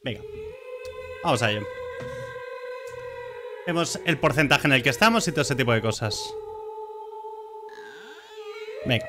Venga, vamos a ello. Vemos el porcentaje en el que estamos y todo ese tipo de cosas. Venga.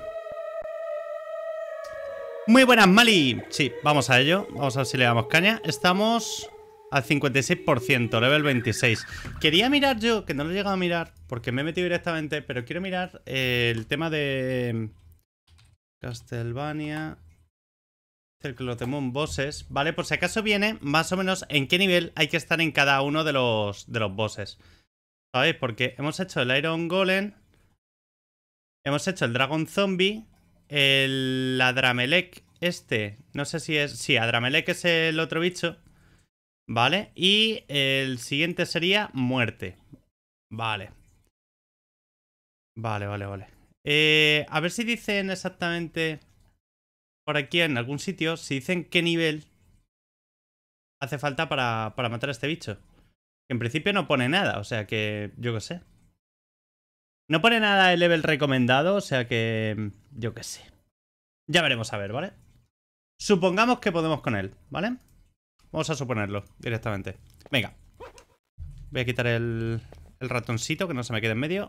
Muy buenas, Mali. Sí, vamos a ello. Vamos a ver si le damos caña. Estamos al 56%, level 26. Quería mirar yo, que no lo he llegado a mirar, porque me he metido directamente, pero quiero mirar el tema de Castlevania, Círculo de Moon Bosses, ¿vale? Por si acaso viene más o menos en qué nivel hay que estar en cada uno de los bosses. ¿Sabéis? Porque hemos hecho el Iron Golem, hemos hecho el Dragon Zombie, el Adramelech no sé si es... Sí, Adramelech es el otro bicho, ¿vale? Y el siguiente sería Muerte. Vale. Vale. A ver si dicen exactamente por aquí en algún sitio, si dicen qué nivel hace falta para matar a este bicho. En principio no pone nada, o sea que... Yo qué sé. No pone nada el level recomendado, o sea que... Yo qué sé. Ya veremos a ver, ¿vale? Supongamos que podemos con él, ¿vale? Vamos a suponerlo directamente. Venga. Voy a quitar el ratoncito, que no se me quede en medio.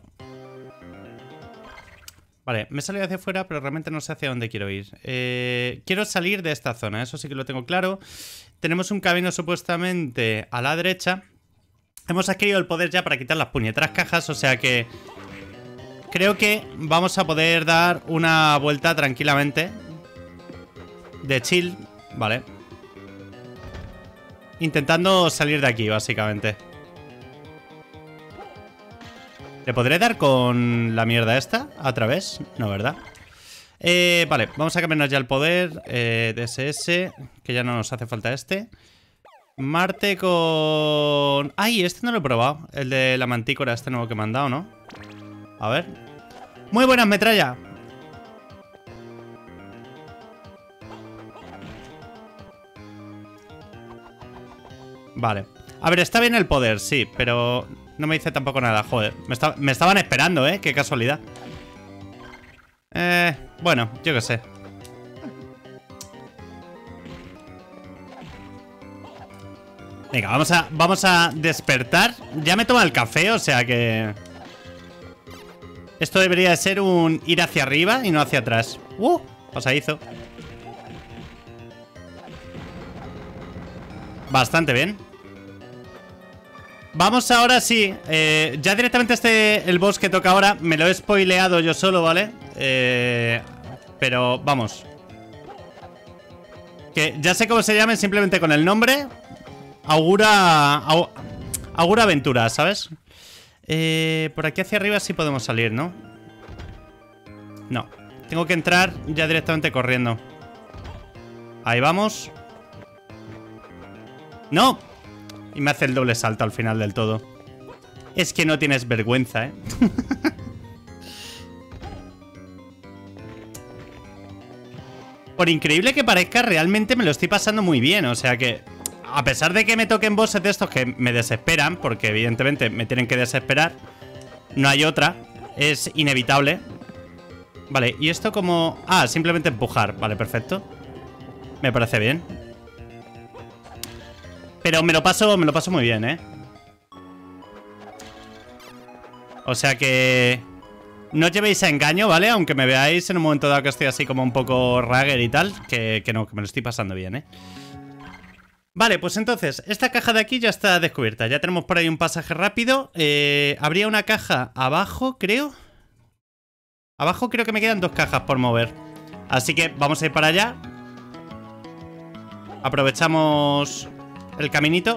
Vale, me he salido hacia afuera, pero realmente no sé hacia dónde quiero ir. Quiero salir de esta zona, eso sí que lo tengo claro. Tenemos un camino supuestamente a la derecha. Hemos adquirido el poder ya para quitar las puñeteras cajas, o sea que... Creo que vamos a poder dar una vuelta tranquilamente. De chill, vale. Intentando salir de aquí, básicamente. ¿Le podré dar con la mierda esta a través? No, ¿verdad? Vale, vamos a cambiarnos ya el poder DSS, que ya no nos hace falta este. Marte con... Ay, este no lo he probado. El de la mantícora, este nuevo que me han dado, ¿no? A ver. Muy buenas, metralla. Vale. A ver, está bien el poder, sí, pero no me dice tampoco nada. Joder, me estaban esperando, ¿eh? Qué casualidad. Bueno, yo qué sé. Venga, vamos a despertar. Ya me toma el café, o sea que... Esto debería de ser un ir hacia arriba y no hacia atrás. Pasadizo. Bastante bien. Vamos ahora sí. Ya directamente el boss que toca ahora me lo he spoileado yo solo, ¿vale? Pero vamos. Que ya sé cómo se llaman, simplemente con el nombre augura aventura, ¿sabes? Por aquí hacia arriba sí podemos salir, ¿no? No. Tengo que entrar ya directamente corriendo. Ahí vamos. ¡No! Y me hace el doble salto al final del todo. Es que no tienes vergüenza, ¿eh? Por increíble que parezca, realmente me lo estoy pasando muy bien. O sea que, a pesar de que me toquen bosses de estos que me desesperan, porque evidentemente me tienen que desesperar, no hay otra, es inevitable. Vale, y esto como... Ah, simplemente empujar. Vale, perfecto. Me parece bien. Pero me lo paso muy bien, ¿eh? O sea que... No os llevéis a engaño, ¿vale? Aunque me veáis en un momento dado que estoy así como un poco ragger y tal. Que no, que me lo estoy pasando bien, ¿eh? Vale, pues entonces, esta caja de aquí ya está descubierta. Ya tenemos por ahí un pasaje rápido. Habría una caja abajo, creo. Abajo creo que me quedan 2 cajas por mover. Así que vamos a ir para allá. Aprovechamos el caminito.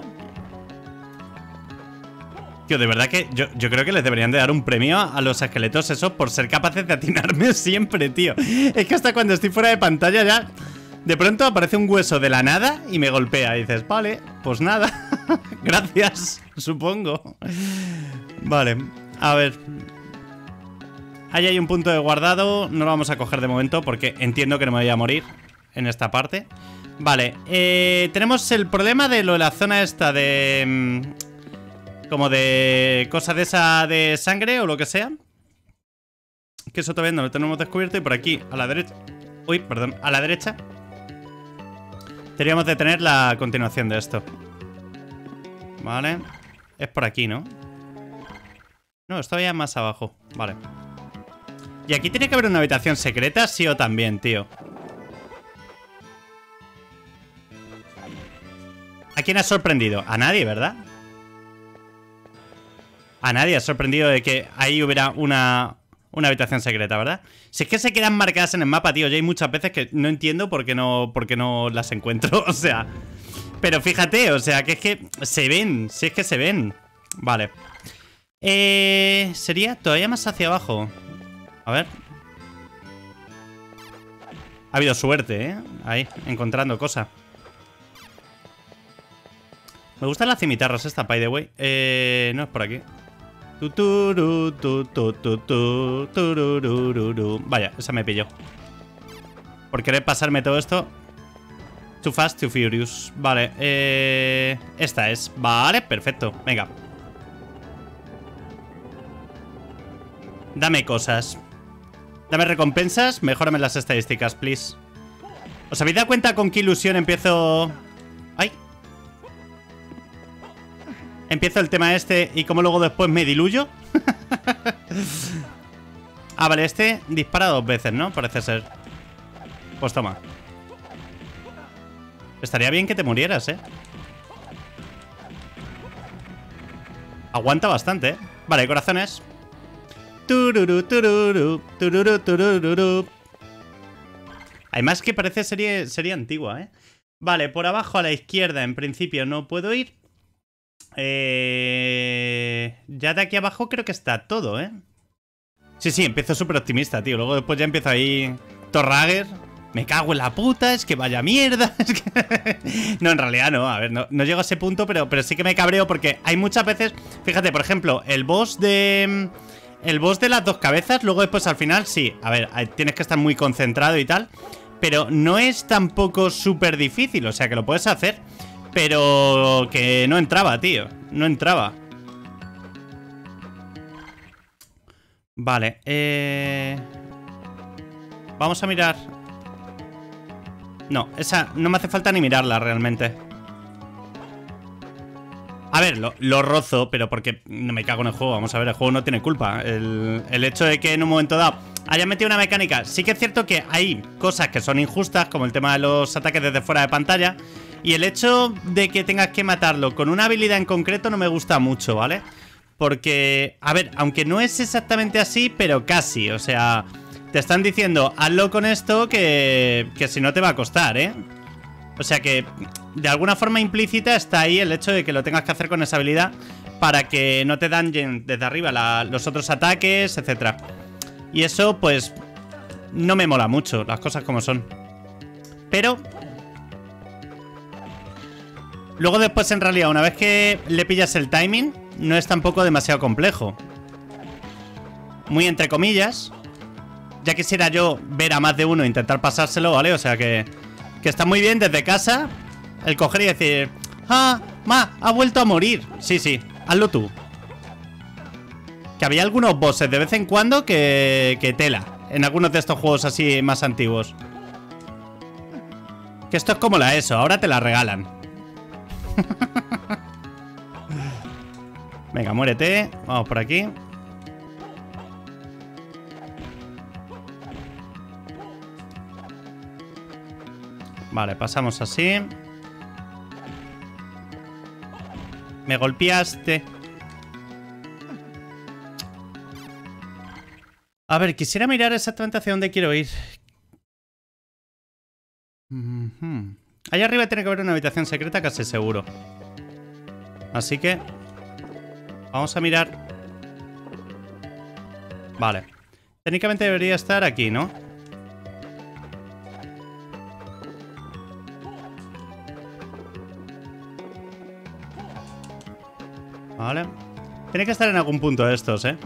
Tío, de verdad que yo creo que les deberían de dar un premio a los esqueletos esos por ser capaces de atinarme siempre, tío. Es que hasta cuando estoy fuera de pantalla ya... De pronto aparece un hueso de la nada y me golpea. Y dices, vale, pues nada. Gracias, supongo. Vale, a ver. Ahí hay un punto de guardado. No lo vamos a coger de momento porque entiendo que no me voy a morir en esta parte. Vale, tenemos el problema de lo de la zona esta de... como de... cosa de esa de sangre o lo que sea. Que eso todavía no lo tenemos descubierto. Y por aquí, a la derecha... Uy, perdón, a la derecha Deberíamos de tener la continuación de esto. Vale. Es por aquí, ¿no? No, esto ya más abajo. Vale. Y aquí tiene que haber una habitación secreta, sí o también, tío. ¿A quién ha sorprendido? A nadie, ¿verdad? A nadie ha sorprendido de que ahí hubiera una habitación secreta, ¿verdad? Si es que se quedan marcadas en el mapa, tío. Ya hay muchas veces que no entiendo por qué no las encuentro. O sea... Pero fíjate, o sea, que es que se ven. Si es que se ven. Vale. Sería todavía más hacia abajo. A ver. Ha habido suerte, ¿eh? Ahí, encontrando cosas. Me gustan las cimitarras esta, by the way. No es por aquí. Vaya, esa me pilló. Por querer pasarme todo esto. Too fast, too furious. Vale, esta es. Vale, perfecto, venga. Dame cosas. Dame recompensas, mejórame las estadísticas, please. ¿Os habéis dado cuenta con qué ilusión empiezo? ¡Ay! Empiezo el tema este y como luego después me diluyo. Ah, vale, este dispara 2 veces, ¿no? Parece ser. Pues toma. Estaría bien que te murieras, ¿eh? Aguanta bastante, ¿eh? Vale, corazones. Tururu, tururu, tururu, tururu. Además que parece serie antigua, ¿eh? Vale, por abajo a la izquierda en principio no puedo ir. Ya de aquí abajo creo que está todo, ¿eh? Sí, empiezo súper optimista, tío. Luego después ya empiezo ahí Torrager. Me cago en la puta, es que vaya mierda. Es que... No, en realidad no, a ver, no llego a ese punto, pero sí que me cabreo porque hay muchas veces... Fíjate, por ejemplo, el boss de las 2 cabezas, luego después al final, sí, a ver, tienes que estar muy concentrado y tal, pero no es tampoco súper difícil, o sea que lo puedes hacer, pero que no entraba, tío, no entraba. Vale, vamos a mirar. No, esa no me hace falta ni mirarla realmente. A ver, lo rozo, pero porque no me cago en el juego. Vamos a ver, el juego no tiene culpa. El hecho de que en un momento dado haya metido una mecánica. Sí que es cierto que hay cosas que son injustas, como el tema de los ataques desde fuera de pantalla. Y el hecho de que tengas que matarlo con una habilidad en concreto no me gusta mucho, ¿vale? Porque, a ver, aunque no es exactamente así, pero casi, o sea... Te están diciendo, hazlo con esto que si no te va a costar, ¿eh? O sea que, de alguna forma implícita está ahí el hecho de que lo tengas que hacer con esa habilidad para que no te dañen desde arriba los otros ataques, etc. Y eso, pues, no me mola mucho, las cosas como son. Pero... Luego después, en realidad, una vez que le pillas el timing, no es tampoco demasiado complejo. Muy entre comillas... Ya quisiera yo ver a más de uno e intentar pasárselo, ¿vale? O sea que está muy bien desde casa el coger y decir... ¡Ah! Ha vuelto a morir. Sí, hazlo tú. Que había algunos bosses de vez en cuando que tela. En algunos de estos juegos así más antiguos. Que esto es como la ESO, ahora te la regalan. Venga, muérete. Vamos por aquí. Vale, pasamos así. Me golpeaste. A ver, quisiera mirar exactamente hacia dónde quiero ir. Allá arriba tiene que haber una habitación secreta casi seguro. Así que... Vamos a mirar. Vale. Técnicamente debería estar aquí, ¿no? Vale. Tiene que estar en algún punto de estos, ¿eh?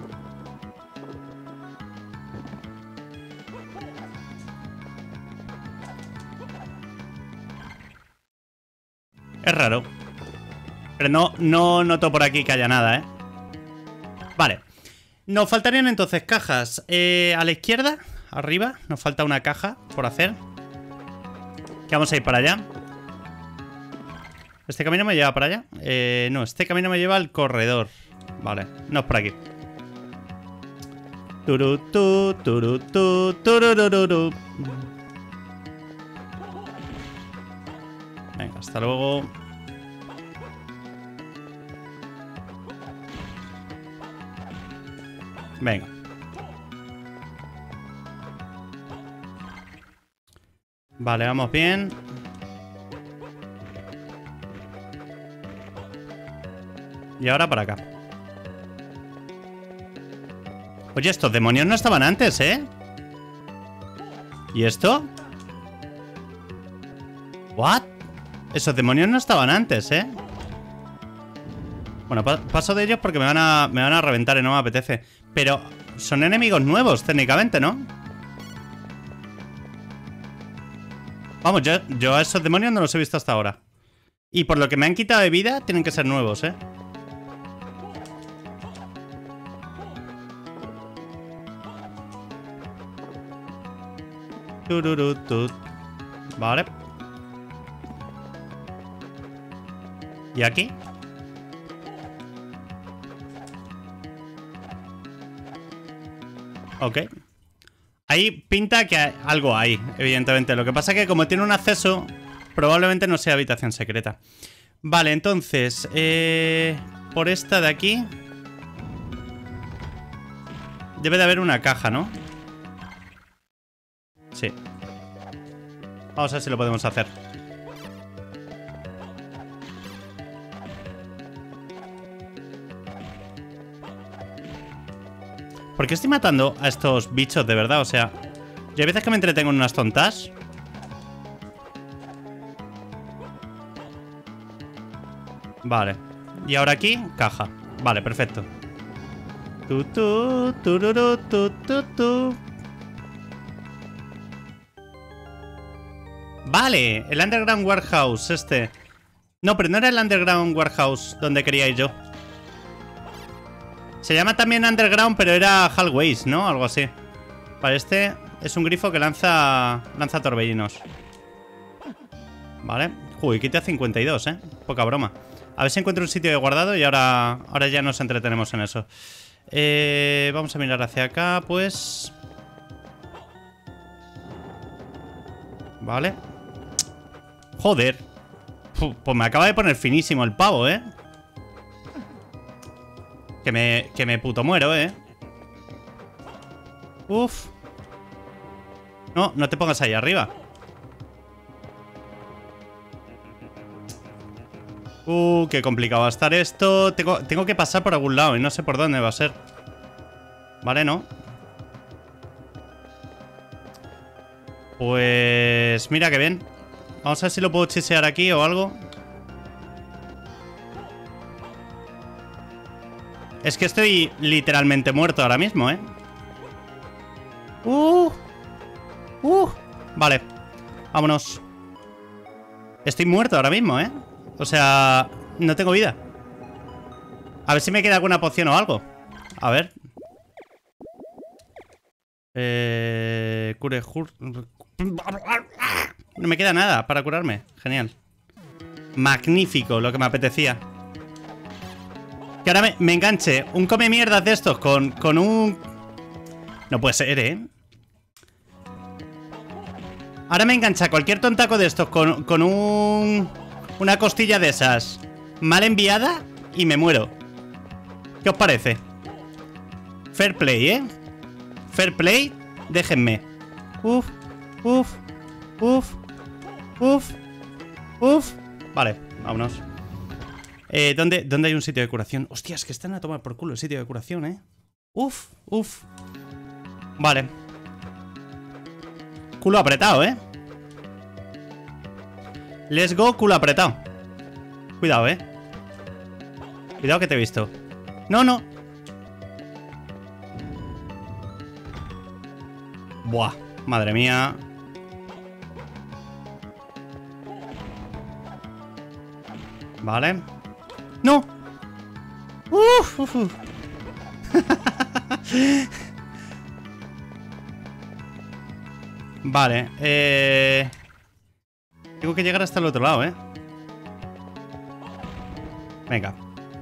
Es raro. Pero no noto por aquí que haya nada, ¿eh? Vale. Nos faltarían entonces cajas. A la izquierda, arriba, nos falta una caja por hacer. Que vamos a ir para allá. ¿Este camino me lleva para allá? No, este camino me lleva al corredor. Vale, no es por aquí. Turutu, turutu, tururururu. Venga, hasta luego. Venga. Vale, vamos bien. Y ahora para acá. Oye, estos demonios no estaban antes, ¿eh? ¿Y esto? ¿What? Esos demonios no estaban antes, ¿eh? Bueno, paso de ellos porque me van a reventar y no me apetece. Pero son enemigos nuevos, técnicamente, ¿no? Vamos, yo a esos demonios no los he visto hasta ahora. Y por lo que me han quitado de vida, tienen que ser nuevos, ¿eh? Vale. ¿Y aquí? Ok. Ahí pinta que algo hay, evidentemente. Lo que pasa es que como tiene un acceso, probablemente no sea habitación secreta. Vale, entonces por esta de aquí debe de haber una caja, ¿no? Sí. Vamos a ver si lo podemos hacer. ¿Por qué estoy matando a estos bichos de verdad? O sea, yo hay veces que me entretengo en unas tontas. Vale. Y ahora aquí, caja. Vale, perfecto. Vale, el Underground Warehouse este. No, pero no era el Underground Warehouse donde quería ir yo. Se llama también Underground, pero era Hallways, ¿no? Algo así. Vale, este es un grifo que lanza torbellinos. Vale. Uy, quita 52, ¿eh? Poca broma. A ver si encuentro un sitio de guardado y ahora ya nos entretenemos en eso. Vamos a mirar hacia acá, pues. Vale. Joder. Pues me acaba de poner finísimo el pavo, ¿eh? Que me puto muero, ¿eh? Uf. No, no te pongas ahí arriba. Qué complicado va a estar esto. Tengo que pasar por algún lado y no sé por dónde va a ser. Vale, ¿no? Pues mira que bien. Vamos a ver si lo puedo chisear aquí o algo. Es que estoy literalmente muerto ahora mismo, ¿eh? Vale. Vámonos. Estoy muerto ahora mismo, ¿eh? O sea, no tengo vida. A ver si me queda alguna poción o algo. A ver. No me queda nada para curarme. Genial. Magnífico, lo que me apetecía. Que ahora me enganche un come mierdas de estos con un... No puede ser, ¿eh? Ahora me engancha cualquier tontaco de estos con una costilla de esas mal enviada y me muero. ¿Qué os parece? Fair play, ¿eh? Fair play, déjenme. Uf. Vale, vámonos. ¿Dónde hay un sitio de curación? Hostias, que están a tomar por culo el sitio de curación, ¿eh? Uf. Vale. Culo apretado, ¿eh? Let's go, culo apretado. Cuidado, ¿eh? Cuidado que te he visto. No. Buah, madre mía. Vale. ¡No! ¡Uf! Vale, tengo que llegar hasta el otro lado, ¿eh? Venga.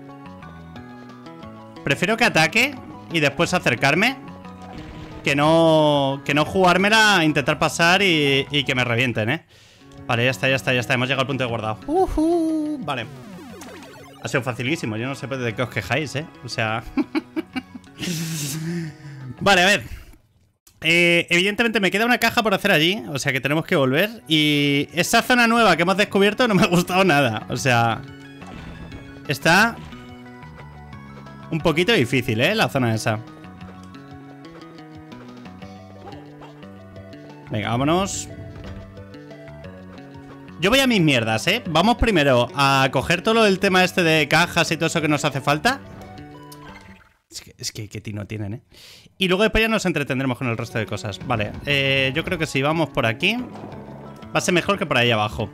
Prefiero que ataque y después acercarme que no jugármela a intentar pasar y que me revienten, ¿eh? Vale, ya está. Hemos llegado al punto de guardado. Vale. Ha sido facilísimo. Yo no sé de qué os quejáis, ¿eh? O sea... Vale, a ver. Evidentemente me queda una caja por hacer allí. O sea que tenemos que volver. Y esa zona nueva que hemos descubierto no me ha gustado nada. O sea... Está... un poquito difícil, ¿eh? La zona esa. Venga, vámonos. Yo voy a mis mierdas, ¿eh? Vamos primero a coger todo el tema este de cajas y todo eso que nos hace falta. Es que qué tino tienen, ¿eh? Y luego después ya nos entretendremos con el resto de cosas. Vale, yo creo que si vamos por aquí va a ser mejor que por ahí abajo.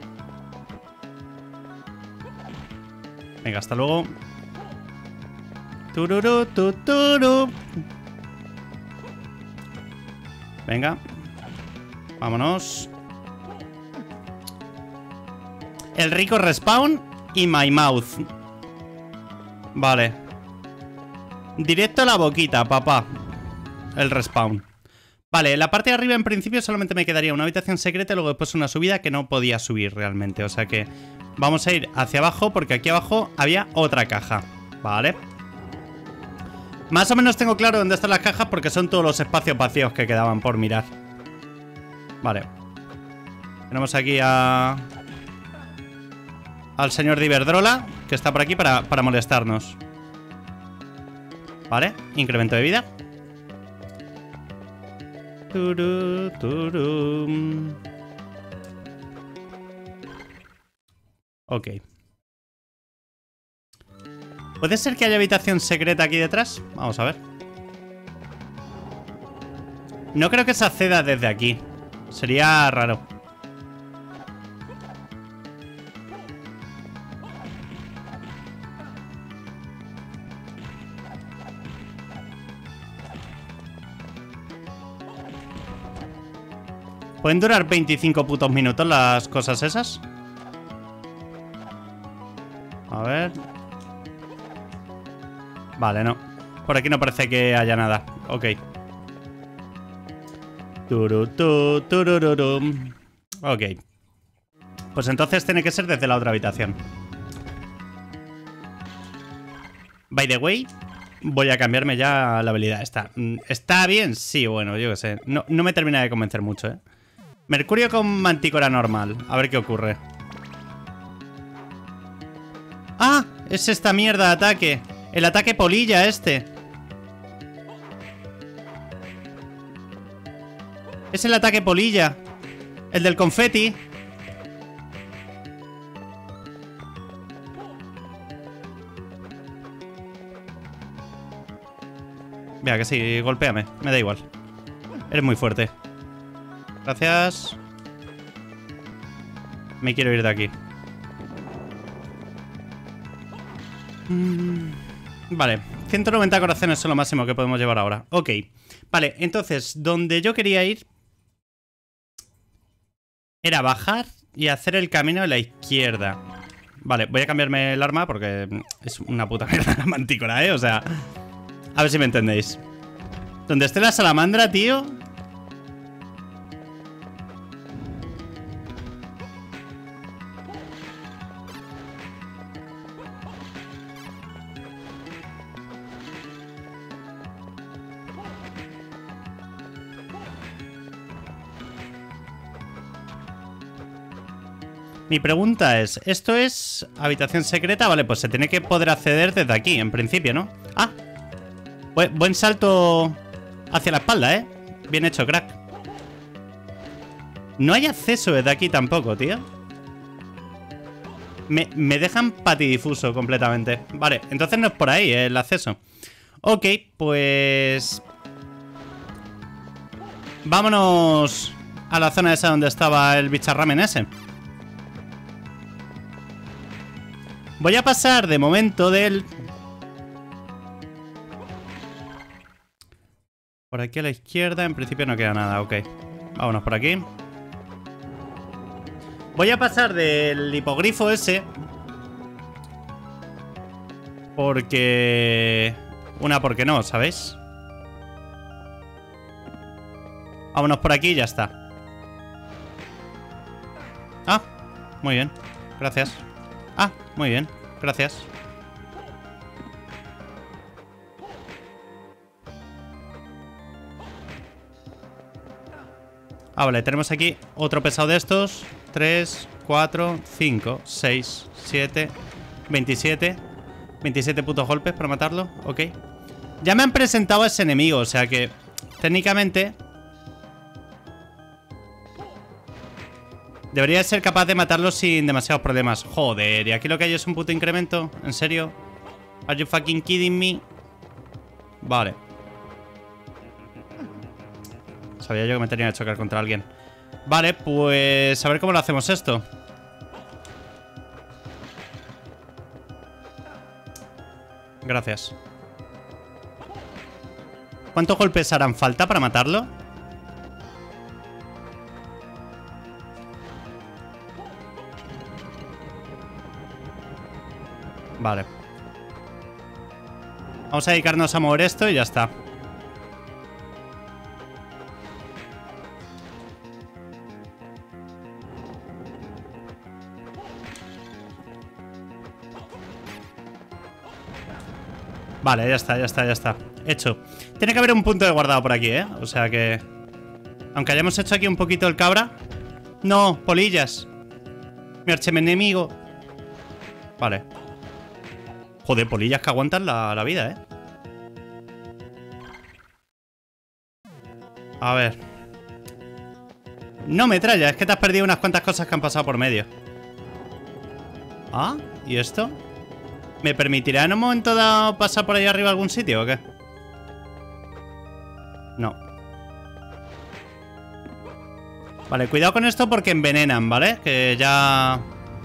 Venga, hasta luego. Tururú, tuturu. Venga. Vámonos. El rico respawn y my mouth. Vale. Directo a la boquita, papá. El respawn. Vale, en la parte de arriba en principio solamente me quedaría una habitación secreta y luego después una subida que no podía subir realmente. O sea que vamos a ir hacia abajo porque aquí abajo había otra caja. Vale. Más o menos tengo claro dónde están las cajas porque son todos los espacios vacíos que quedaban por mirar. Vale. Tenemos aquí al señor de Iberdrola, que está por aquí para molestarnos. Vale, incremento de vida. Ok. ¿Puede ser que haya habitación secreta aquí detrás? Vamos a ver. No creo que se acceda desde aquí. Sería raro. ¿Pueden durar 25 putos minutos las cosas esas? A ver. Vale, no. Por aquí no parece que haya nada. Ok. Ok. Pues entonces tiene que ser desde la otra habitación. By the way, voy a cambiarme ya la habilidad esta. ¿Está bien? Sí, bueno, yo qué sé. No me termina de convencer mucho, ¿eh? Mercurio con mantícora normal. A ver qué ocurre. ¡Ah! Es esta mierda de ataque. El ataque polilla este. Es el ataque polilla. El del confeti. Vea que sí, golpéame. Me da igual. Eres muy fuerte. Gracias. Me quiero ir de aquí. Vale, 190 corazones son lo máximo que podemos llevar ahora. Ok, vale, entonces donde yo quería ir era bajar y hacer el camino a la izquierda. Vale, voy a cambiarme el arma porque es una puta mierda la mantícora, ¿eh? O sea, a ver si me entendéis. Donde esté la salamandra, tío. Mi pregunta es, ¿esto es habitación secreta? Vale, pues se tiene que poder acceder desde aquí, en principio, ¿no? ¡Ah! Buen salto hacia la espalda, ¿eh? Bien hecho, crack. No hay acceso desde aquí tampoco, tío. Me dejan patidifuso completamente. Vale, entonces no es por ahí el acceso. Ok, pues... vámonos a la zona esa donde estaba el bicharramen ese. Voy a pasar de momento del... por aquí a la izquierda, en principio no queda nada, ok. Vámonos por aquí. Voy a pasar del hipogrifo ese Porque... porque no, ¿sabéis? Vámonos por aquí y ya está. Ah, muy bien. Gracias. Ah, muy bien. Gracias. Ah, vale, tenemos aquí otro pesado de estos. 3, 4, 5, 6, 7, 27. 27 putos golpes para matarlo. Ok. Ya me han presentado a ese enemigo, o sea que técnicamente debería ser capaz de matarlo sin demasiados problemas. Joder, y aquí lo que hay es un puto incremento. ¿En serio? ¿Are you fucking kidding me? Vale. Sabía yo que me tenía que chocar contra alguien. Vale, pues a ver cómo lo hacemos esto. Gracias. ¿Cuántos golpes harán falta para matarlo? Vale. Vamos a dedicarnos a mover esto y ya está. Vale, ya está, ya está, ya está. Hecho. Tiene que haber un punto de guardado por aquí, ¿eh? O sea que... Aunque hayamos hecho aquí un poquito el cabra... No, polillas. Mi archienemigo. Vale. Joder, polillas que aguantan la vida, ¿eh? A ver. No, metralla, es que te has perdido unas cuantas cosas que han pasado por medio. Ah, ¿y esto? ¿Me permitirá en un momento dado pasar por ahí arriba a algún sitio o qué? No. Vale, cuidado con esto porque envenenan, ¿vale? Que ya...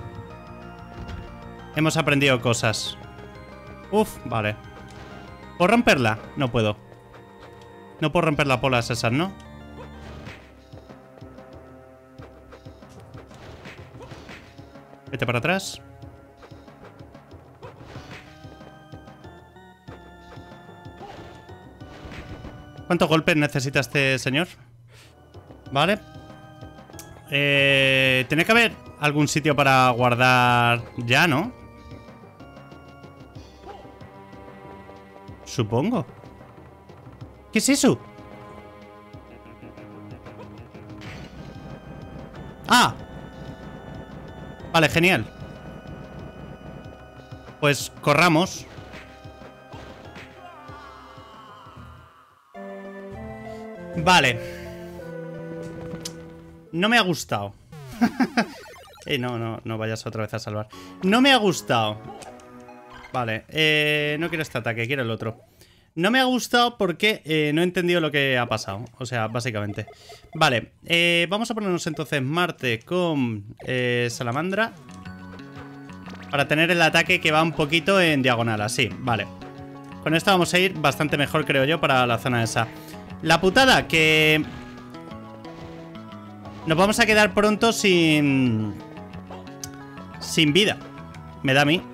hemos aprendido cosas. Uf, vale. ¿Puedo romperla? No puedo. No puedo romper las bolas esas, ¿no? Vete para atrás. ¿Cuántos golpes necesita este señor? Vale. Tiene que haber algún sitio para guardar ya, ¿no? Supongo. ¿Qué es eso? ¡Ah! Vale, genial. Pues corramos. Vale. No me ha gustado. No vayas otra vez a salvar. No me ha gustado. Vale, no quiero este ataque, quiero el otro. No me ha gustado porque no he entendido lo que ha pasado. O sea, básicamente. Vale, vamos a ponernos entonces Marte con Salamandra. Para tener el ataque que va un poquito en diagonal, así, vale. Con esto vamos a ir bastante mejor, creo yo, para la zona esa. La putada, que... nos vamos a quedar pronto sin vida. Me da a mí.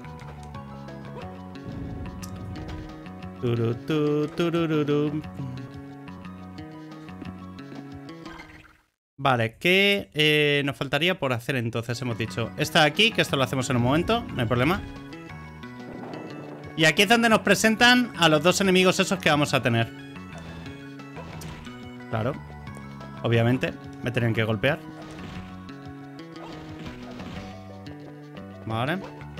Vale, ¿qué nos faltaría por hacer entonces? Hemos dicho esta de aquí, que esto lo hacemos en un momento, no hay problema. Y aquí es donde nos presentan a los dos enemigos esos que vamos a tener. Claro, obviamente me tienen que golpear. Vale.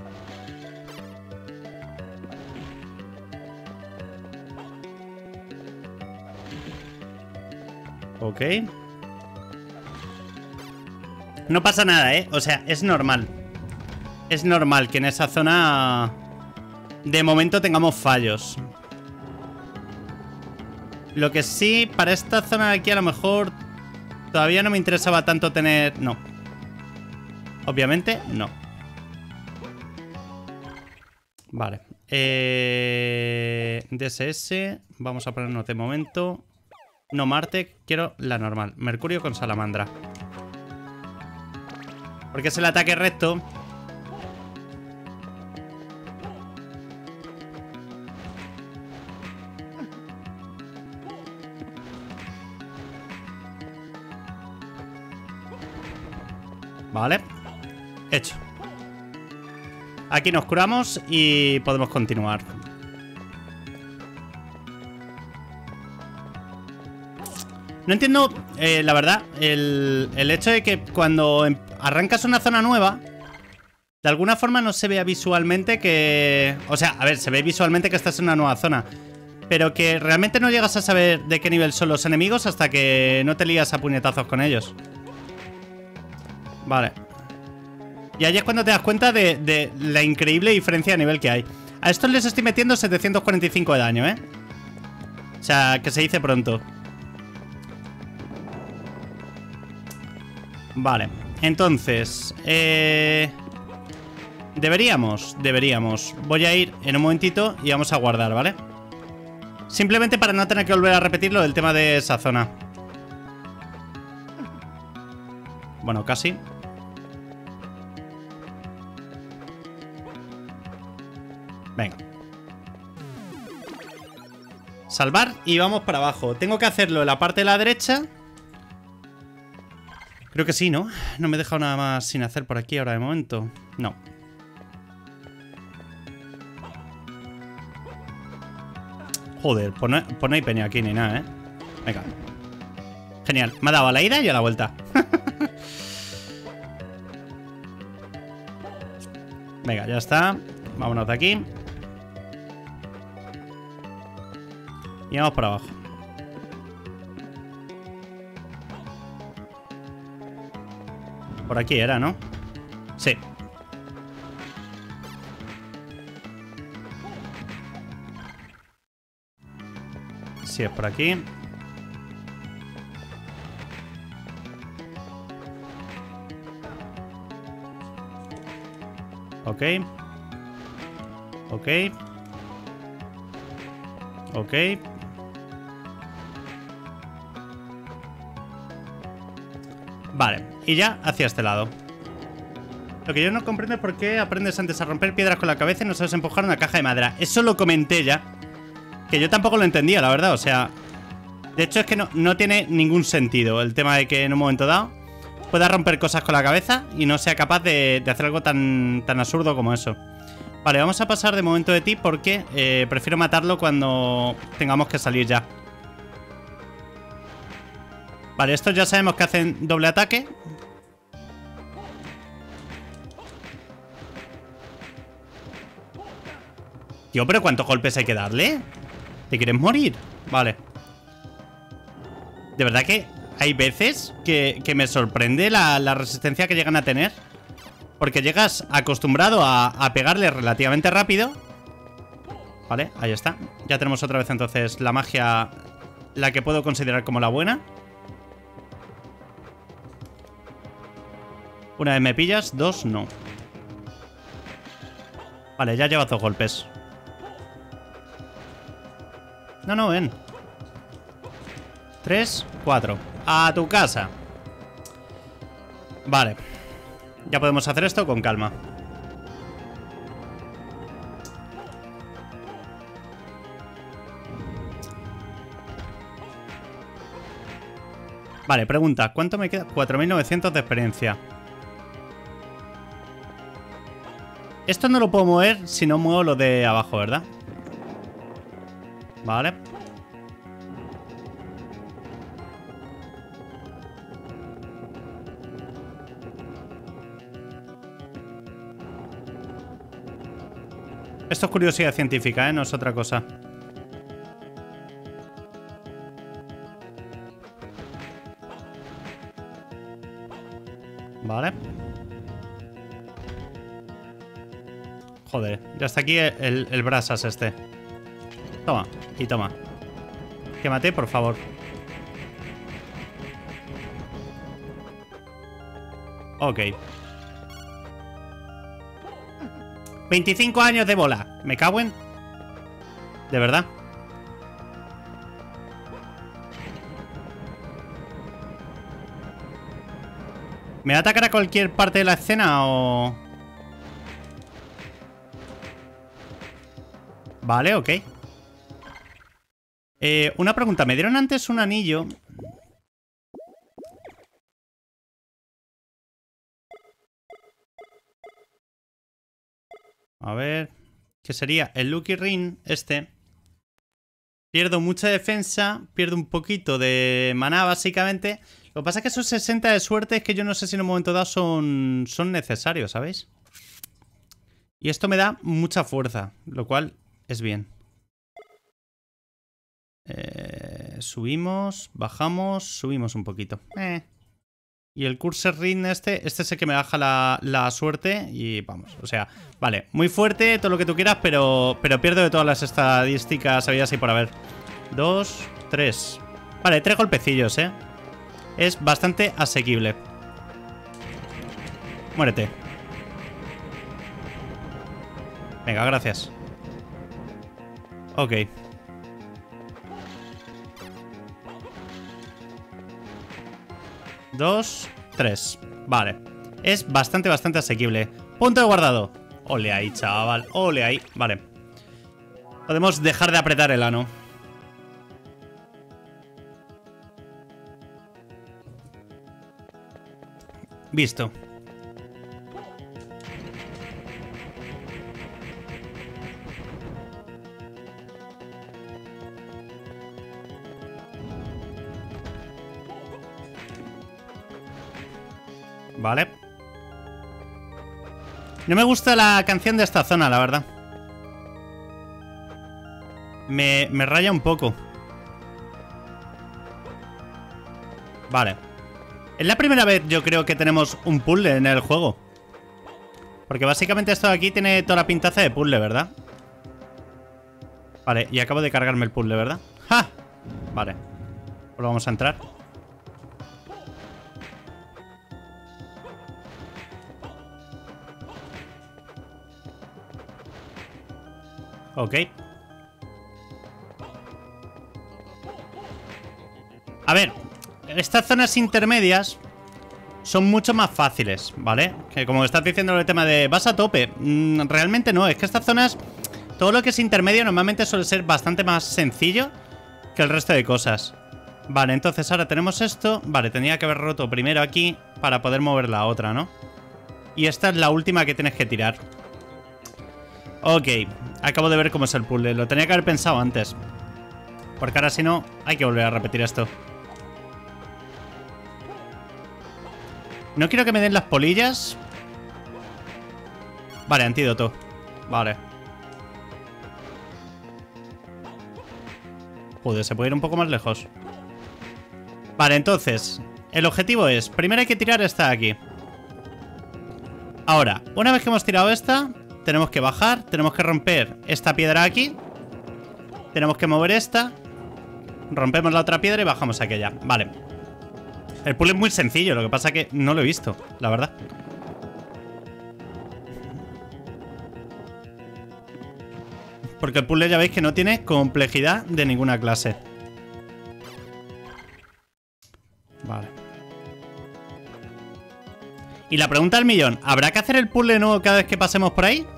Ok. No pasa nada, ¿eh? O sea, es normal. Es normal que en esa zona de momento tengamos fallos. Lo que sí, para esta zona de aquí a lo mejor todavía no me interesaba tanto tener... No. Obviamente, no. Vale. DSS. Vamos a ponernos de momento. No Marte, quiero la normal. Mercurio con Salamandra. Porque es el ataque recto. Vale. Hecho. Aquí nos curamos y podemos continuar. No entiendo, la verdad, el hecho de que cuando arrancas una zona nueva, de alguna forma no se vea visualmente que... O sea, a ver, se ve visualmente que estás en una nueva zona, pero que realmente no llegas a saber de qué nivel son los enemigos hasta que no te lías a puñetazos con ellos. Vale. Y ahí es cuando te das cuenta de la increíble diferencia de nivel que hay. A estos les estoy metiendo 745 de daño, ¿eh? O sea, que se dice pronto. Vale, entonces deberíamos. Voy a ir en un momentito y vamos a guardar, ¿vale? Simplemente para no tener que volver a repetirlo del tema de esa zona. Bueno, casi. Venga. Salvar y vamos para abajo. Tengo que hacerlo en la parte de la derecha. Creo que sí, ¿no? No me he dejado nada más sin hacer por aquí ahora de momento. No. Joder, pues no hay peña aquí ni nada, ¿eh? Venga. Genial. Me ha dado a la ida y a la vuelta. Venga, ya está. Vámonos de aquí. Y vamos para abajo. Por aquí era, ¿no? Sí. Sí, es por aquí. Ok. Ok. Ok. Vale, y ya hacia este lado. Lo que yo no comprendo es por qué aprendes antes a romper piedras con la cabeza y no sabes empujar una caja de madera. Eso lo comenté ya. Que yo tampoco lo entendía, la verdad, o sea... De hecho es que no tiene ningún sentido el tema de que en un momento dado pueda romper cosas con la cabeza y no sea capaz de hacer algo tan absurdo como eso. Vale, vamos a pasar de momento de ti porque prefiero matarlo cuando tengamos que salir ya. Vale, estos ya sabemos que hacen doble ataque. Tío, pero ¿cuántos golpes hay que darle? ¿Te quieres morir? Vale. De verdad que hay veces que me sorprende la resistencia que llegan a tener. Porque llegas acostumbrado a pegarle relativamente rápido. Vale, ahí está. Ya tenemos otra vez entonces la magia, la que puedo considerar como la buena. Una vez me pillas, dos no. Vale, ya lleva dos golpes. No, ven. 3, 4. A tu casa. Vale. Ya podemos hacer esto con calma. Vale, pregunta. ¿Cuánto me queda? 4.900 de experiencia. Esto no lo puedo mover si no muevo lo de abajo, ¿verdad? Vale. Esto es curiosidad científica, ¿eh? No es otra cosa. Vale. Joder, ya está aquí el brasas este. Toma, y toma. Quémate, por favor. Ok. 25 años de bola. Me cago en... ¿De verdad? ¿Me va a atacar a cualquier parte de la escena o...? Vale, ok. Una pregunta. Me dieron antes un anillo. A ver... ¿Qué sería? El Lucky Ring, este. Pierdo mucha defensa, pierdo un poquito de maná, básicamente. Lo que pasa es que esos 60 de suerte es que yo no sé si en un momento dado son necesarios, ¿sabéis? Y esto me da mucha fuerza, lo cual es bien. Subimos, bajamos, subimos un poquito. Y el Cursor Ring este es el que me baja la suerte y vamos, o sea, vale, muy fuerte, todo lo que tú quieras, pero pierdo de todas las estadísticas habidas y por haber. 2, 3. Vale, 3 golpecillos, Es bastante asequible. Muérete. Venga, gracias. Ok. Dos, tres. Vale. Es bastante asequible. Punto de guardado. Ole ahí, chaval. Ole ahí. Vale. Podemos dejar de apretar el ano. Visto. Vale. No me gusta la canción de esta zona, la verdad. Me raya un poco. Vale. Es la primera vez, yo creo, que tenemos un puzzle en el juego. Porque básicamente esto de aquí tiene toda la pintaza de puzzle, ¿verdad? Vale, y acabo de cargarme el puzzle, ¿verdad? ¡Ja! Vale. Pues vamos a entrar. Ok. A ver, estas zonas intermedias son mucho más fáciles, ¿vale? Que como estás diciendo el tema de vas a tope, realmente no, es que estas zonas, todo lo que es intermedio normalmente suele ser bastante más sencillo que el resto de cosas. Vale, entonces ahora tenemos esto. Vale, tenía que haber roto primero aquí para poder mover la otra, ¿no? Y esta es la última que tienes que tirar. Ok, acabo de ver cómo es el puzzle. Lo tenía que haber pensado antes, porque ahora si no, hay que volver a repetir esto. No quiero que me den las polillas. Vale, antídoto. Vale. Joder, se puede ir un poco más lejos. Vale, entonces el objetivo es, primero hay que tirar esta de aquí. Ahora, una vez que hemos tirado esta, tenemos que bajar, tenemos que romper esta piedra aquí. Tenemos que mover esta. Rompemos la otra piedra y bajamos aquella. Vale. El puzzle es muy sencillo, lo que pasa es que no lo he visto, la verdad. Porque el puzzle ya veis que no tiene complejidad de ninguna clase. Vale. Y la pregunta del millón, ¿habrá que hacer el puzzle nuevo cada vez que pasemos por ahí?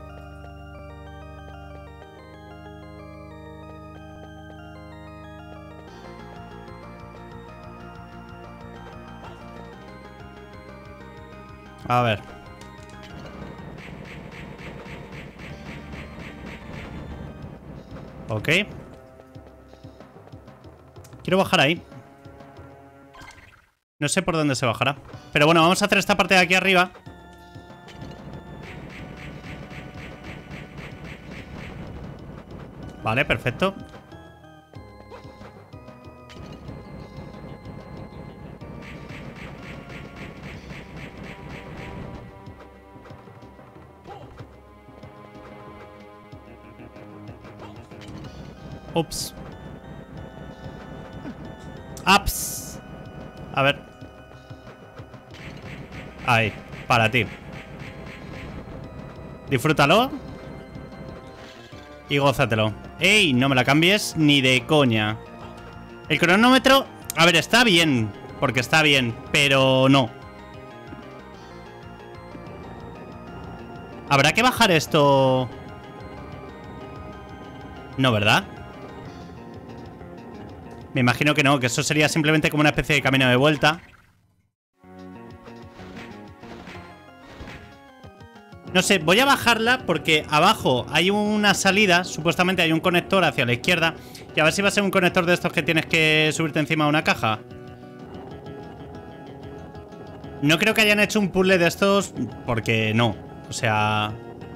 A ver. Ok. Quiero bajar ahí. No sé por dónde se bajará. Pero bueno, vamos a hacer esta parte de aquí arriba. Vale, perfecto. Ups. Ups. A ver. Ahí, para ti. Disfrútalo. Y gózatelo. ¡Ey! No me la cambies ni de coña. El cronómetro, a ver, está bien. Porque está bien, pero no. ¿Habrá que bajar esto? No, ¿verdad? Me imagino que no, que eso sería simplemente como una especie de camino de vuelta. No sé, voy a bajarla porque abajo hay una salida. Supuestamente hay un conector hacia la izquierda. Y a ver si va a ser un conector de estos que tienes que subirte encima de una caja. No creo que hayan hecho un puzzle de estos porque no. O sea...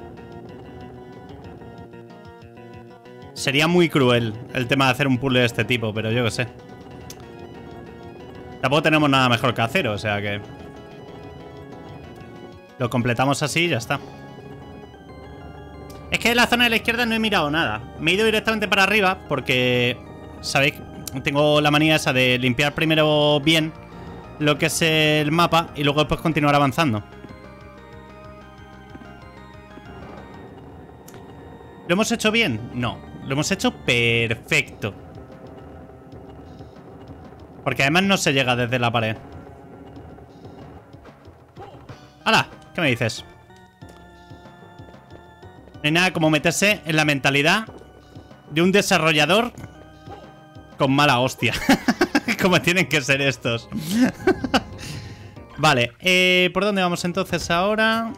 sería muy cruel el tema de hacer un puzzle de este tipo, pero yo qué sé. Tampoco tenemos nada mejor que hacer, o sea que... lo completamos así y ya está. Es que en la zona de la izquierda no he mirado nada. Me he ido directamente para arriba porque... ¿sabéis? Tengo la manía esa de limpiar primero bien lo que es el mapa y luego después continuar avanzando. ¿Lo hemos hecho bien? No. Lo hemos hecho perfecto. Porque además no se llega desde la pared. ¡Hala! ¿Qué me dices? No hay nada como meterse en la mentalidad de un desarrollador con mala hostia. Como tienen que ser estos. Vale, ¿por dónde vamos entonces ahora?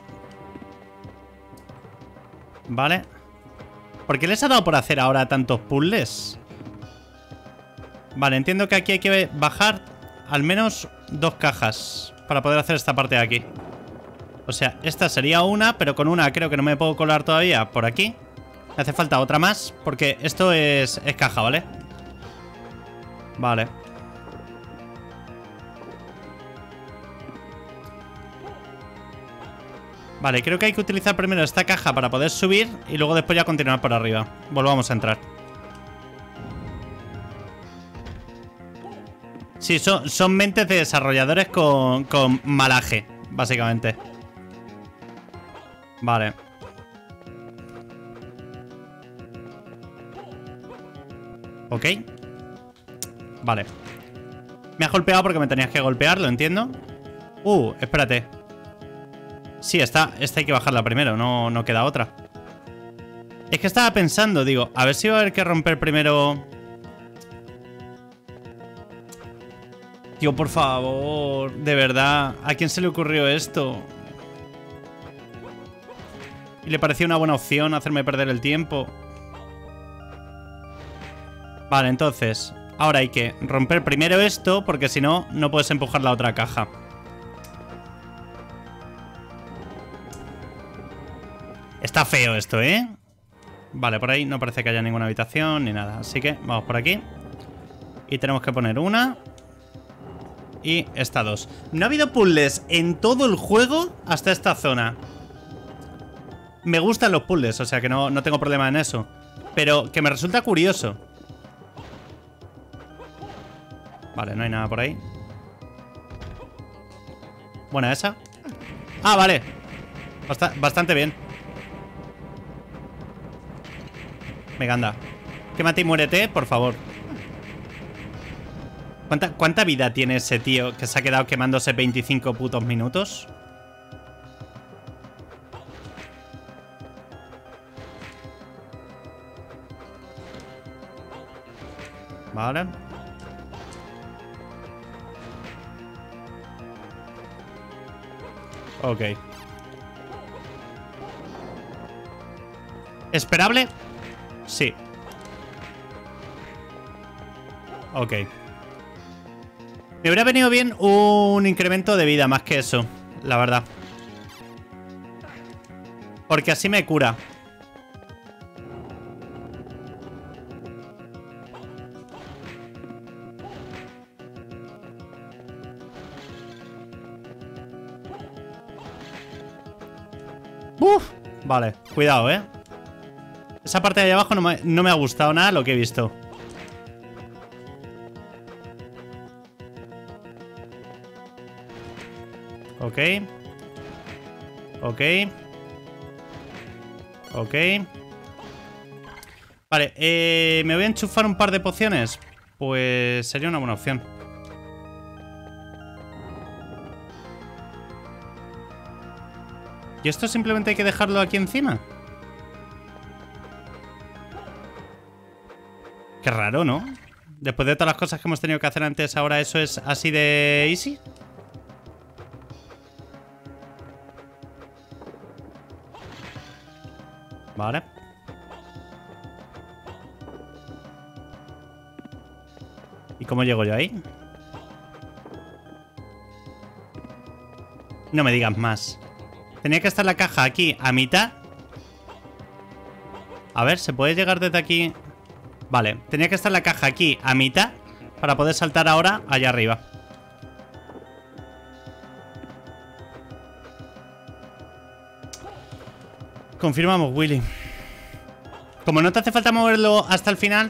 Vale. ¿Por qué les ha dado por hacer ahora tantos puzzles? Vale, entiendo que aquí hay que bajar al menos 2 cajas para poder hacer esta parte de aquí. O sea, esta sería una, pero con una creo que no me puedo colar todavía por aquí. Me hace falta otra más, porque esto es caja, ¿vale? Vale. Vale, creo que hay que utilizar primero esta caja para poder subir y luego después ya continuar por arriba. Volvamos a entrar. Sí, son mentes de desarrolladores con malaje, básicamente. Vale. Ok. Vale. Me has golpeado porque me tenías que golpear, lo entiendo. Espérate. Sí, esta hay que bajarla primero, no queda otra. Es que estaba pensando, digo, a ver si va a haber que romper primero... Tío, por favor, de verdad, ¿a quién se le ocurrió esto? Y le pareció una buena opción hacerme perder el tiempo. Vale, entonces, ahora hay que romper primero esto, porque si no, no puedes empujar la otra caja. Está feo esto, ¿eh? Vale, por ahí no parece que haya ninguna habitación ni nada. Así que vamos por aquí. Y tenemos que poner una. Y esta 2. No ha habido puzzles en todo el juego hasta esta zona. Me gustan los puzzles, o sea que no tengo problema en eso. Pero que me resulta curioso. Vale, no hay nada por ahí. Buena esa. Ah, vale. Bastante bien. Venga, anda. Quémate y muérete, por favor. ¿Cuánta vida tiene ese tío que se ha quedado quemándose 25 putos minutos? Vale. Ok. ¿Esperable? Sí. Ok. Me hubiera venido bien un incremento de vida más que eso, la verdad. Porque así me cura. ¡Uf! Vale, cuidado, ¿eh? Esa parte de ahí abajo no me ha gustado nada lo que he visto. Ok. Ok. Ok. Vale, ¿me voy a enchufar un par de pociones? Pues sería una buena opción. ¿Y esto simplemente hay que dejarlo aquí encima? Qué raro, ¿no? Después de todas las cosas que hemos tenido que hacer antes, ¿ahora eso es así de easy? Vale. ¿Y cómo llego yo ahí? No me digas más. Tenía que estar la caja aquí a mitad. A ver, ¿se puede llegar desde aquí? Vale, tenía que estar la caja aquí a mitad para poder saltar ahora allá arriba. Confirmamos, Willy. Como no te hace falta moverlo hasta el final.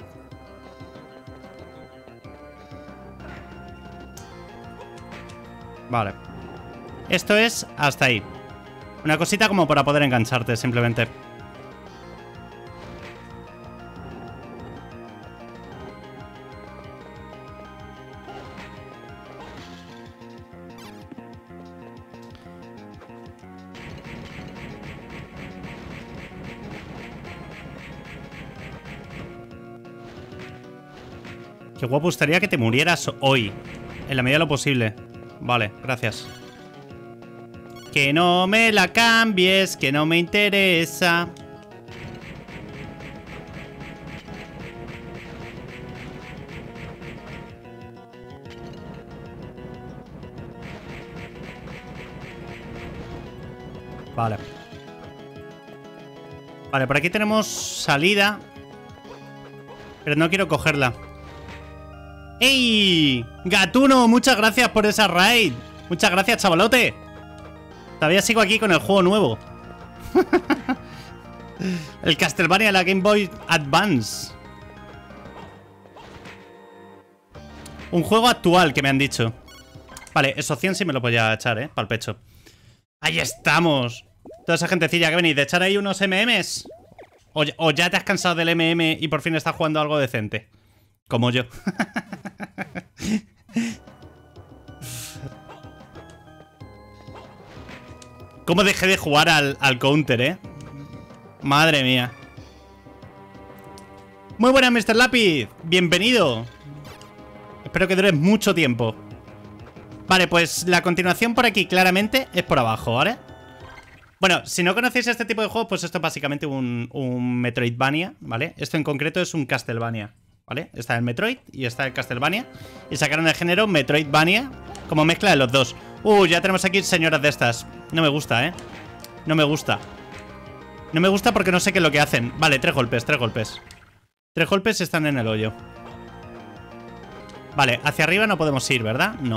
Vale. Esto es hasta ahí. Una cosita como para poder engancharte, simplemente. Qué guapo estaría que te murieras hoy. En la medida de lo posible. Vale, gracias. Que no me la cambies, que no me interesa. Vale. Vale, por aquí tenemos salida. Pero no quiero cogerla. ¡Ey! Gatuno, muchas gracias por esa raid. Muchas gracias, chavalote. Todavía sigo aquí con el juego nuevo. El Castlevania de la Game Boy Advance. Un juego actual que me han dicho. Vale, esos 100 sí me lo voy a echar, para el pecho. ¡Ahí estamos! Toda esa gentecilla que venís de echar ahí unos MMs. O ya te has cansado del MM y por fin estás jugando algo decente. Como yo. ¿Cómo dejé de jugar al counter, Madre mía. Muy buenas, Mr. Lápiz. Bienvenido. Espero que dures mucho tiempo. Vale, pues la continuación por aquí claramente es por abajo, ¿vale? Bueno, si no conocéis este tipo de juegos, pues esto es básicamente un Metroidvania, ¿vale? Esto en concreto es un Castlevania, ¿vale? Está el Metroid y está el Castlevania. Y sacaron el género Metroidvania como mezcla de los dos. Ya tenemos aquí señoras de estas. No me gusta, No me gusta. No me gusta porque no sé qué es lo que hacen. Vale, 3 golpes, 3 golpes. 3 golpes están en el hoyo. Vale, hacia arriba no podemos ir, ¿verdad? No.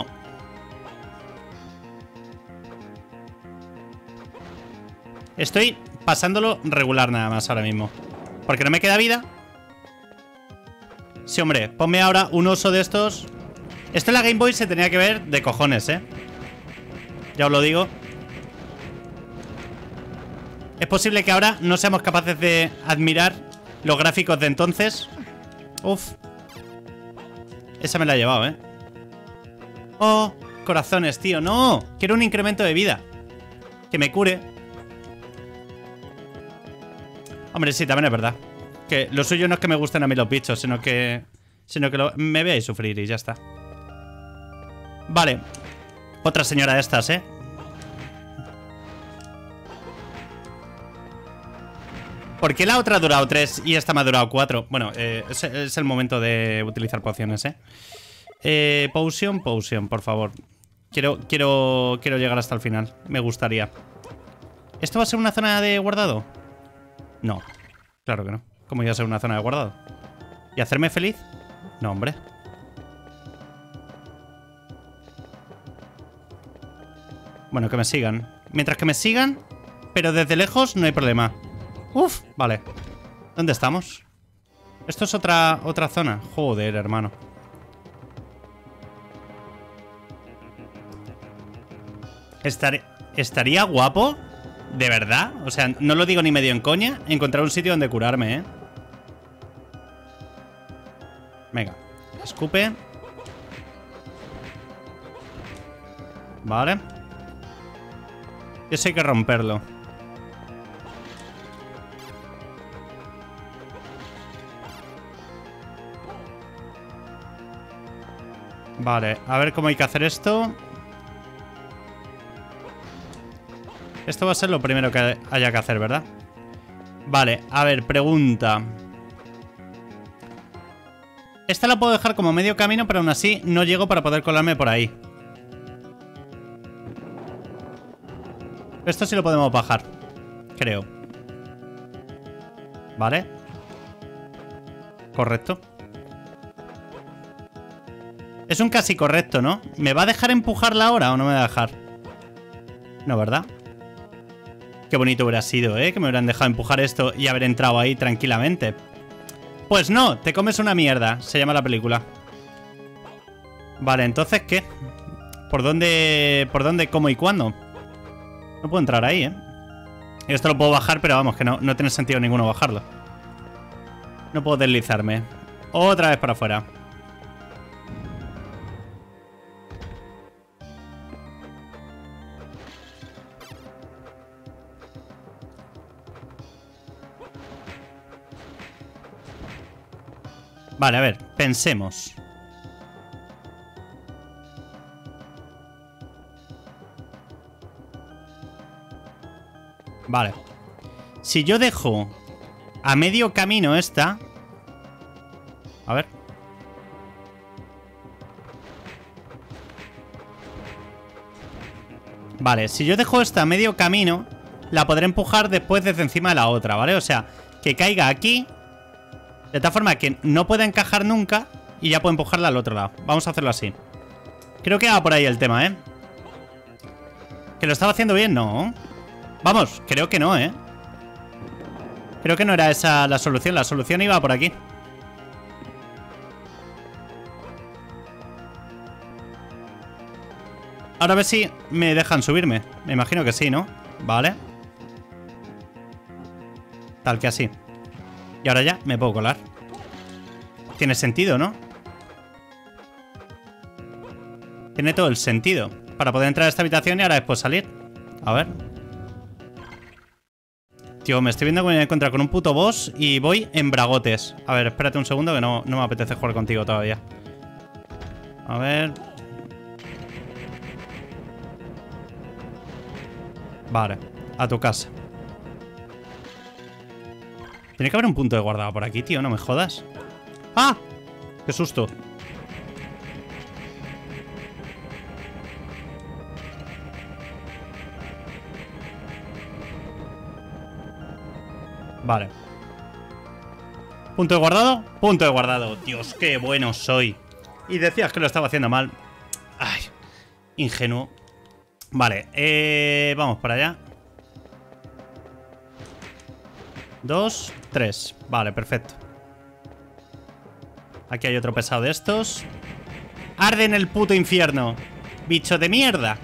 Estoy pasándolo regular nada más ahora mismo. Porque no me queda vida. Sí, hombre, ponme ahora un oso de estos. Esto en la Game Boy se tenía que ver de cojones, Ya os lo digo. Es posible que ahora no seamos capaces de admirar los gráficos de entonces. Uf. Esa me la he llevado, Oh, corazones, tío, no. Quiero un incremento de vida. Que me cure. Hombre, sí, también es verdad. Que lo suyo no es que me gusten a mí los bichos, sino que me veáis sufrir y ya está. Vale. Otra señora de estas, ¿Por qué la otra ha durado 3 y esta me ha durado 4? Bueno, es el momento de utilizar pociones, Potion, por favor. Quiero llegar hasta el final. Me gustaría. ¿Esto va a ser una zona de guardado? No, claro que no. ¿Cómo iba a ser una zona de guardado? ¿Y hacerme feliz? No, hombre. Bueno, que me sigan. Mientras que me sigan, pero desde lejos no hay problema. Uf, vale. ¿Dónde estamos? Esto es otra zona. Joder, hermano. Estaría guapo, de verdad. O sea, no lo digo ni medio en coña. Encontrar un sitio donde curarme, Venga, escupe. Vale. Eso hay que romperlo. Vale, a ver cómo hay que hacer esto. Esto va a ser lo primero que haya que hacer, ¿verdad? Vale, a ver, pregunta. Esta la puedo dejar como medio camino, pero aún así no llego para poder colarme por ahí. Esto sí lo podemos bajar, creo. Vale. Correcto. Es un casi correcto, ¿no? ¿Me va a dejar empujarla ahora o no me va a dejar? No, ¿verdad? Qué bonito hubiera sido, ¿eh? Que me hubieran dejado empujar esto y haber entrado ahí tranquilamente. Pues no, te comes una mierda. Se llama la película. Vale, entonces, ¿qué? ¿Por dónde, cómo y cuándo? No puedo entrar ahí, ¿eh? Esto lo puedo bajar, pero vamos, que no tiene sentido ninguno bajarlo. No puedo deslizarme. Otra vez para afuera. Vale, a ver, pensemos. Vale. Si yo dejo a medio camino esta... A ver. Vale, si yo dejo esta a medio camino, la podré empujar después desde encima de la otra, ¿vale? O sea, que caiga aquí, de tal forma que no pueda encajar nunca y ya puedo empujarla al otro lado. Vamos a hacerlo así. Creo que va por ahí el tema, ¿eh? ¿Que lo estaba haciendo bien? No. Vamos, creo que no, ¿eh? Creo que no era esa la solución. La solución iba por aquí. Ahora a ver si me dejan subirme. Me imagino que sí, ¿no? Vale. Tal que así. Y ahora ya me puedo colar. Tiene sentido, ¿no? Tiene todo el sentido. Para poder entrar a esta habitación y ahora después salir. A ver. Tío, me estoy viendo que me voy a encontrar con un puto boss y voy en bragotes. A ver, espérate un segundo que no me apetece jugar contigo todavía. A ver. Vale, a tu casa. Tiene que haber un punto de guardado por aquí, tío, no me jodas. ¡Ah! ¡Qué susto! Vale. ¿Punto de guardado? Punto de guardado. Dios, qué bueno soy. Y decías que lo estaba haciendo mal. Ay, ingenuo. Vale, vamos para allá. 2, 3. Vale, perfecto. Aquí hay otro pesado de estos. ¡Arde en el puto infierno! ¡Bicho de mierda!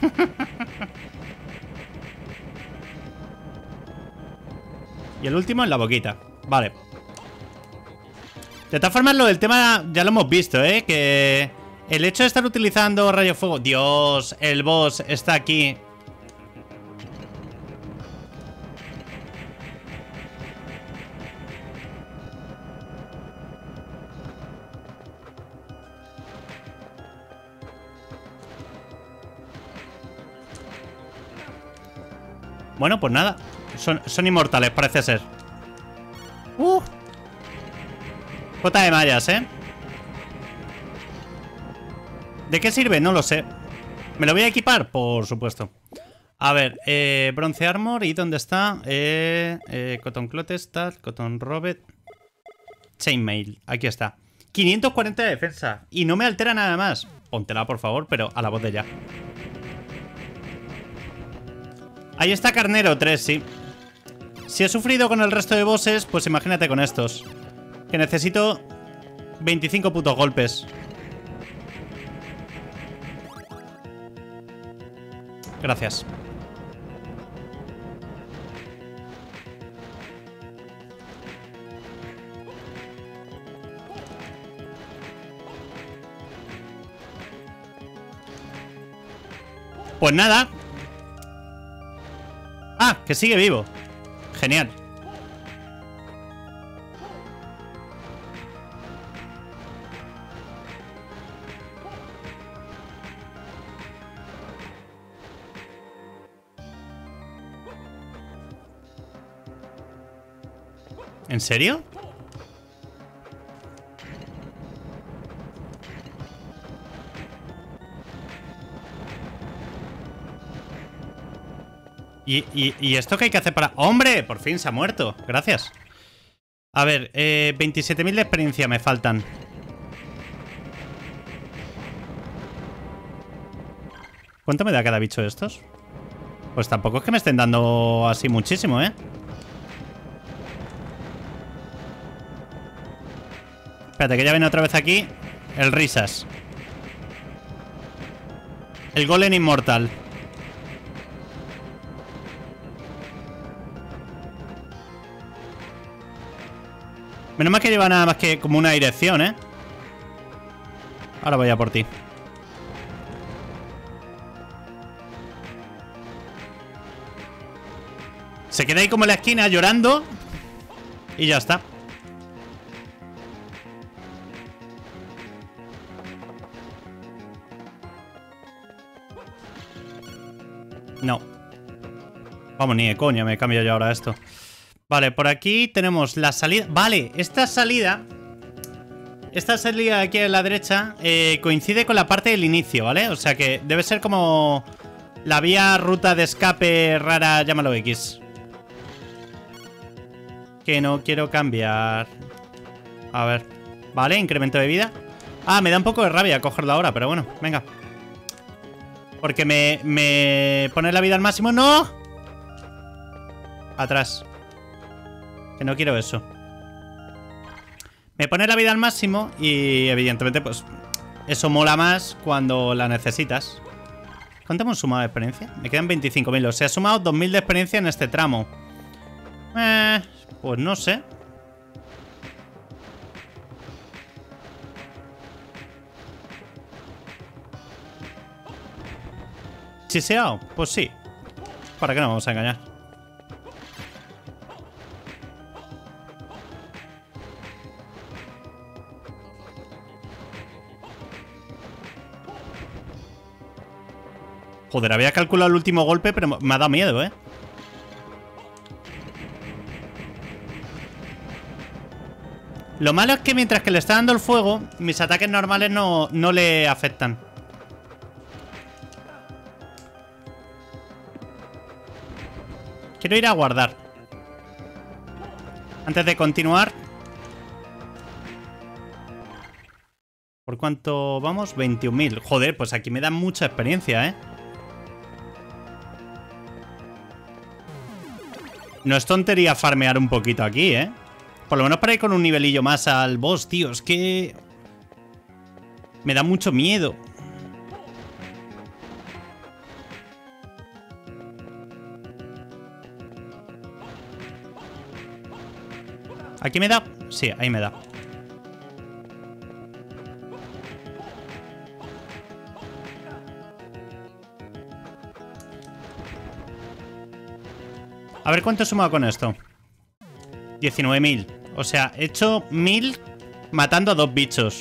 Y el último en la boquita. Vale. De todas formas, lo del tema ya lo hemos visto, ¿eh? Que el hecho de estar utilizando rayo fuego... Dios, el boss está aquí. Bueno, pues nada. Son inmortales, parece ser. Jota de mallas, ¿eh? ¿De qué sirve? No lo sé. ¿Me lo voy a equipar? Por supuesto. A ver, bronce armor. ¿Y dónde está? Cotton clotes, tal, cotton robet. Chainmail, aquí está. 540 de defensa. Y no me altera nada más. Póntela, por favor, pero a la voz de ya. Ahí está Carnero 3, sí. Si he sufrido con el resto de bosses, pues imagínate con estos. Que necesito 25 putos golpes. Gracias. Pues nada. Ah, que sigue vivo. Genial. ¿En serio? ¿Y esto qué hay que hacer para...? ¡Hombre! Por fin se ha muerto. Gracias. A ver, 27.000 de experiencia me faltan. ¿Cuánto me da cada bicho de estos? Pues tampoco es que me estén dando así muchísimo, ¿eh? Espérate, que ya viene otra vez aquí el Risas. El Golem Inmortal. Menos mal que lleva nada más que como una dirección, ¿eh? Ahora voy a por ti. Se queda ahí como en la esquina llorando. Y ya está. No. Vamos, ni de coña me cambio yo ahora esto. Vale, por aquí tenemos la salida. Vale, esta salida de aquí a la derecha coincide con la parte del inicio, ¿vale? O sea que debe ser como la vía ruta de escape rara, llámalo X. Que no quiero cambiar. A ver. Vale, incremento de vida. Ah, me da un poco de rabia cogerla ahora, pero bueno, venga. Porque me pone la vida al máximo. ¡No! Atrás. Que no quiero eso. Me pone la vida al máximo y evidentemente pues eso mola más cuando la necesitas. ¿Cuánto hemos sumado de experiencia? Me quedan 25.000. O sea, he sumado 2.000 de experiencia en este tramo. Pues no sé. ¿Chiseado? Pues sí. ¿Para qué nos vamos a engañar? Joder, había calculado el último golpe, pero me ha dado miedo, ¿eh? Lo malo es que mientras que le está dando el fuego, mis ataques normales no le afectan. Quiero ir a guardar. Antes de continuar. ¿Por cuánto vamos? 21.000. Joder, pues aquí me dan mucha experiencia, ¿eh? No es tontería farmear un poquito aquí, ¿eh? Por lo menos para ir con un nivelillo más al boss, tío. Es que... me da mucho miedo. ¿Aquí me da? Sí, ahí me da. A ver cuánto he sumado con esto. 19.000. O sea, he hecho 1.000 matando a 2 bichos.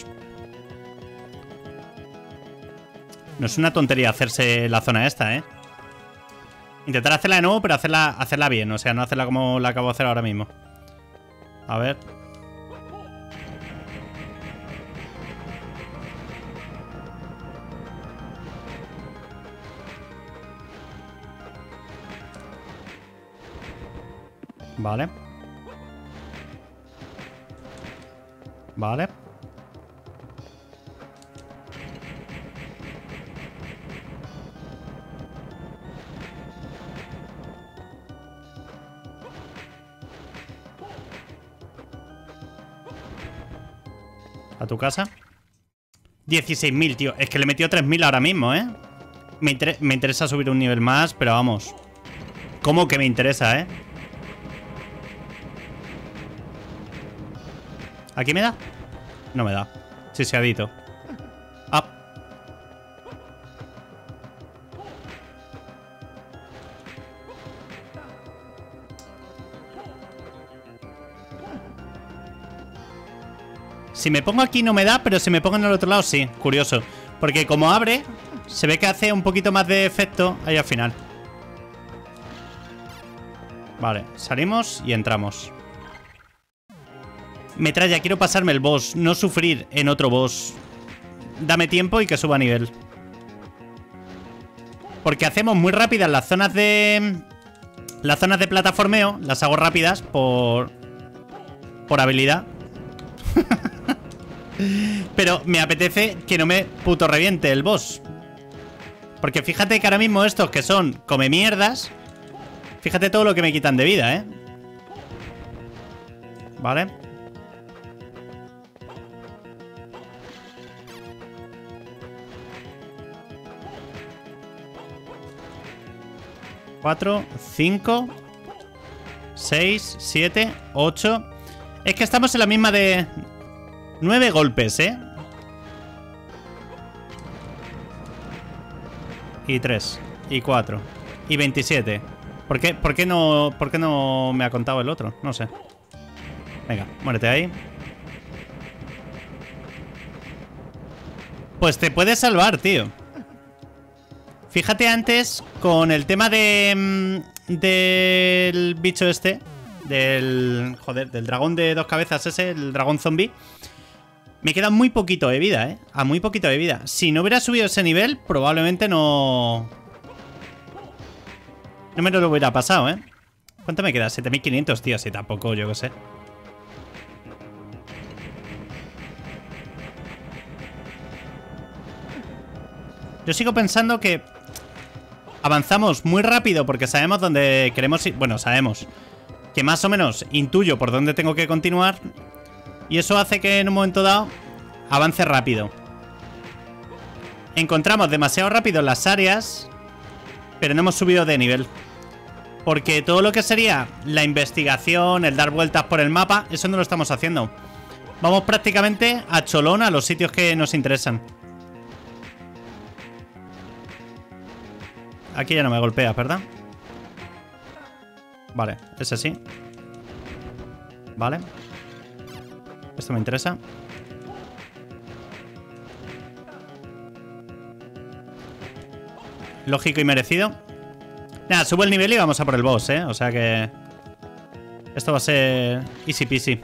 No es una tontería hacerse la zona esta, ¿eh? Intentar hacerla de nuevo, pero hacerla bien. O sea, no hacerla como la acabo de hacer ahora mismo. A ver. Vale. Vale. ¿A tu casa? 16.000, tío. Es que le he metido 3.000 ahora mismo, ¿eh? Me interesa subir un nivel más, pero vamos. ¿Cómo que me interesa, eh? ¿Aquí me da? No me da. Sí, se ha dito. Ah. Si me pongo aquí no me da, pero si me pongo en el otro lado sí. Curioso. Porque como abre, se ve que hace un poquito más de efecto ahí al final. Vale, salimos y entramos. Metralla, quiero pasarme el boss, no sufrir en otro boss. Dame tiempo y que suba nivel. Porque hacemos muy rápidas las zonas de... Las zonas de plataformeo, las hago rápidas por habilidad. Pero me apetece que no me puto reviente el boss. Porque fíjate que ahora mismo estos que son come mierdas, fíjate todo lo que me quitan de vida, ¿eh? Vale. Cuatro, 5, 6, 7, 8. Es que estamos en la misma de 9 golpes, ¿eh? Y 3, y 4, y 27. ¿Por qué no me ha contado el otro? No sé. Venga, muérete ahí. Pues te puedes salvar, tío. Fíjate antes con el tema de... del bicho este. Del... Joder, del dragón de 2 cabezas ese, el dragón zombie. Me queda muy poquito de vida, ¿eh? A muy poquito de vida. Si no hubiera subido ese nivel, probablemente no... No me lo hubiera pasado, ¿eh? ¿Cuánto me queda? 7500, tío. Si tampoco, yo qué sé. Yo sigo pensando que avanzamos muy rápido porque sabemos dónde queremos ir. Bueno, sabemos que más o menos intuyo por dónde tengo que continuar. Y eso hace que en un momento dado avance rápido. Encontramos demasiado rápido las áreas, pero no hemos subido de nivel. Porque todo lo que sería la investigación, el dar vueltas por el mapa, eso no lo estamos haciendo. Vamos prácticamente a cholón a los sitios que nos interesan. Aquí ya no me golpeas, ¿verdad? Vale, ese sí. Vale. Esto me interesa. Lógico y merecido. Nada, subo el nivel y vamos a por el boss, ¿eh? O sea que... Esto va a ser easy peasy.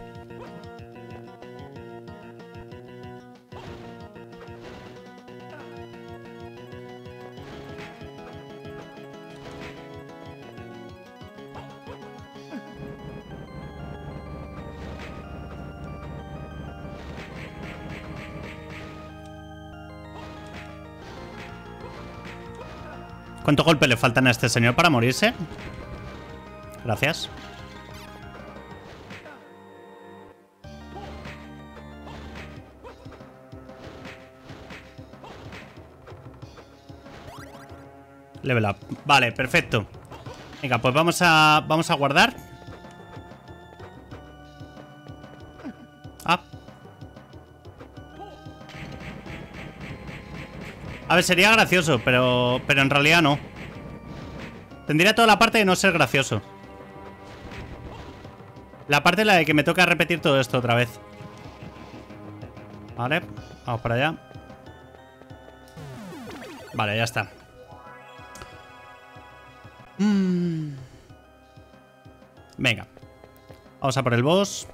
¿Cuántos golpes le faltan a este señor para morirse? Gracias. Level up. Vale, perfecto. Venga, pues vamos a guardar. Ah. A ver, sería gracioso, pero en realidad no. Tendría toda la parte de no ser gracioso. La parte en la de que me toca repetir todo esto otra vez. Vale, vamos para allá. Vale, ya está. Venga. Vamos a por el boss.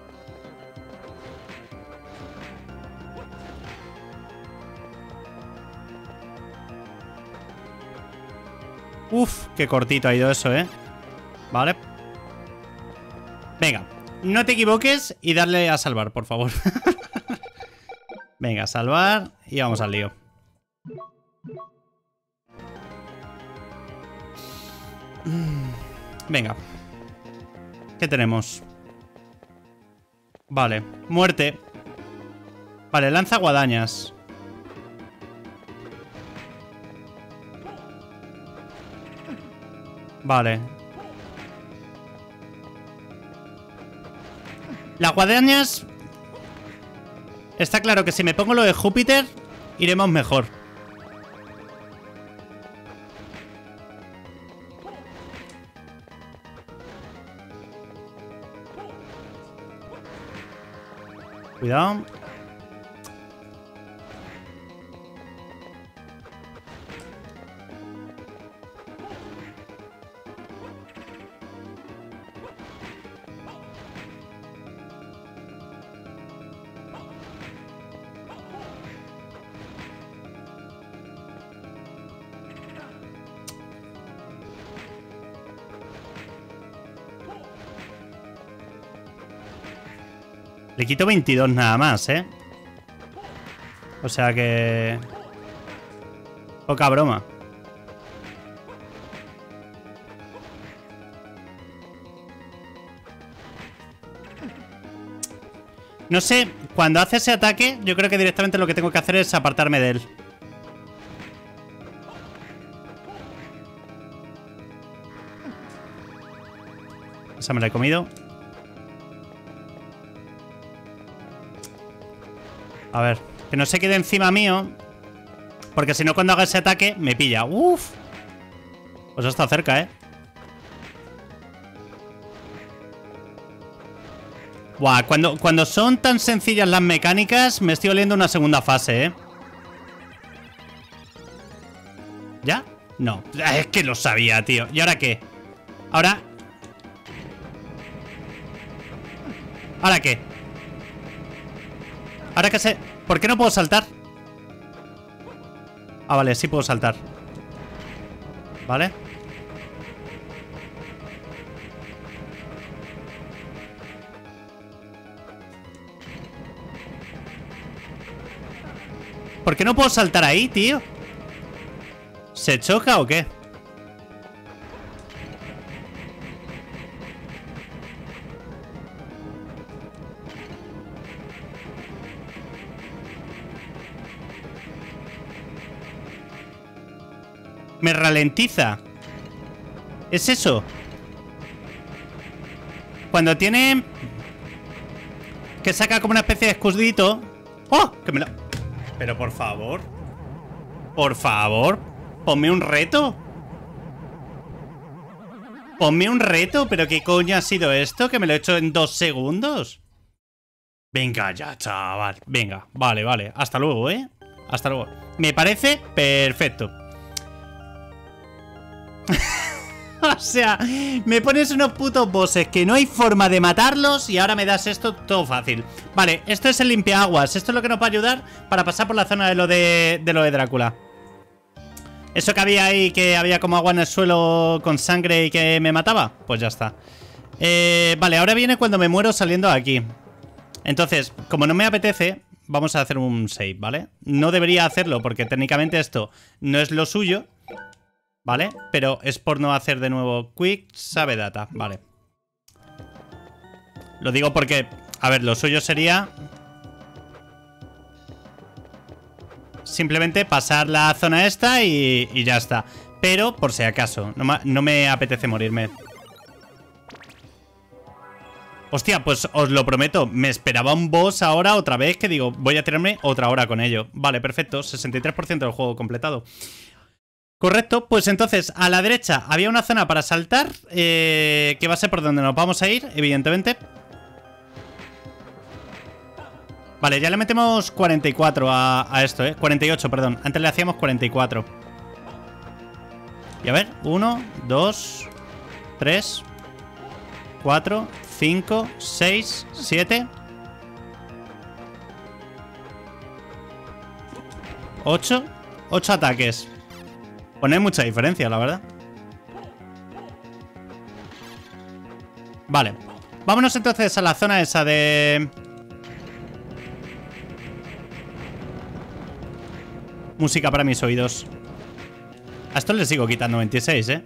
Uf, qué cortito ha ido eso, ¿eh? Vale. Venga, no te equivoques y darle a salvar, por favor. Venga, salvar y vamos al lío. Venga. ¿Qué tenemos? Vale, muerte. Vale, lanza guadañas. Vale. Las guadañas... Está claro que si me pongo lo de Júpiter, iremos mejor. Cuidado. Le quito 22 nada más, ¿eh? O sea que... poca broma. No sé, cuando hace ese ataque, yo creo que directamente lo que tengo que hacer es apartarme de él. Esa me la he comido. A ver, que no se quede encima mío. Porque si no, cuando haga ese ataque, me pilla. Uf. Pues está cerca, ¿eh? Buah, cuando son tan sencillas las mecánicas, me estoy oliendo una segunda fase, ¿eh? ¿Ya? No. Es que lo sabía, tío. ¿Y ahora qué? Ahora... ¿ahora qué? ¿Ahora qué sé? ¿Por qué no puedo saltar? Ah, vale, sí puedo saltar. Vale. ¿Por qué no puedo saltar ahí, tío? ¿Se choca o qué? Me ralentiza. ¿Es eso? Cuando tiene... que saca como una especie de escudito. ¡Oh! Que me lo... pero por favor. Por favor. Ponme un reto. Ponme un reto. ¿Pero qué coño ha sido esto? Que me lo he hecho en 2 segundos. Venga ya, chaval. Venga, vale, vale. Hasta luego, ¿eh? Hasta luego. Me parece perfecto. O sea, me pones unos putos bosses que no hay forma de matarlos y ahora me das esto todo fácil. Vale, esto es el limpiaguas. Esto es lo que nos va a ayudar para pasar por la zona de lo de Drácula. Eso que había ahí, que había como agua en el suelo con sangre y que me mataba, pues ya está. Vale, ahora viene cuando me muero saliendo de aquí. Entonces, como no me apetece, vamos a hacer un save, ¿vale? No debería hacerlo porque técnicamente esto no es lo suyo, ¿vale? Pero es por no hacer de nuevo quick save data, vale. Lo digo porque, a ver, lo suyo sería simplemente pasar la zona esta y ya está. Pero, por si acaso, no me apetece morirme. Hostia, pues os lo prometo, me esperaba un boss ahora otra vez que digo, voy a tirarme otra hora con ello. Vale, perfecto, 63% del juego completado. Correcto, pues entonces a la derecha había una zona para saltar, que va a ser por donde nos vamos a ir, evidentemente. Vale, ya le metemos 44 a esto, 48, perdón. Antes le hacíamos 44. Y a ver, 1, 2, 3, 4, 5, 6, 7, 8. 8 ataques. Pues no hay mucha diferencia, la verdad. Vale. Vámonos entonces a la zona esa de... música para mis oídos. A esto le sigo quitando 26, ¿eh?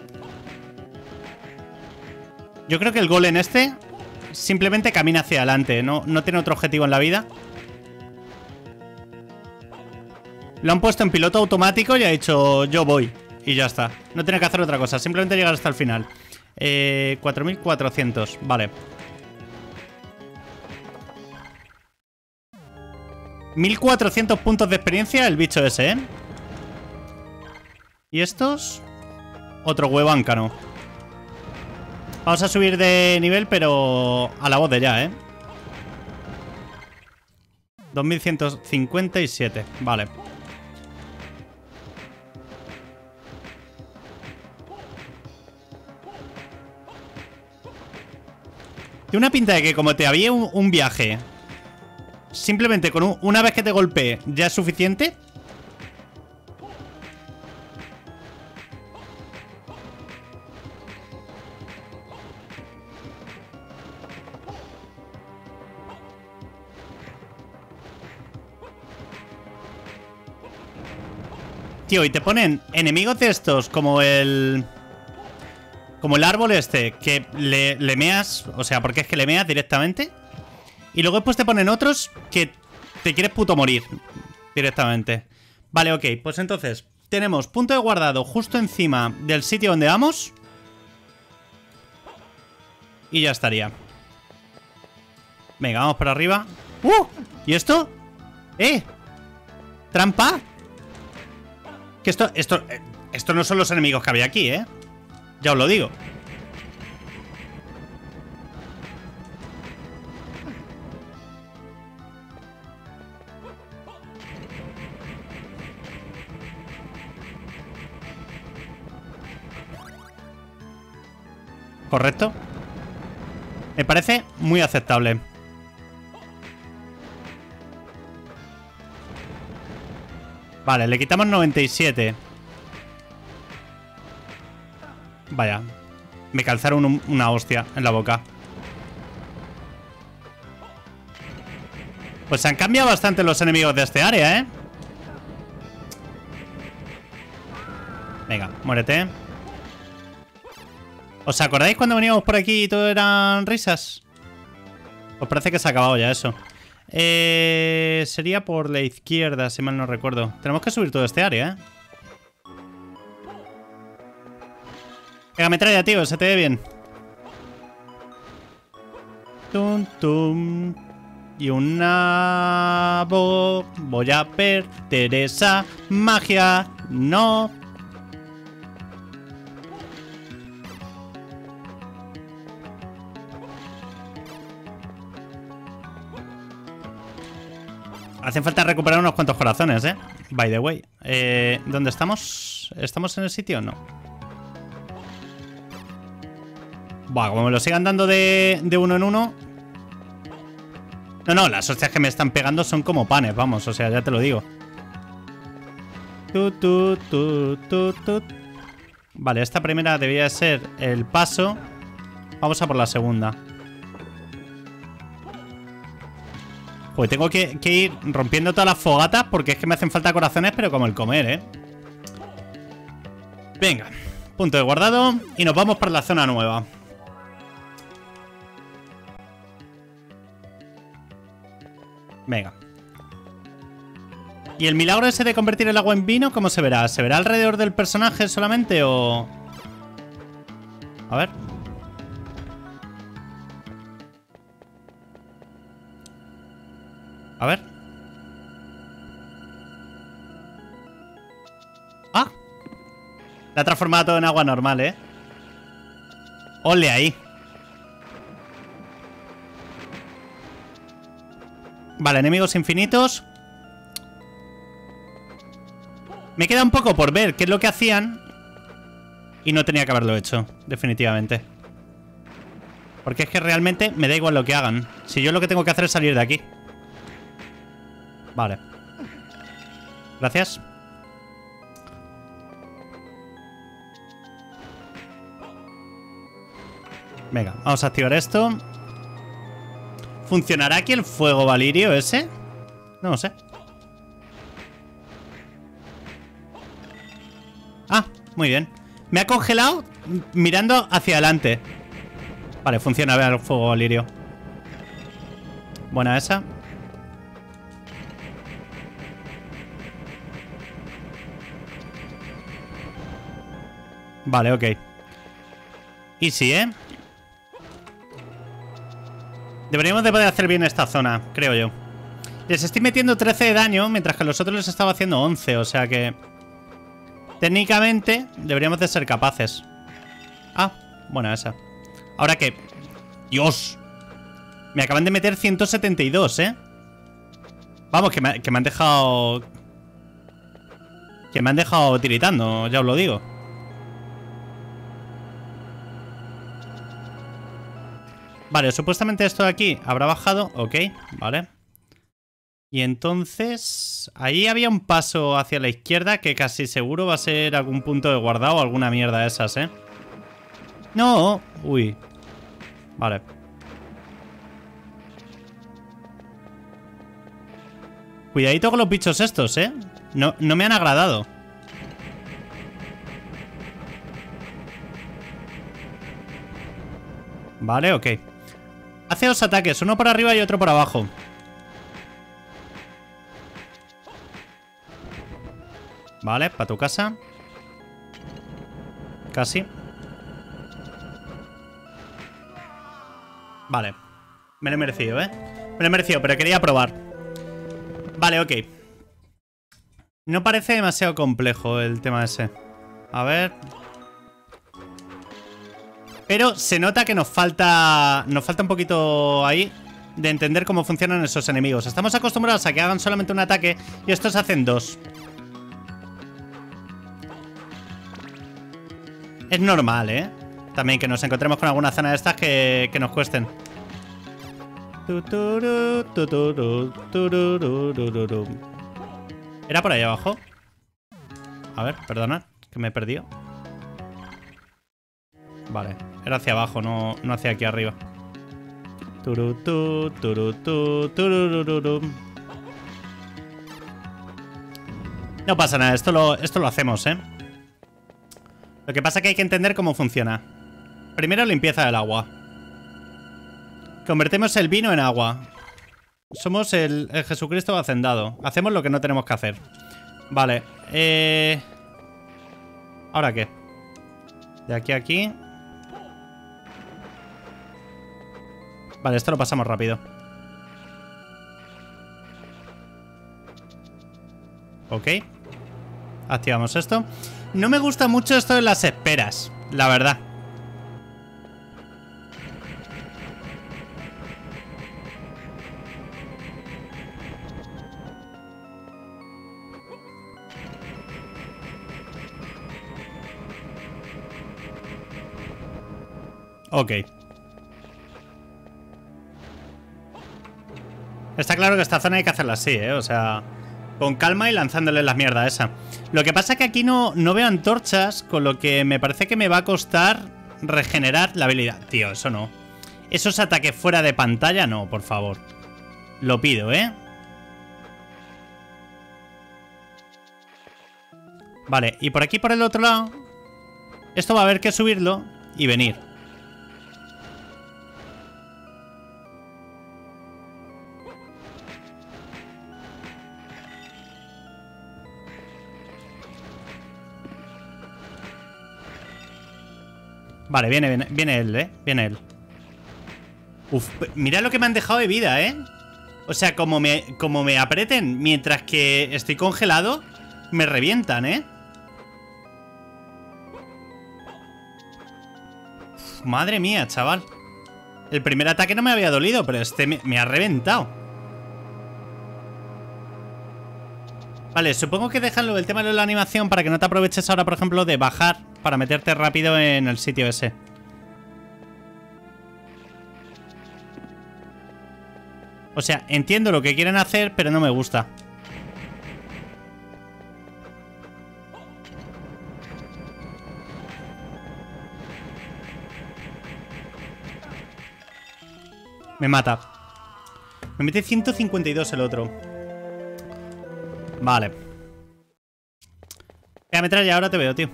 Yo creo que el golem este simplemente camina hacia adelante. No tiene otro objetivo en la vida. Lo han puesto en piloto automático y ha dicho yo voy. Y ya está. No tiene que hacer otra cosa. Simplemente llegar hasta el final. 4400. Vale. 1400 puntos de experiencia el bicho ese, ¿eh? ¿Y estos? Otro hueváncano. Vamos a subir de nivel, pero a la voz de ya, ¿eh? 2157. Vale. Tiene una pinta de que como te había un viaje, simplemente con una vez que te golpee ya es suficiente. Tío, y te ponen enemigos de estos como el... Como el árbol este, que le meas... O sea, porque es que le meas directamente. Y luego después te ponen otros que te quieres puto morir directamente. Vale, ok. Pues entonces, tenemos punto de guardado justo encima del sitio donde vamos. Y ya estaría. Venga, vamos por arriba. ¿Y esto? ¿Trampa? Que esto no son los enemigos que había aquí, ¿eh? Ya os lo digo. ¿Correcto? Me parece muy aceptable. Vale, le quitamos 97. Vaya. Me calzaron una hostia en la boca. Pues se han cambiado bastante los enemigos de este área, ¿eh? Venga, muérete. ¿Os acordáis cuando veníamos por aquí y todo eran risas? Pues parece que se ha acabado ya eso. Sería por la izquierda, si mal no recuerdo. Tenemos que subir todo este área, ¿eh? Venga, metralla, tío, se te ve bien. Tum, tum. Y una voy a perder esa magia. No. Hacen falta recuperar unos cuantos corazones, ¿eh? By the way. ¿Dónde estamos? ¿Estamos en el sitio o no? Buah, como me lo sigan dando de uno en uno. No, las hostias que me están pegando son como panes, vamos. O sea, ya te lo digo. Vale, esta primera debía ser el paso. Vamos a por la segunda. Pues tengo que ir rompiendo todas las fogatas porque es que me hacen falta corazones, pero como el comer, ¿eh? Venga, punto de guardado y nos vamos para la zona nueva. Venga. ¿Y el milagro ese de convertir el agua en vino, cómo se verá? ¿Se verá alrededor del personaje solamente o...? A ver. A ver. ¡Ah! La ha transformado todo en agua normal, ¿eh? ¡Ole ahí! Vale, enemigos infinitos. Me queda un poco por ver qué es lo que hacían. Y no tenía que haberlo hecho, definitivamente. Porque es que realmente me da igual lo que hagan. Si yo lo que tengo que hacer es salir de aquí. Vale. Gracias. Venga, vamos a activar esto. ¿Funcionará aquí el fuego valirio ese? No lo sé. Ah, muy bien. Me ha congelado mirando hacia adelante. Vale, funciona, vea el fuego valirio. Buena esa. Vale, ok. Easy, ¿eh? Deberíamos de poder hacer bien esta zona, creo yo. Les estoy metiendo 13 de daño, mientras que a los otros les estaba haciendo 11, o sea que... técnicamente, deberíamos de ser capaces. Ah, buena esa. Ahora que... ¡Dios! Me acaban de meter 172, ¿eh? Vamos, que me han dejado... Que me han dejado tiritando, ya os lo digo. Vale, supuestamente esto de aquí habrá bajado. Ok, vale. Y entonces... ahí había un paso hacia la izquierda que casi seguro va a ser algún punto de guardado o alguna mierda de esas, ¿eh? ¡No! Uy. Vale. Cuidadito con los bichos estos, ¿eh? No me han agradado. Vale, ok. Hace 2 ataques, uno por arriba y otro por abajo. Vale, para tu casa. Casi. Vale. Me lo he merecido, ¿eh? Me lo he merecido, pero quería probar. Vale, ok. No parece demasiado complejo el tema ese. A ver. Pero se nota que nos falta un poquito ahí de entender cómo funcionan esos enemigos. Estamos acostumbrados a que hagan solamente un ataque y estos hacen 2. Es normal, ¿eh? También que nos encontremos con alguna zona de estas que nos cuesten. ¿Era por ahí abajo? A ver, perdona, que me he perdido. Vale, era hacia abajo, no hacia aquí arriba. No pasa nada, esto lo hacemos, ¿eh? Lo que pasa es que hay que entender cómo funciona. Primero, limpieza del agua. Convertimos el vino en agua. Somos el Jesucristo hacendado. Hacemos lo que no tenemos que hacer. Vale. ¿Ahora qué? De aquí a aquí. Vale, esto lo pasamos rápido. Ok. Activamos esto. No me gusta mucho esto de las esperas, la verdad. Ok. Está claro que esta zona hay que hacerla así, ¿eh? O sea, con calma y lanzándole la mierda esa. Lo que pasa es que aquí no veo antorchas, con lo que me parece que me va a costar regenerar la habilidad. Tío, eso no. Esos ataques fuera de pantalla, no, por favor. Lo pido, ¿eh? Vale, y por aquí, por el otro lado, esto va a haber que subirlo y venir. Vale, viene él, ¿eh? Viene él. Uf, mira lo que me han dejado de vida, ¿eh? O sea, como me aprieten mientras que estoy congelado, me revientan, ¿eh? Uf, madre mía, chaval. El primer ataque no me había dolido, pero este me ha reventado. Vale, supongo que dejarlo el tema de la animación para que no te aproveches ahora, por ejemplo, de bajar para meterte rápido en el sitio ese. O sea, entiendo lo que quieren hacer, pero no me gusta. Me mata. Me mete 152 el otro. Vale. Voy a meter ya, ahora te veo, tío.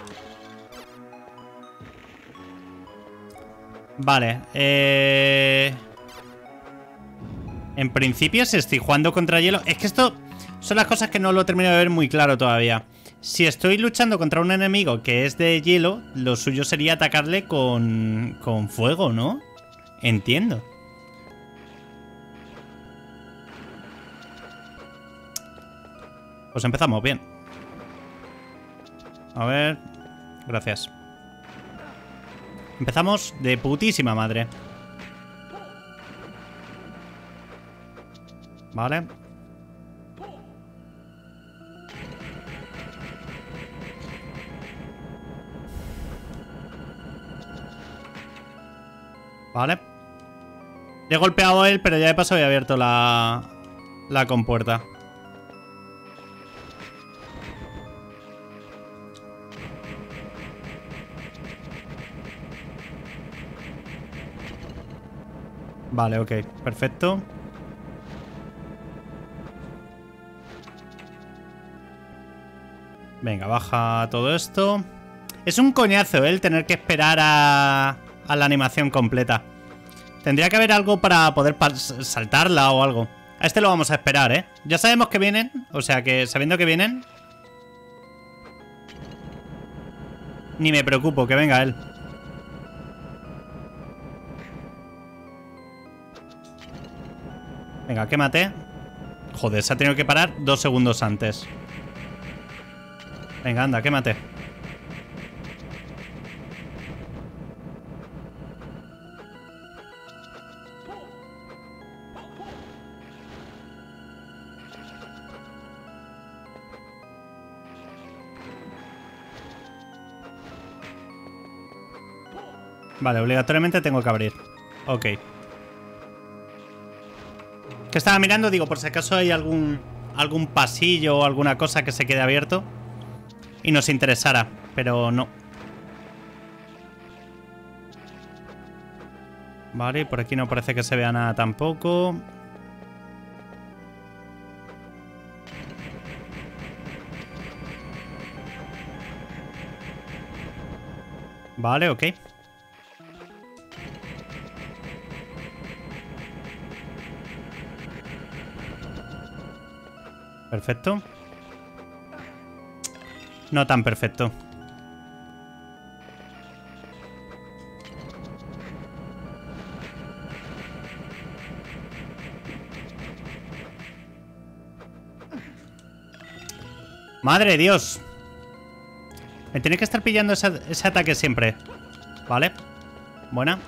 Vale. En principio, si estoy jugando contra hielo... Es que esto son las cosas que no lo termino de ver muy claro todavía. Si estoy luchando contra un enemigo que es de hielo, lo suyo sería atacarle con fuego, ¿no? Entiendo. Pues empezamos bien. A ver... Gracias. Empezamos de putísima madre. Vale. Vale. Le he golpeado a él, pero ya de paso había abierto la compuerta. Vale, ok, perfecto. Venga, baja todo esto. Es un coñazo, el tener que esperar a a la animación completa. Tendría que haber algo para poder saltarla o algo. A este lo vamos a esperar, ¿eh? Ya sabemos que vienen, o sea que sabiendo que vienen... Ni me preocupo, que venga él. Venga, quémate. Joder, se ha tenido que parar 2 segundos antes. Venga, anda, quémate. Vale, obligatoriamente tengo que abrir. Ok. Que estaba mirando, digo, por si acaso hay algún pasillo o alguna cosa que se quede abierto y nos interesara, pero no. Vale, y por aquí no parece que se vea nada tampoco. Vale, ok. Perfecto. No tan perfecto. ¡Madre de Dios! Me tiene que estar pillando ese ataque siempre. Vale. Buena.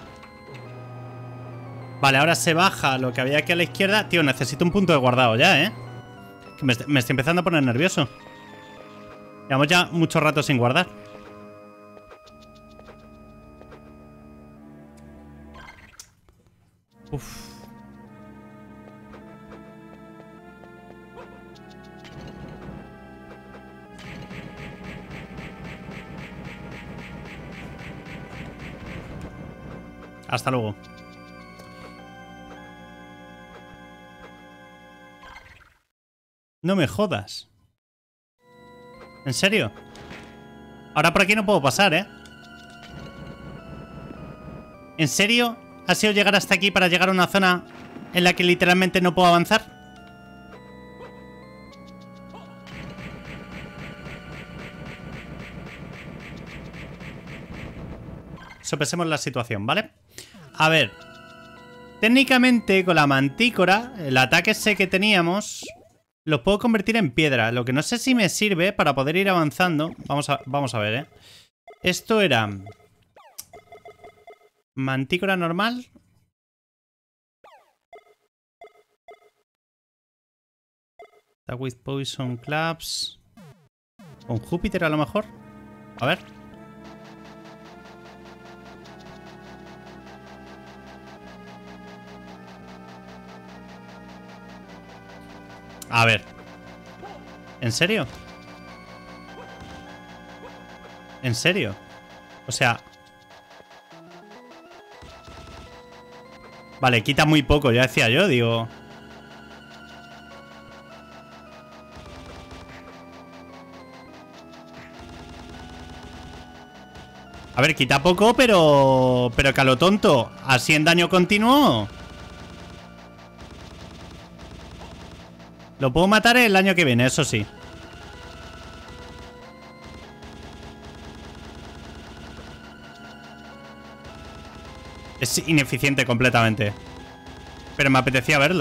Vale, ahora se baja lo que había aquí a la izquierda. Tío, necesito un punto de guardado ya, ¿eh? Que me estoy empezando a poner nervioso. Llevamos ya mucho rato sin guardar. Uf. Hasta luego. No me jodas. ¿En serio? Ahora por aquí no puedo pasar, ¿eh? ¿En serio? ¿Ha sido llegar hasta aquí para llegar a una zona en la que literalmente no puedo avanzar? Sopesemos la situación, ¿vale? A ver. Técnicamente, con la mantícora, el ataque ese que teníamos... Los puedo convertir en piedra. Lo que no sé si me sirve para poder ir avanzando. Vamos a ver, ¿eh? Esto era... Mantícora normal. Attack with Poison Clubs. Con Júpiter a lo mejor. A ver. A ver. ¿En serio? ¿En serio? O sea... Vale, quita muy poco, ya decía yo, digo... A ver, quita poco, pero... Pero que a lo tonto, así en daño continuo... Lo puedo matar el año que viene, eso sí. Es ineficiente completamente. Pero me apetecía verlo.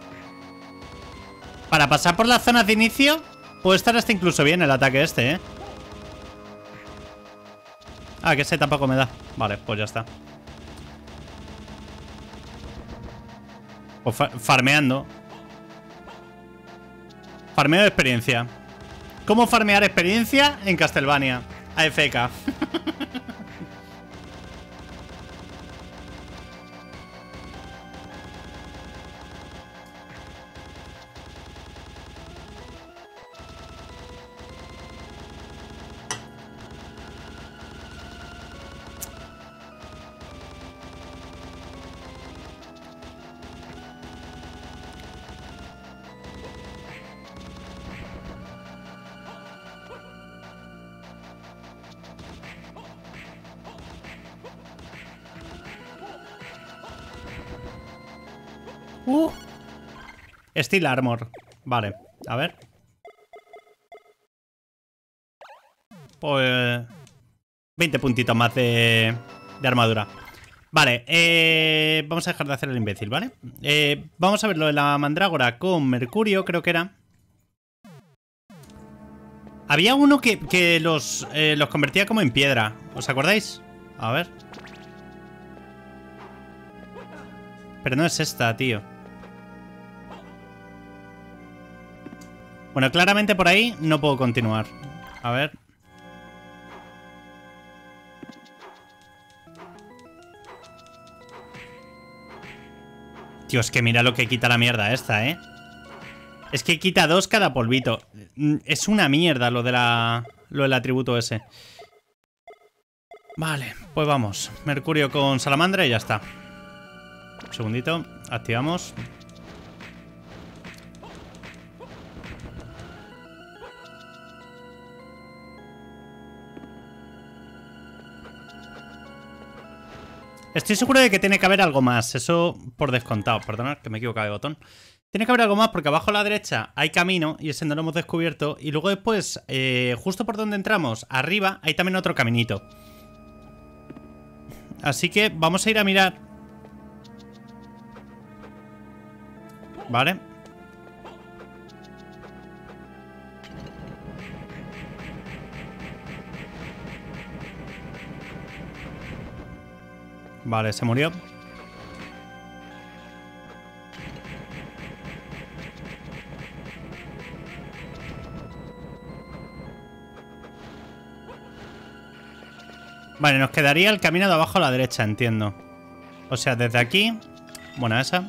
Para pasar por las zonas de inicio, puede estar hasta incluso bien el ataque este, ¿eh? Ah, que ese tampoco me da. Vale, pues ya está. Pues farmeando. Farmeo de experiencia. ¿Cómo farmear experiencia en Castlevania? AFK. Steel Armor. Vale, a ver. Pues 20 puntitos más de armadura. Vale, vamos a dejar de hacer el imbécil, ¿vale? Vamos a ver lo de la mandrágora con mercurio, creo que era. Había uno que los convertía como en piedra. ¿Os acordáis? A ver. Pero no es esta, tío. Bueno, claramente por ahí no puedo continuar. A ver. Tío, es que mira lo que quita la mierda esta, ¿eh? Es que quita 2 cada polvito. Es una mierda lo del atributo ese. Vale, pues vamos. Mercurio con salamandra y ya está. Un segundito. Activamos. Estoy seguro de que tiene que haber algo más. Eso por descontado. Perdonad que me he equivocado de botón. Tiene que haber algo más porque abajo a la derecha hay camino y ese no lo hemos descubierto. Y luego después, justo por donde entramos, arriba, hay también otro caminito. Así que vamos a ir a mirar. Vale. Vale, se murió. Vale, nos quedaría el camino de abajo a la derecha, entiendo. O sea, desde aquí. Bueno, esa.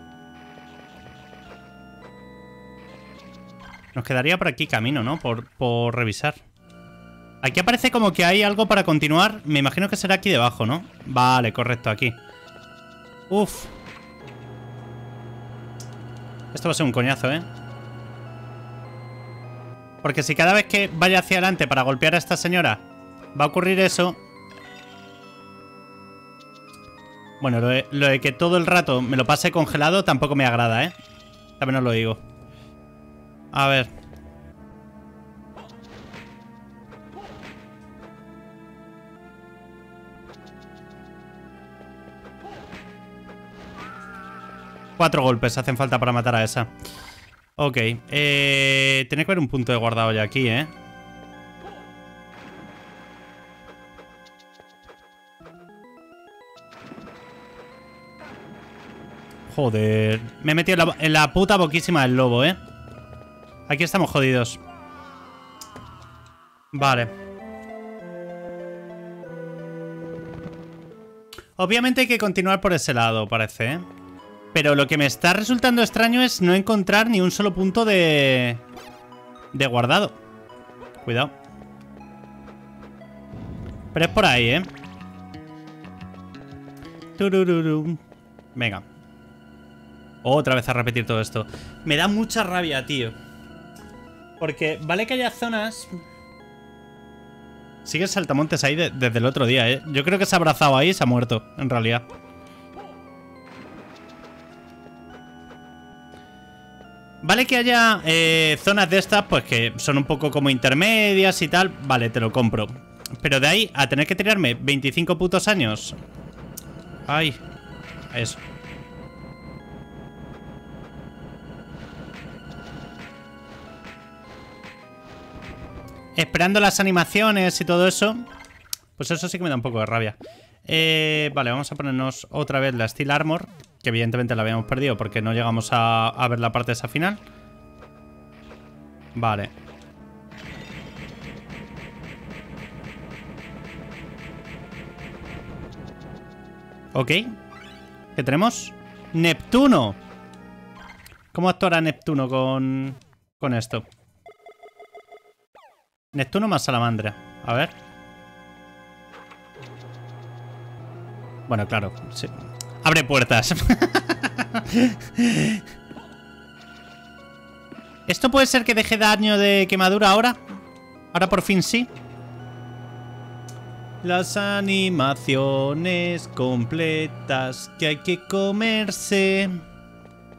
Nos quedaría por aquí camino, ¿no? Por revisar. Aquí aparece como que hay algo para continuar. Me imagino que será aquí debajo, ¿no? Vale, correcto, aquí. Uf. Esto va a ser un coñazo, ¿eh? Porque si cada vez que vaya hacia adelante para golpear a esta señora va a ocurrir eso... Bueno, lo de que todo el rato me lo pase congelado tampoco me agrada, ¿eh? También os lo digo. A ver. Cuatro golpes hacen falta para matar a esa. Ok. Tiene que haber un punto de guardado ya aquí, ¿eh? Joder. Me he metido en la puta boquísima del lobo, ¿eh? Aquí estamos jodidos. Vale. Obviamente hay que continuar por ese lado, parece, ¿eh? Pero lo que me está resultando extraño es no encontrar ni un solo punto de guardado. Cuidado. Pero es por ahí, ¿eh? Turururu. Venga. Otra vez a repetir todo esto. Me da mucha rabia, tío. Porque vale que haya zonas... Sigue el saltamontes ahí desde el otro día, ¿eh? Yo creo que se ha abrazado ahí y se ha muerto, en realidad. Vale que haya zonas de estas, pues que son un poco como intermedias y tal. Vale, te lo compro. Pero de ahí a tener que tirarme 25 putos años. Ay, eso. Esperando las animaciones y todo eso. Pues eso sí que me da un poco de rabia. Vale, vamos a ponernos otra vez la Steel Armor, que evidentemente la habíamos perdido porque no llegamos a ver la parte esa final. Vale. Ok. ¿Qué tenemos? ¡Neptuno! ¿Cómo actuará Neptuno con esto? Neptuno más salamandra. A ver. Bueno, claro. Sí. Abre puertas. ¿Esto puede ser que deje daño de quemadura ahora? Ahora por fin sí. Las animaciones completas que hay que comerse.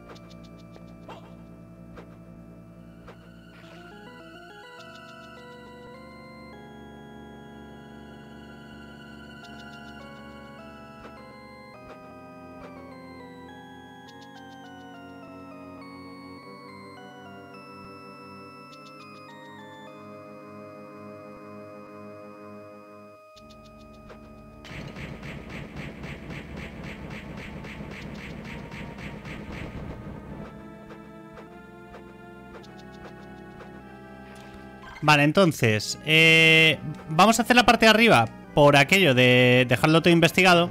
Vale, entonces, vamos a hacer la parte de arriba por aquello de dejarlo todo investigado.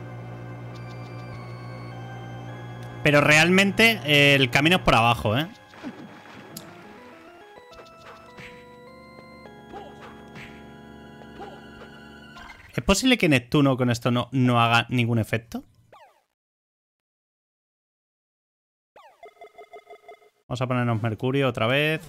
Pero realmente el camino es por abajo, ¿eh? ¿Es posible que Neptuno con esto no haga ningún efecto? Vamos a ponernos Mercurio otra vez.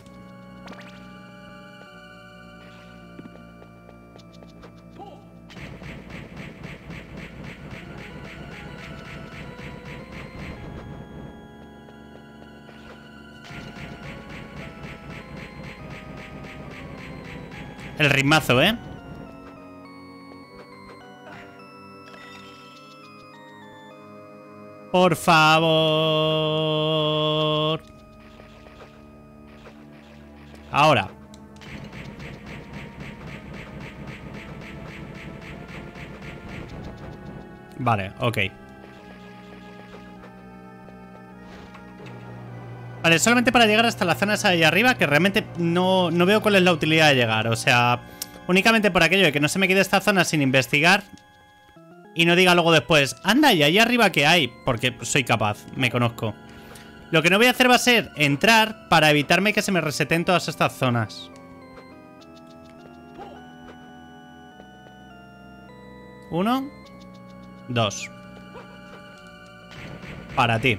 El ritmazo, ¿eh? Por favor. Ahora. Vale, ok. Vale, solamente para llegar hasta la zona esa de ahí arriba, que realmente no veo cuál es la utilidad de llegar. O sea, únicamente por aquello de que no se me quede esta zona sin investigar y no diga luego después, anda, ¿y ahí arriba qué hay? Porque soy capaz, me conozco. Lo que no voy a hacer va a ser entrar para evitarme que se me reseten todas estas zonas. Uno. Dos. Para ti.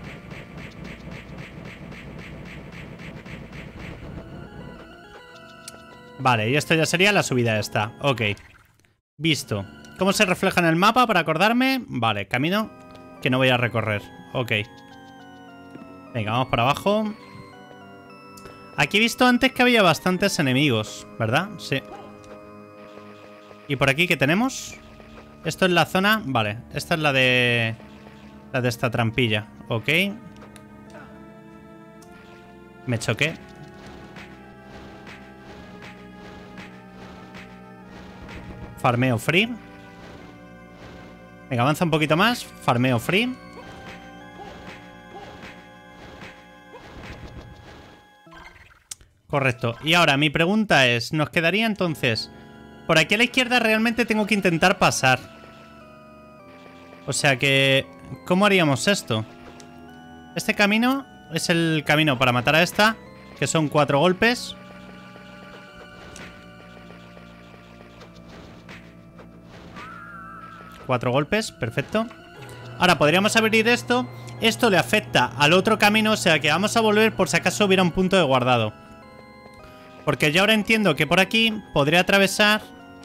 Vale, y esto ya sería la subida esta. Ok. Visto. ¿Cómo se refleja en el mapa para acordarme? Vale, camino que no voy a recorrer. Ok. Venga, vamos para abajo. Aquí he visto antes que había bastantes enemigos, ¿verdad? Sí. ¿Y por aquí qué tenemos? Esto es la zona... Vale, esta es la de... La de esta trampilla. Ok. Me choqué. Farmeo free. Venga, avanza un poquito más. Farmeo free. Correcto. Y ahora mi pregunta es, ¿nos quedaría entonces... Por aquí a la izquierda realmente tengo que intentar pasar. O sea que... ¿Cómo haríamos esto? Este camino es el camino para matar a esta, que son 4 golpes. Cuatro golpes, perfecto. Ahora podríamos abrir esto. Esto le afecta al otro camino, o sea que vamos a volver por si acaso hubiera un punto de guardado. Porque yo ahora entiendo que por aquí podría atravesar...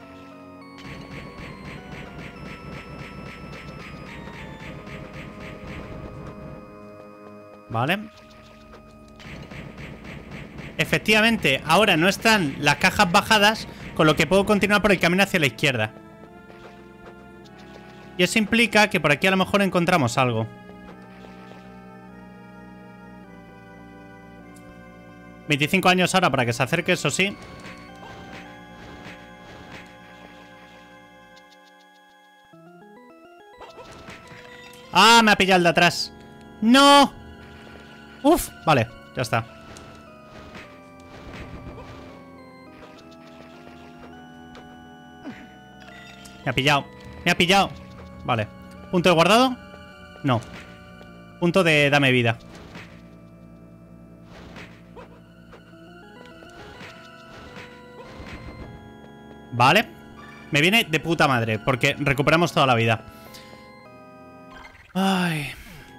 Vale. Efectivamente, ahora no están las cajas bajadas, con lo que puedo continuar por el camino hacia la izquierda. Y eso implica que por aquí a lo mejor encontramos algo. 25 años ahora para que se acerque, eso sí. ¡Ah! Me ha pillado el de atrás. ¡No! ¡Uf! Vale, ya está. Me ha pillado. Me ha pillado. Vale. ¿Punto de guardado? No. Punto de dame vida. Vale. Me viene de puta madre, porque recuperamos toda la vida. Ay.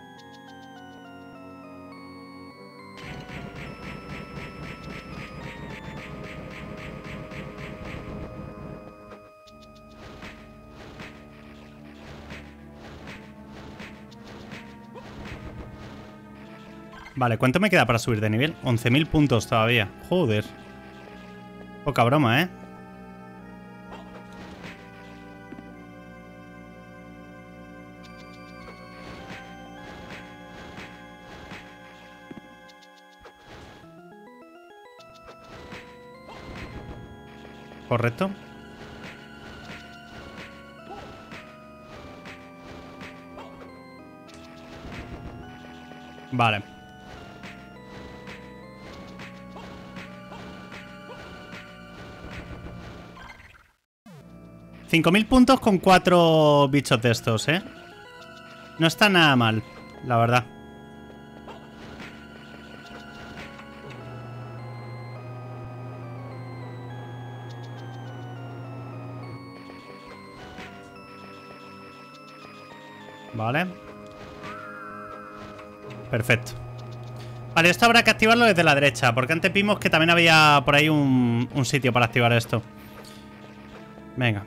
Vale, ¿cuánto me queda para subir de nivel? 11.000 puntos todavía. Joder. Poca broma, ¿eh? Correcto. Vale. 5.000 puntos con 4 bichos de estos, ¿eh? No está nada mal, la verdad. Vale. Perfecto. Vale, esto habrá que activarlo desde la derecha, porque antes vimos que también había por ahí un sitio para activar esto. Venga.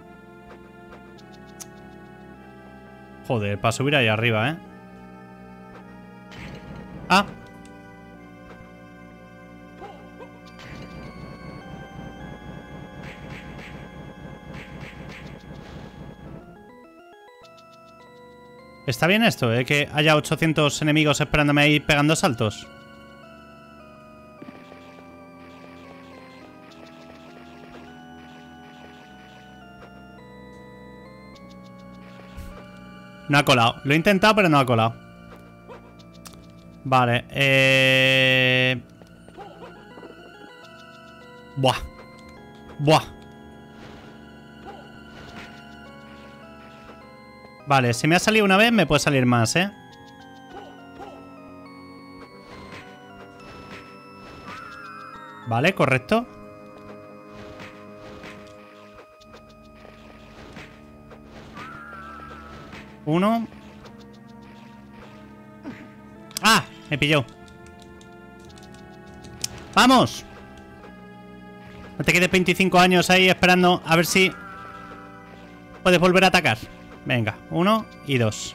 Joder, para subir ahí arriba, ¿eh? Ah. Está bien esto, ¿eh? Que haya 800 enemigos esperándome ahí pegando saltos. No ha colado. Lo he intentado, pero no ha colado. Vale, Buah. Buah. Vale, si me ha salido una vez, me puede salir más, ¿eh? Vale, correcto. Uno. ¡Ah! Me pilló. ¡Vamos! No te quedes 25 años ahí esperando a ver si puedes volver a atacar. Venga, 1 y 2.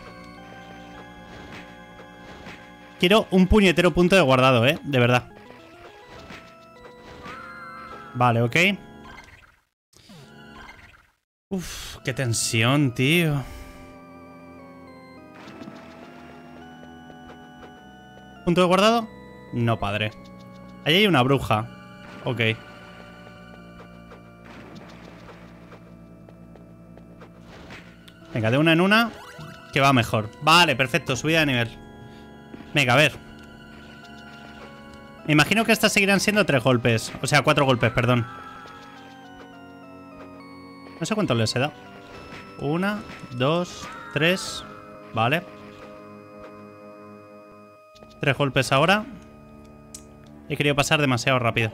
Quiero un puñetero punto de guardado, de verdad. Vale, ok. Uf, qué tensión, tío. ¿Punto de guardado? No, padre. Ahí hay una bruja. Ok. Venga, de una en una, que va mejor. Vale, perfecto, subida de nivel. Venga, a ver. Me imagino que estas seguirán siendo 3 golpes. O sea, 4 golpes, perdón. No sé cuántos les he dado. 1, 2, 3. Vale. 3 golpes ahora. He querido pasar demasiado rápido.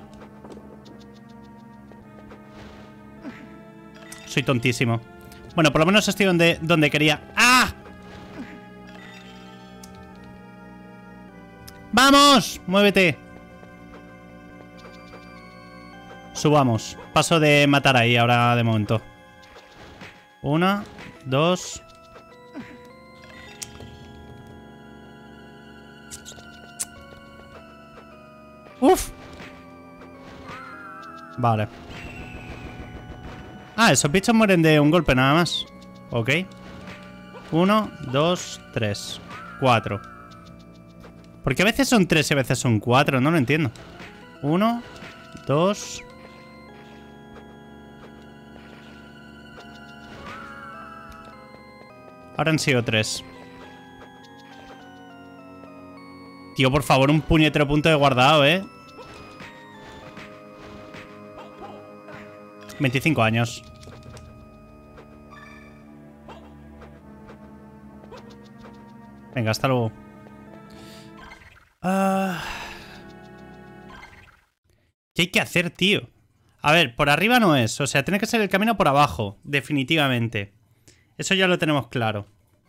Soy tontísimo. Bueno, por lo menos estoy donde quería. ¡Ah! ¡Vamos! ¡Muévete! Subamos. Paso de matar ahí ahora de momento. 1, 2. ¡Uf! Vale. Ah, esos bichos mueren de un golpe nada más. Ok. 1, 2, 3, 4. Porque a veces son 3 y a veces son 4. No lo entiendo. 1, 2. Ahora han sido 3. Tío, por favor, un puñetero punto de guardado, 25 años. Venga, hasta luego. ¿Qué hay que hacer, tío? A ver, por arriba no es. O sea, tiene que ser el camino por abajo. Definitivamente. Eso ya lo tenemos claro.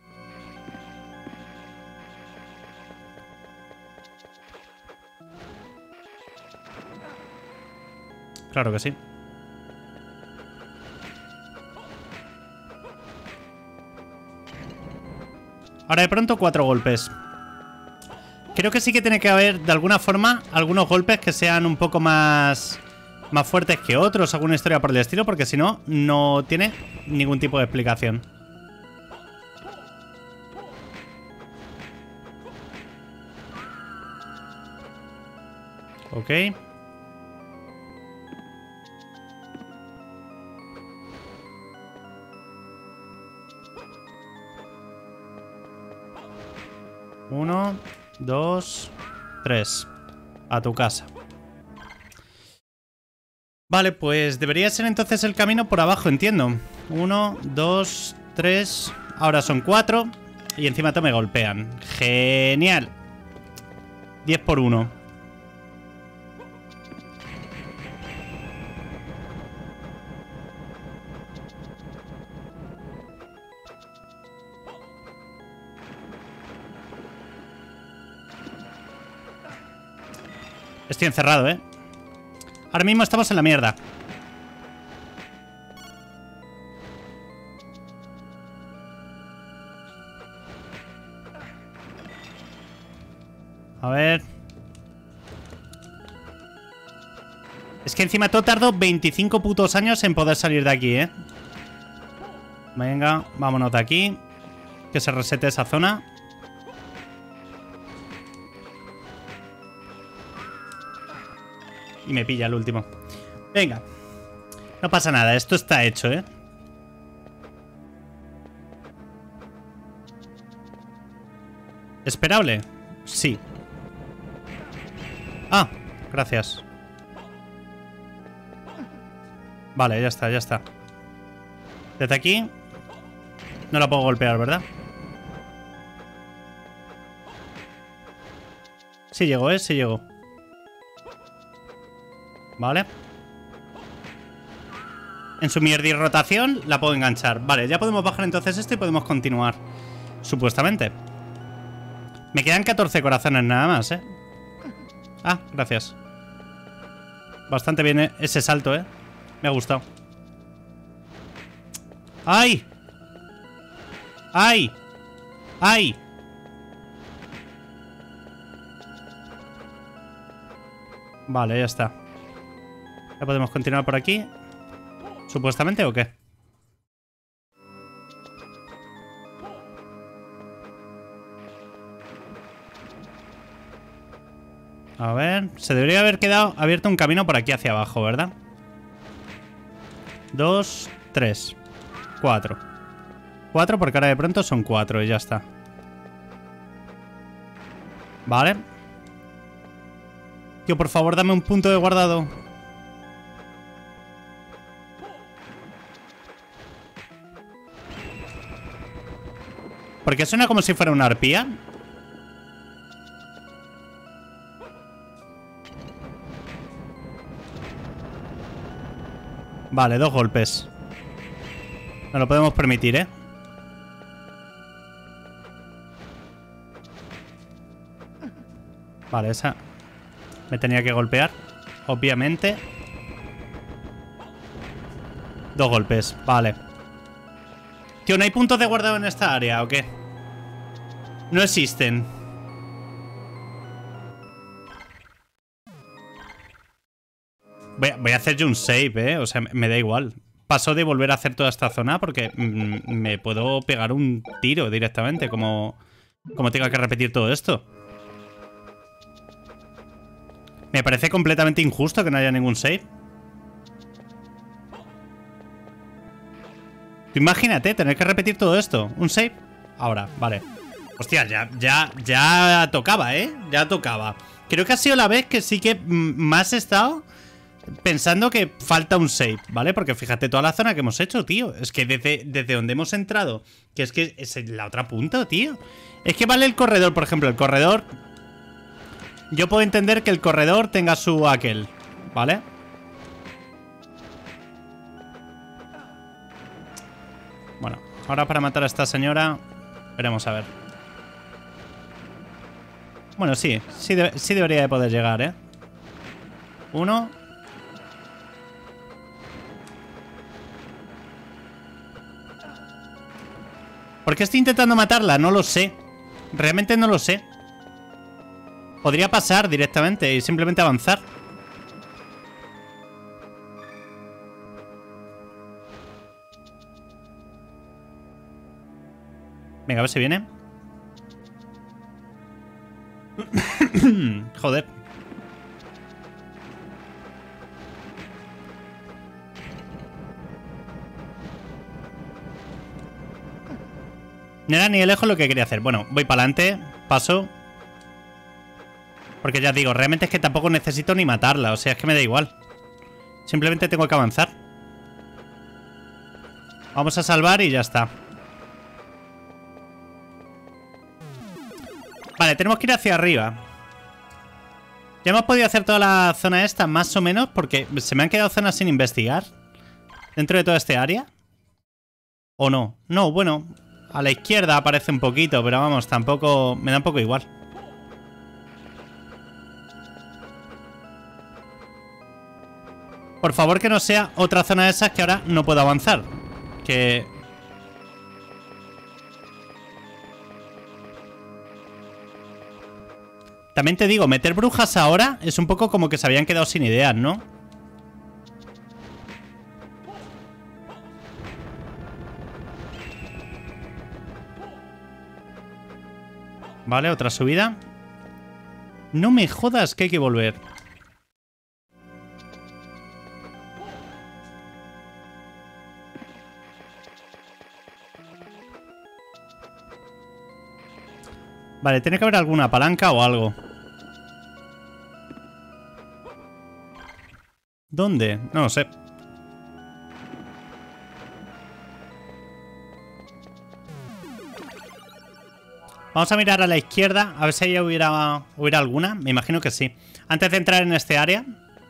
Claro que sí. Ahora de pronto 4 golpes. Creo que sí que tiene que haber, de alguna forma, algunos golpes que sean un poco más fuertes que otros, alguna historia por el estilo, porque si no, no tiene ningún tipo de explicación. Ok. Uno, 2, 3. A tu casa. Vale, pues debería ser entonces el camino por abajo, entiendo. 1, 2, 3. Ahora son 4. Y encima me golpean. Genial. 10 por 1. Estoy encerrado, ¿eh? Ahora mismo estamos en la mierda. A ver. Es que encima todo tardó 25 putos años en poder salir de aquí, ¿eh? Venga, vámonos de aquí. Que se resete esa zona. Y me pilla el último. Venga. No pasa nada, esto está hecho, ¿eh? ¿Esperable? Sí. Ah, gracias. Vale, ya está, ya está. Desde aquí no la puedo golpear, ¿verdad? Sí llego, ¿eh? Sí llego. Vale. En su mierdirrotación la puedo enganchar. Vale, ya podemos bajar entonces esto y podemos continuar. Supuestamente. Me quedan 14 corazones nada más, ¿eh? Ah, gracias. Bastante bien ese salto, ¿eh? Me ha gustado. ¡Ay! ¡Ay! ¡Ay! Vale, ya está. ¿Ya podemos continuar por aquí? ¿Supuestamente o qué? A ver... Se debería haber quedado abierto un camino por aquí hacia abajo, ¿verdad? 2, 3, 4. 4 porque ahora de pronto son 4 y ya está. Vale. Tío, por favor, dame un punto de guardado. Porque suena como si fuera una arpía. Vale, 2 golpes. No lo podemos permitir, ¿eh? Vale, esa me tenía que golpear, obviamente. 2 golpes, vale. Tío, ¿no hay puntos de guardado en esta área o qué? No existen. Voy a hacer yo un save, ¿eh? O sea, me da igual. Paso de volver a hacer toda esta zona porque me puedo pegar un tiro directamente, como tenga que repetir todo esto. Me parece completamente injusto que no haya ningún save. Tú imagínate tener que repetir todo esto. ¿Un save? Ahora, vale. Hostia, ya tocaba, ¿eh? Ya tocaba. Creo que ha sido la vez que sí que más he estado pensando que falta un save, ¿vale? Porque fíjate toda la zona que hemos hecho, tío. Es que desde donde hemos entrado, que es la otra punta, tío. Es que vale el corredor, por ejemplo. El corredor... Yo puedo entender que el corredor tenga su aquel, ¿vale? Bueno, ahora para matar a esta señora... Veremos a ver. Bueno, sí debería de poder llegar, ¿eh? 1. ¿Por qué estoy intentando matarla? No lo sé. Realmente no lo sé. Podría pasar directamente y simplemente avanzar. Venga, a ver si viene. Joder. No era ni de lejos lo que quería hacer. Bueno, voy para adelante. Paso. Porque ya digo, realmente es que tampoco necesito ni matarla. O sea, es que me da igual. Simplemente tengo que avanzar. Vamos a salvar y ya está. Vale, tenemos que ir hacia arriba. Ya hemos podido hacer toda la zona esta, más o menos, porque se me han quedado zonas sin investigar. Dentro de toda este área. ¿O no? No, bueno, a la izquierda aparece un poquito, pero vamos, tampoco... me da un poco igual. Por favor, que no sea otra zona de esas que ahora no puedo avanzar. Que... También te digo, meter brujas ahora es un poco como que se habían quedado sin ideas, ¿no? Vale, otra subida. No me jodas que hay que volver. Vale, tiene que haber alguna palanca o algo. ¿Dónde? No lo sé. Vamos a mirar a la izquierda, a ver si ahí hubiera alguna. Me imagino que sí. Antes de entrar en este área.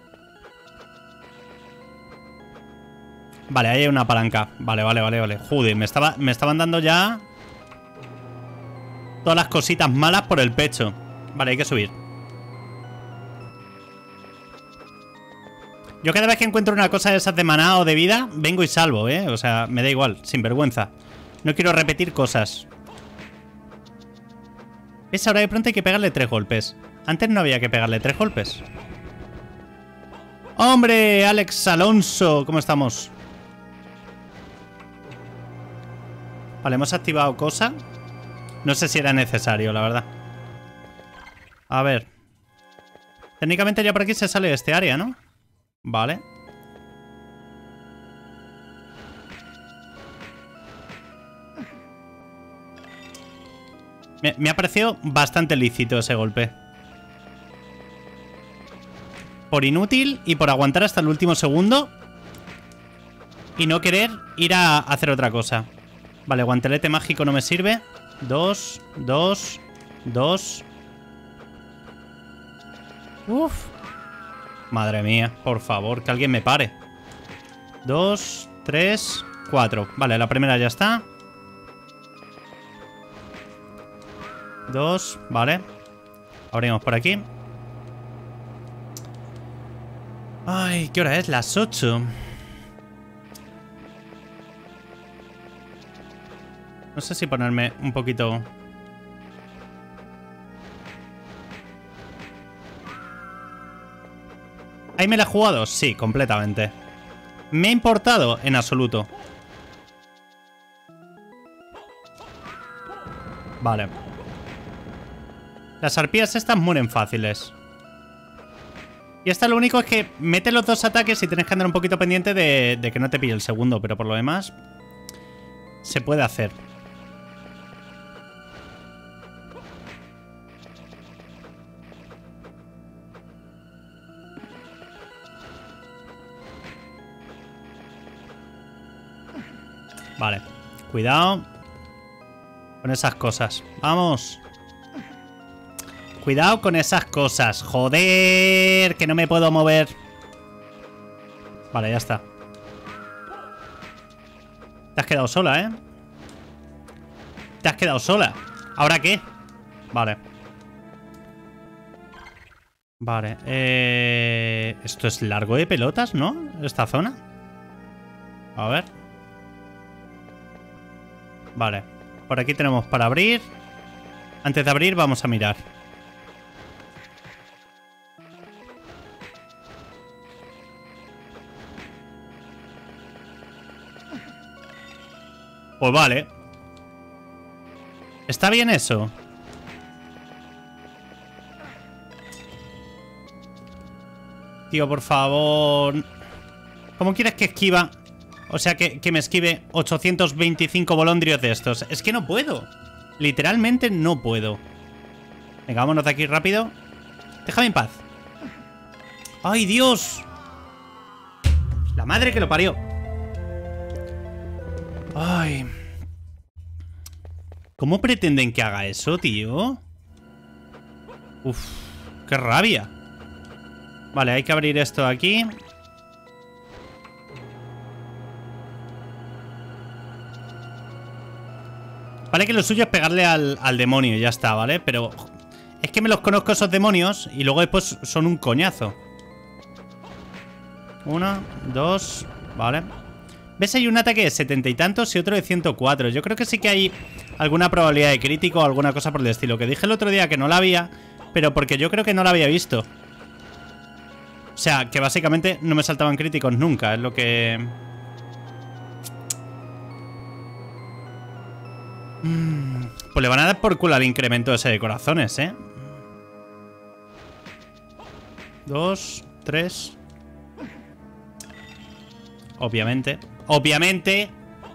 Vale, ahí hay una palanca. Vale. Joder, me estaban dando ya todas las cositas malas por el pecho. Vale, hay que subir. Yo cada vez que encuentro una cosa de esas de maná o de vida, vengo y salvo, ¿eh? O sea, me da igual, sin vergüenza. No quiero repetir cosas. ¿Ves? Ahora de pronto hay que pegarle 3 golpes. Antes no había que pegarle 3 golpes. ¡Hombre! Alex Alonso, ¿cómo estamos? Vale, hemos activado cosa. No sé si era necesario, la verdad. A ver. Técnicamente ya por aquí se sale de este área, ¿no? Vale. Me ha parecido bastante lícito ese golpe. Por inútil y por aguantar hasta el último segundo. Y no querer ir a hacer otra cosa. Vale, guantelete mágico no me sirve. 2, 2, 2. Uf. Madre mía, por favor, que alguien me pare. 2, 3, 4. Vale, la primera ya está. 2, vale. Abrimos por aquí. Ay, ¿qué hora es? Las 8. No sé si ponerme un poquito... ¿Ahí me la he jugado? Sí, completamente. ¿Me ha importado? En absoluto. Vale. Las arpías estas mueren fáciles. Y esta lo único es que mete los 2 ataques y tienes que andar un poquito pendiente de que no te pille el segundo. Pero por lo demás, se puede hacer. Vale, cuidado con esas cosas. Vamos. Cuidado con esas cosas. Joder, que no me puedo mover. Vale, ya está. Te has quedado sola, ¿eh? Te has quedado sola. ¿Ahora qué? Vale. Vale, esto es largo de pelotas, ¿no? Esta zona. A ver. Vale, por aquí tenemos para abrir. Antes de abrir vamos a mirar. Pues vale. ¿Está bien eso? Tío, por favor. ¿Cómo quieres que esquiva? O sea, que me esquive 825 bolondrios de estos. Es que no puedo. Literalmente no puedo. Venga, vámonos de aquí rápido. Déjame en paz. ¡Ay, Dios! La madre que lo parió. Ay. ¿Cómo pretenden que haga eso, tío? Uf, qué rabia. Vale, hay que abrir esto de aquí. Vale, que lo suyo es pegarle al demonio y ya está, ¿vale? Pero es que me los conozco esos demonios y luego después son un coñazo. 1, 2, vale. ¿Ves? Hay un ataque de 70 y tantos y otro de 104. Yo creo que sí que hay alguna probabilidad de crítico o alguna cosa por el estilo. Que dije el otro día que no la había, pero porque yo creo que no la había visto. O sea, que básicamente no me saltaban críticos nunca, es lo que... Pues le van a dar por culo al incremento ese de corazones, ¿eh? 2, 3... Obviamente. ¡Obviamente!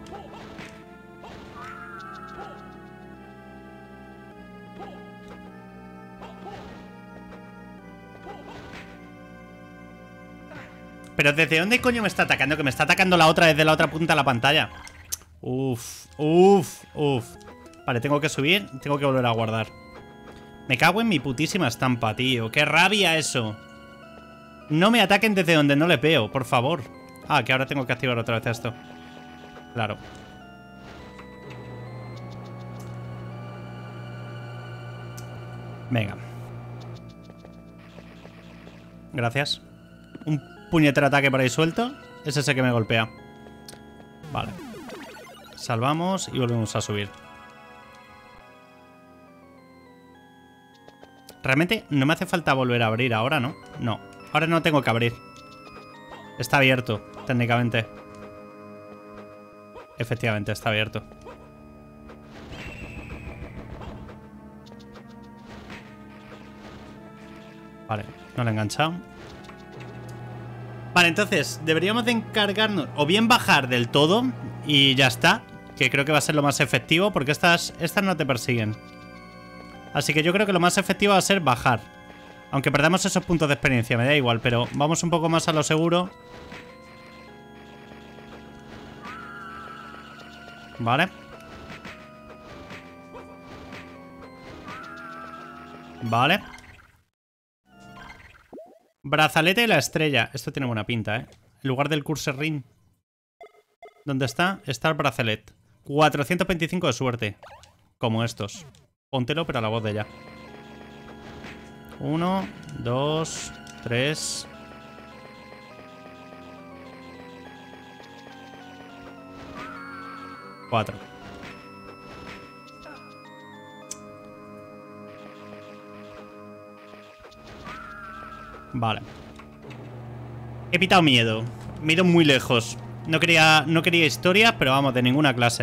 Pero ¿desde dónde coño me está atacando? Que me está atacando la otra desde la otra punta de la pantalla. Uf, uf, uf. Vale, tengo que subir. Tengo que volver a guardar. Me cago en mi putísima estampa, tío. ¡Qué rabia eso! No me ataquen desde donde no le veo, por favor. Ah, que ahora tengo que activar otra vez esto. Claro. Venga. Gracias. Un puñetero ataque por ahí suelto. Es ese que me golpea. Vale. Salvamos y volvemos a subir. Realmente no me hace falta volver a abrir ahora, ¿no? No. Ahora no tengo que abrir. Está abierto, técnicamente. Efectivamente, está abierto. Vale, no lo he enganchado. Vale, entonces, deberíamos de encargarnos o bien bajar del todo y ya está, que creo que va a ser lo más efectivo, porque estas no te persiguen. Así que yo creo que lo más efectivo va a ser bajar. Aunque perdamos esos puntos de experiencia, me da igual, pero vamos un poco más a lo seguro. Vale. Vale. Brazalete de la estrella. Esto tiene buena pinta, ¿eh? En lugar del Cursor Ring. ¿Dónde está? Está el bracelet. 425 de suerte. Como estos. Póntelo, pero a la voz de ella. 1, 2, 3. Cuatro. Vale. He pitado miedo. Me he ido muy lejos. No quería historia, pero vamos, de ninguna clase.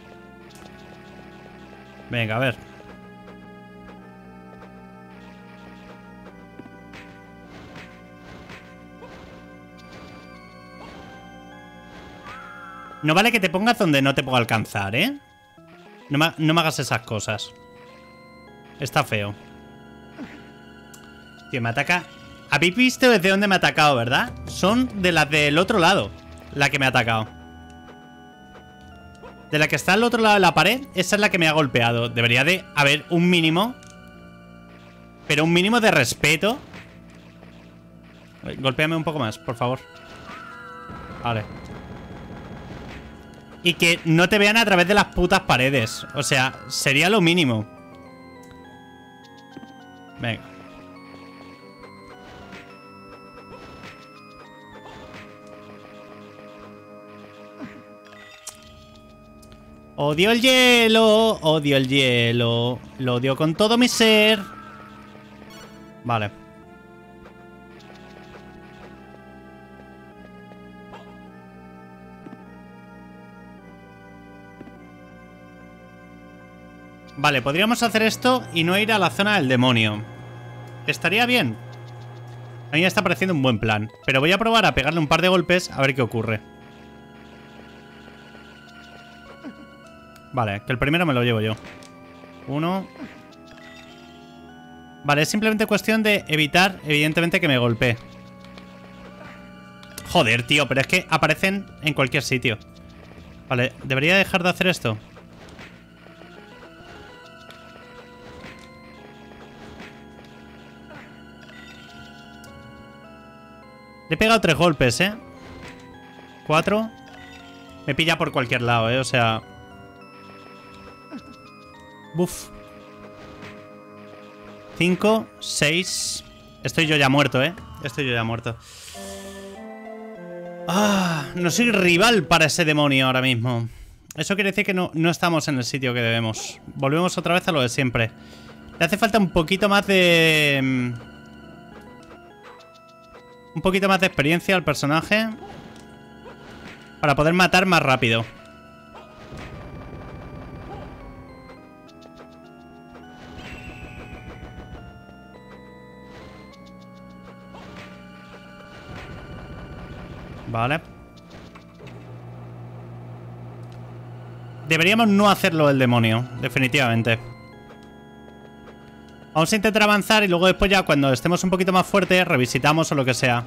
Venga, a ver. No vale que te pongas donde no te puedo alcanzar, ¿eh? No me hagas esas cosas. Está feo. Tío, me ataca... Habéis visto desde dónde me ha atacado, ¿verdad? Son de las del otro lado. La que me ha atacado. De la que está al otro lado de la pared. Esa es la que me ha golpeado. Debería de haber un mínimo. Pero un mínimo de respeto. Golpéame un poco más, por favor. Vale. Y que no te vean a través de las putas paredes. O sea, sería lo mínimo. Venga. Odio el hielo. Odio el hielo. Lo odio con todo mi ser. Vale. Vale, podríamos hacer esto y no ir a la zona del demonio. Estaría bien. A mí me está pareciendo un buen plan. Pero voy a probar a pegarle un par de golpes a ver qué ocurre. Vale, que el primero me lo llevo yo. 1. Vale, es simplemente cuestión de evitar, evidentemente, que me golpee. Joder, tío, pero es que aparecen en cualquier sitio. Vale, ¿debería dejar de hacer esto? Le he pegado 3 golpes, 4. Me pilla por cualquier lado, o sea... Buf. 5, 6. Estoy yo ya muerto, Estoy yo ya muerto. Ah, no soy rival para ese demonio ahora mismo. Eso quiere decir que no estamos en el sitio que debemos. Volvemos otra vez a lo de siempre. Le hace falta un poquito más de... un poquito más de experiencia al personaje para poder matar más rápido. Vale. Deberíamos no hacerlo el demonio, definitivamente. Vamos a intentar avanzar y luego después ya cuando estemos un poquito más fuertes revisitamos o lo que sea.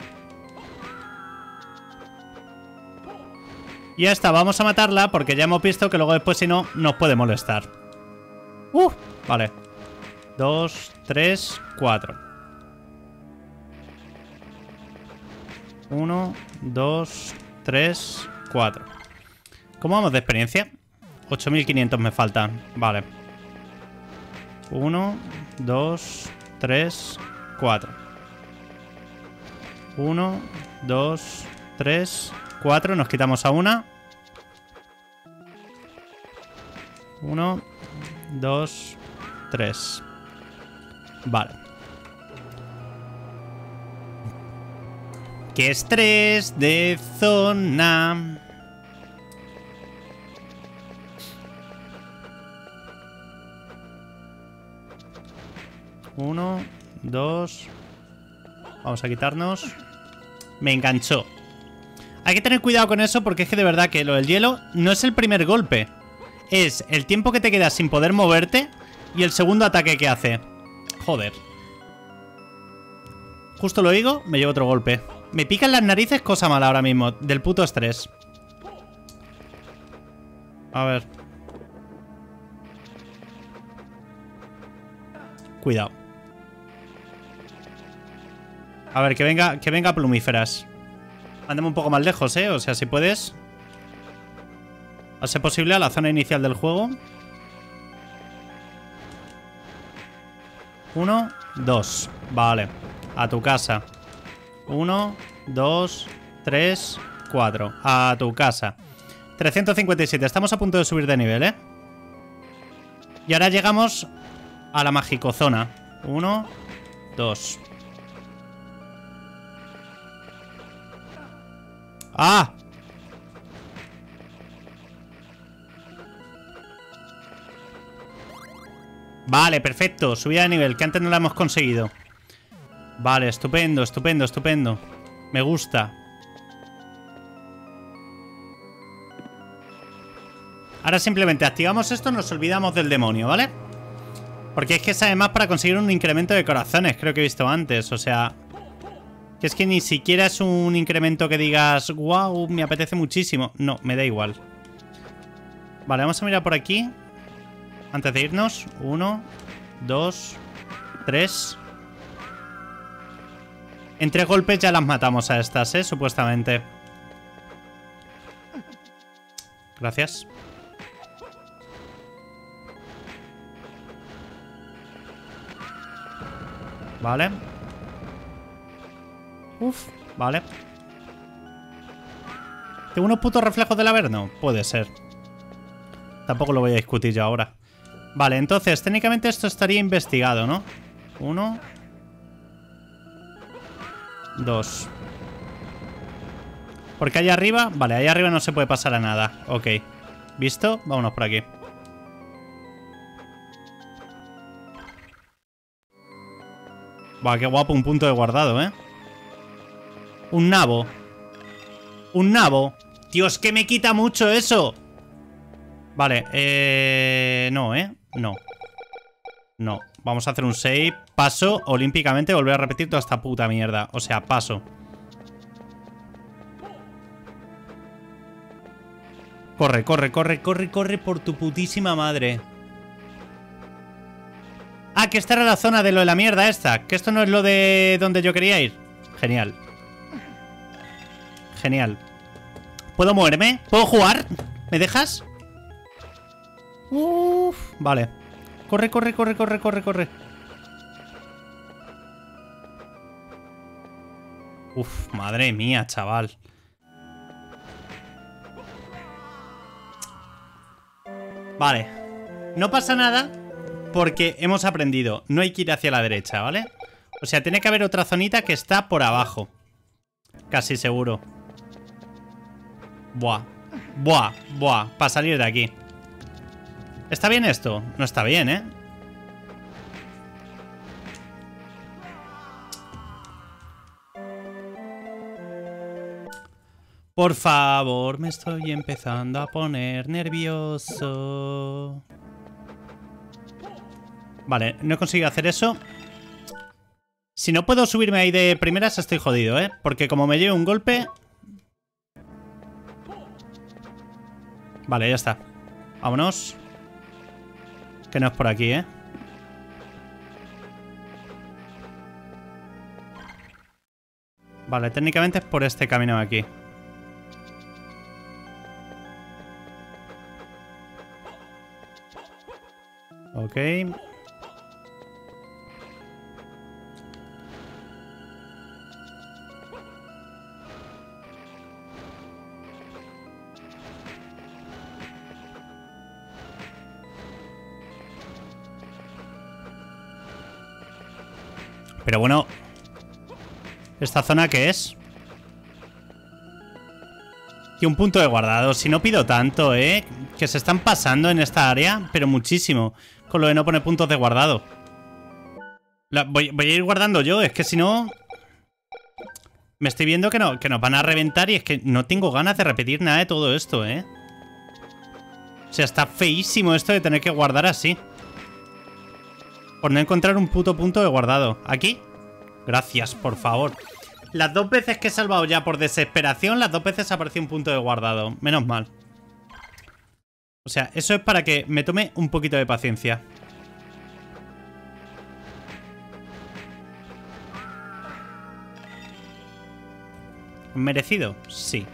Y ya está, vamos a matarla porque ya hemos visto que luego después si no nos puede molestar. Vale. 2, 3, 4. 1, 2, 3, 4. ¿Cómo vamos de experiencia? 8500 me faltan. Vale. 1, 2, 3, 4. 1, 2, 3, 4. Nos quitamos a una. 1, 2, 3. Vale. ¡Qué estrés de zona! Uno, 2. Vamos a quitarnos. Me enganchó. Hay que tener cuidado con eso porque es que de verdad que lo del hielo no es el primer golpe. Es el tiempo que te quedas sin poder moverte y el segundo ataque que hace. Joder. Justo lo digo, me llevo otro golpe. Me pican las narices, cosa mala ahora mismo. Del puto estrés. A ver. Cuidado. A ver, que venga plumíferas. Mándame un poco más lejos, O sea, si puedes. A ser posible a la zona inicial del juego. 1, 2. Vale. A tu casa. 1, 2, 3, 4. A tu casa. 357. Estamos a punto de subir de nivel, Y ahora llegamos a la magicozona. 1, 2. ¡Ah! Vale, perfecto. Subida de nivel, que antes no la hemos conseguido. Vale, estupendo, estupendo, estupendo. Me gusta. Ahora simplemente activamos esto, nos olvidamos del demonio, ¿vale? Porque es que es además para conseguir un incremento de corazones, creo que he visto antes, o sea... Que es que ni siquiera es un incremento que digas, wow, me apetece muchísimo. No, me da igual. Vale, vamos a mirar por aquí. Antes de irnos. 1, 2, 3. En 3 golpes ya las matamos a estas, supuestamente. Gracias. Vale. Uf, vale. ¿Tengo unos putos reflejos del Averno? Puede ser. Tampoco lo voy a discutir yo ahora. Vale, entonces, técnicamente esto estaría investigado, ¿no? 1, 2. Porque allá arriba... Vale, allá arriba no se puede pasar a nada. Ok. ¿Visto? Vámonos por aquí. Buah, qué guapo, un punto de guardado, Un nabo. Un nabo. Dios, que me quita mucho eso. Vale, no, no. No. Vamos a hacer un save. Paso olímpicamente, volver a repetir toda esta puta mierda. O sea, paso. Corre, corre, corre, corre, corre por tu putísima madre. Ah, que esta era la zona de lo de la mierda esta. Que esto no es lo de donde yo quería ir. Genial. Genial. ¿Puedo moverme? ¿Puedo jugar? ¿Me dejas? Uf, vale. Corre, corre, corre, corre, corre, corre. Uf, madre mía, chaval. Vale. No pasa nada porque hemos aprendido. No hay que ir hacia la derecha, ¿vale? O sea, tiene que haber otra zonita que está por abajo. Casi seguro. Buah. Buah, buah. Para salir de aquí. ¿Está bien esto? No está bien, ¿eh? Por favor, me estoy empezando a poner nervioso. Vale, no he conseguido hacer eso. Si no puedo subirme ahí de primeras, estoy jodido, ¿eh? Porque como me lleve un golpe... Vale, ya está. Vámonos. Que no es por aquí, ¿eh? Vale, técnicamente es por este camino de aquí. Ok. Pero bueno, ¿esta zona qué es? Y un punto de guardado. Si no pido tanto, ¿eh? Que se están pasando en esta área, pero muchísimo. Con lo de no poner puntos de guardado. Voy a ir guardando yo, es que si no... Me estoy viendo que nos van a reventar y es que no tengo ganas de repetir nada de todo esto, ¿eh? O sea, está feísimo esto de tener que guardar así. Por no encontrar un puto punto de guardado. ¿Aquí? Gracias, por favor. Las 2 veces que he salvado ya por desesperación, las 2 veces apareció un punto de guardado. Menos mal. O sea, eso es para que me tome un poquito de paciencia. ¿Merecido? Sí.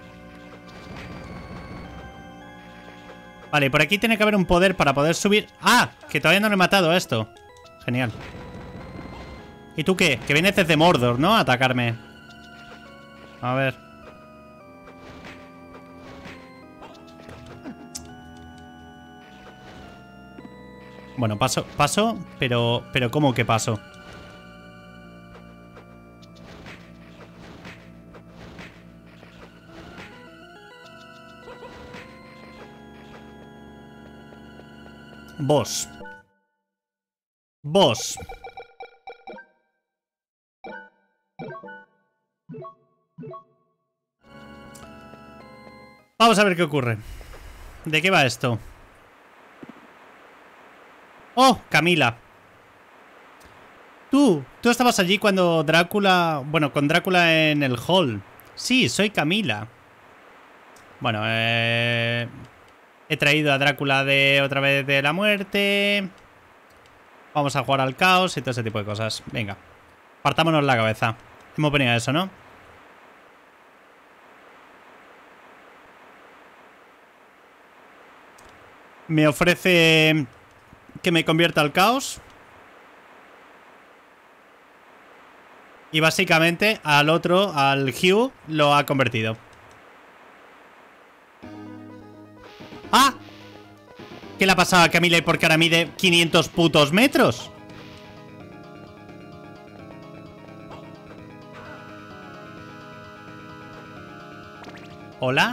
Vale, por aquí tiene que haber un poder para poder subir. ¡Ah! Que todavía no lo he matado a esto. Genial. ¿Y tú qué? Que vienes desde Mordor, ¿no? A atacarme. A ver. Bueno, paso, pero ¿cómo que paso? Boss. Boss. Vamos a ver qué ocurre. ¿De qué va esto? ¡Oh! Camila. Tú estabas allí cuando Drácula... Bueno, con Drácula en el hall. Sí, soy Camila. Bueno, he traído a Drácula otra vez de la muerte. Vamos a jugar al caos y todo ese tipo de cosas. Venga, partámonos la cabeza. Hemos venido a eso, ¿no? Me ofrece que me convierta al caos. Y básicamente al otro, al Hugh, lo ha convertido. ¡Ah! ¿Qué le ha pasado a Camila y por qué ahora mide 500 putos metros? ¿Hola?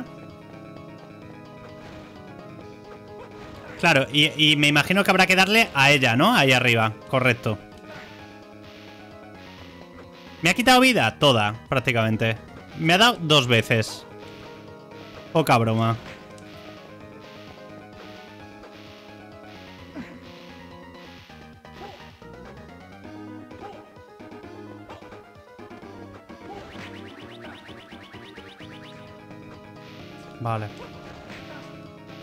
Claro, y me imagino que habrá que darle a ella, ¿no? Ahí arriba, correcto. Me ha quitado vida toda, prácticamente. Me ha dado 2 veces. Poca broma. Vale.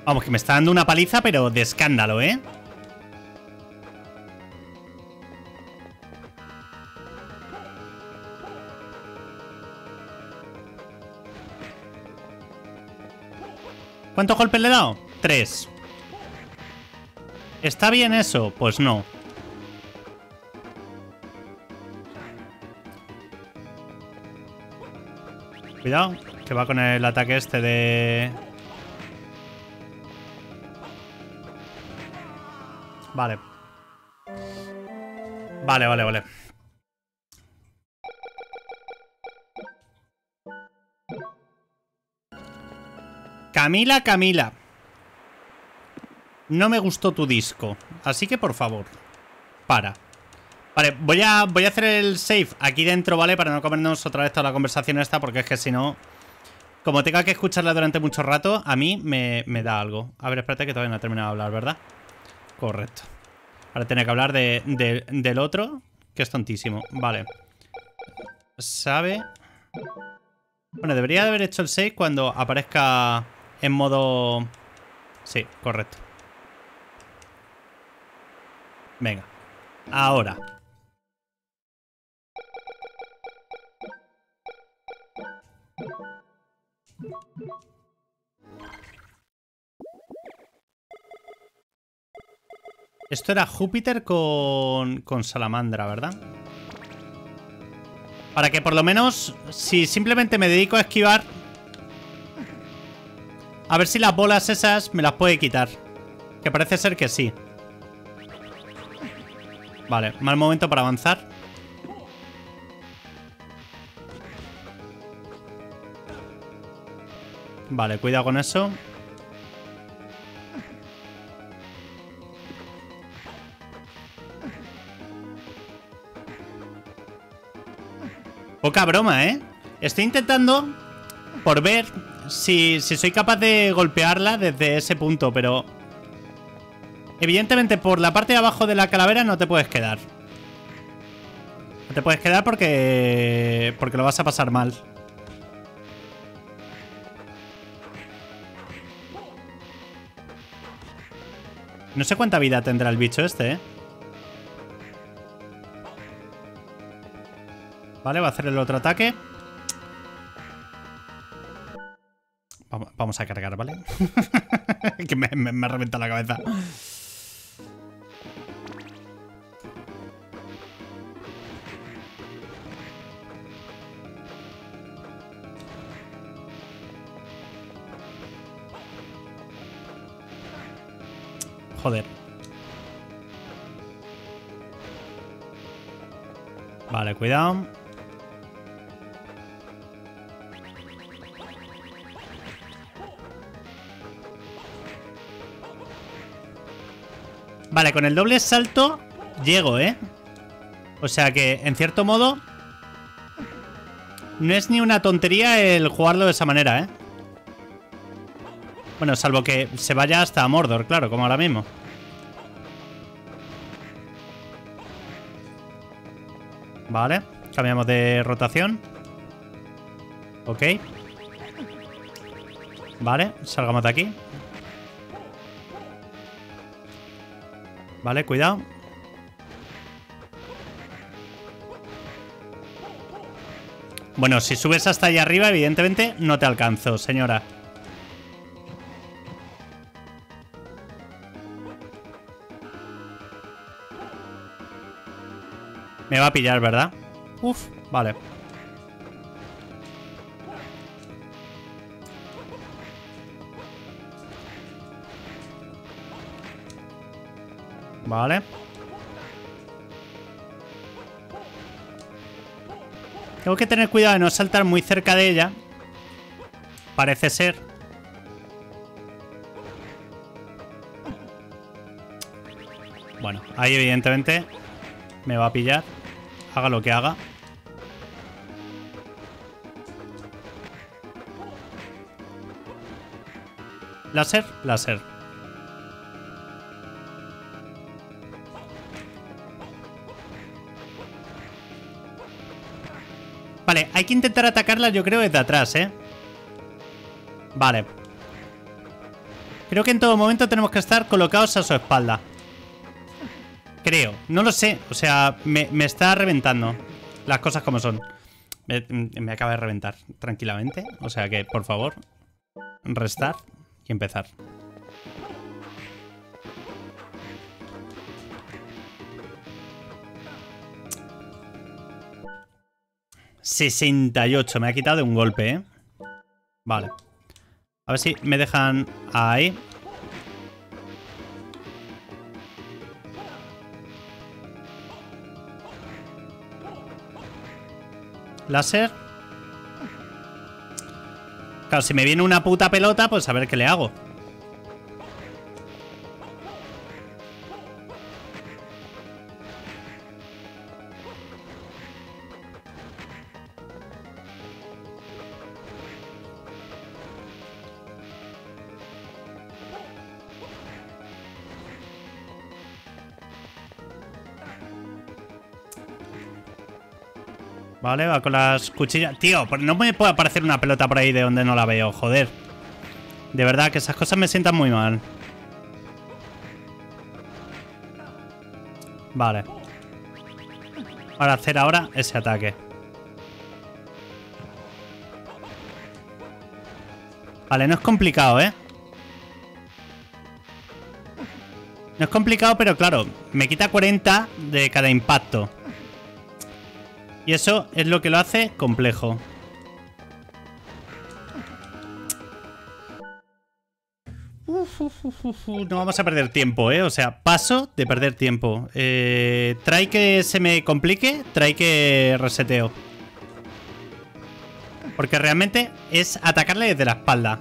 Vamos, que me está dando una paliza, pero de escándalo, ¿eh? ¿Cuántos golpes le he dado? 3. ¿Está bien eso? Pues no. Cuidado, que va con el ataque este de... Vale. Vale. Camila. No me gustó tu disco. Así que, por favor, para. Vale, voy a hacer el save aquí dentro, ¿vale? Para no comernos otra vez toda la conversación esta, porque es que si no... Como tenga que escucharla durante mucho rato, a mí me da algo. A ver, espérate que todavía no he terminado de hablar, ¿verdad? Correcto. Ahora tenía que hablar del otro, que es tontísimo. Vale. ¿Sabe? Bueno, debería de haber hecho el save cuando aparezca en modo... Sí, correcto. Venga. Ahora. Esto era Júpiter con Salamandra, ¿verdad? Para que por lo menos, si simplemente me dedico a esquivar, a ver si las bolas esas me las puede quitar. Que parece ser que sí. Vale, mal momento para avanzar. Vale, cuidado con eso. Poca broma, ¿eh? Estoy intentando por ver si soy capaz de golpearla desde ese punto, pero... Evidentemente por la parte de abajo de la calavera no te puedes quedar. No te puedes quedar porque lo vas a pasar mal. No sé cuánta vida tendrá el bicho este, ¿eh? Vale, va a hacer el otro ataque. Vamos a cargar, ¿vale? Que me ha reventado la cabeza. Joder. Vale, cuidado. Vale, con el doble salto llego, ¿eh? O sea que, en cierto modo, no es ni una tontería el jugarlo de esa manera, ¿eh? Bueno, salvo que se vaya hasta Mordor, claro, como ahora mismo. Vale, cambiamos de rotación. Ok. Vale, salgamos de aquí. Vale, cuidado. Bueno, si subes hasta allá arriba, evidentemente no te alcanzo, señora. Me va a pillar, ¿verdad? Uf, vale. Vale. Tengo que tener cuidado de no saltar muy cerca de ella. Parece ser. Bueno, ahí evidentemente me va a pillar. Haga lo que haga. Láser, láser. Vale, hay que intentar atacarla, yo creo, desde atrás, ¿eh? Vale. Creo que en todo momento tenemos que estar colocados a su espalda. Creo. No lo sé. O sea, me está reventando. Las cosas como son. Me acaba de reventar tranquilamente. O sea que, por favor, restar y empezar. $68. Me ha quitado de un golpe, ¿eh? Vale. A ver si me dejan ahí. Láser. Claro, si me viene una puta pelota, pues a ver qué le hago. Vale, va con las cuchillas. Tío, no me puede aparecer una pelota por ahí de donde no la veo, joder. De verdad que esas cosas me sientan muy mal. Vale. Para hacer ahora ese ataque. Vale, no es complicado, ¿eh? No es complicado, pero claro, me quita 40 de cada impacto. Y eso es lo que lo hace complejo. No vamos a perder tiempo, ¿eh? O sea, paso de perder tiempo. Trae que se me complique, trae que reseteo. Porque realmente es atacarle desde la espalda.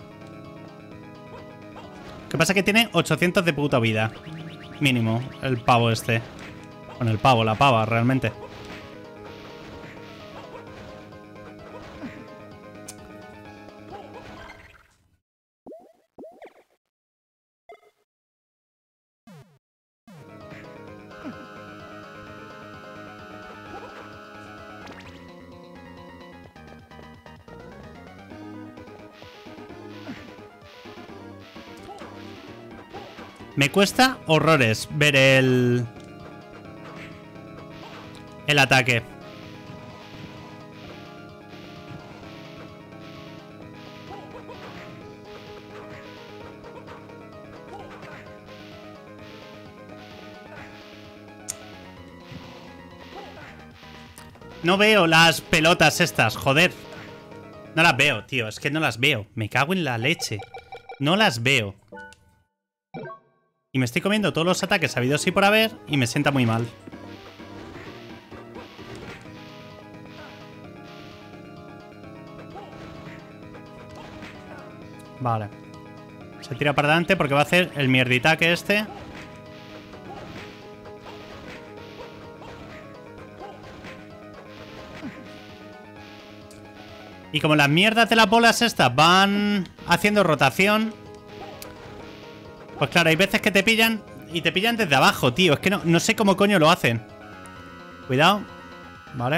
Lo que pasa es que tiene 800 de puta vida. Mínimo, el pavo este. Bueno, el pavo, la pava, realmente. Me cuesta horrores ver el ataque. No veo las pelotas estas, joder. No las veo, tío, es que no las veo. Me cago en la leche. No las veo. Y me estoy comiendo todos los ataques habidos y por haber y me sienta muy mal. Vale. Se tira para adelante porque va a hacer el mierditaque este. Y como las mierdas de las bolas estas van haciendo rotación, pues claro, hay veces que te pillan y te pillan desde abajo, tío. Es que no sé cómo coño lo hacen. Cuidado. Vale.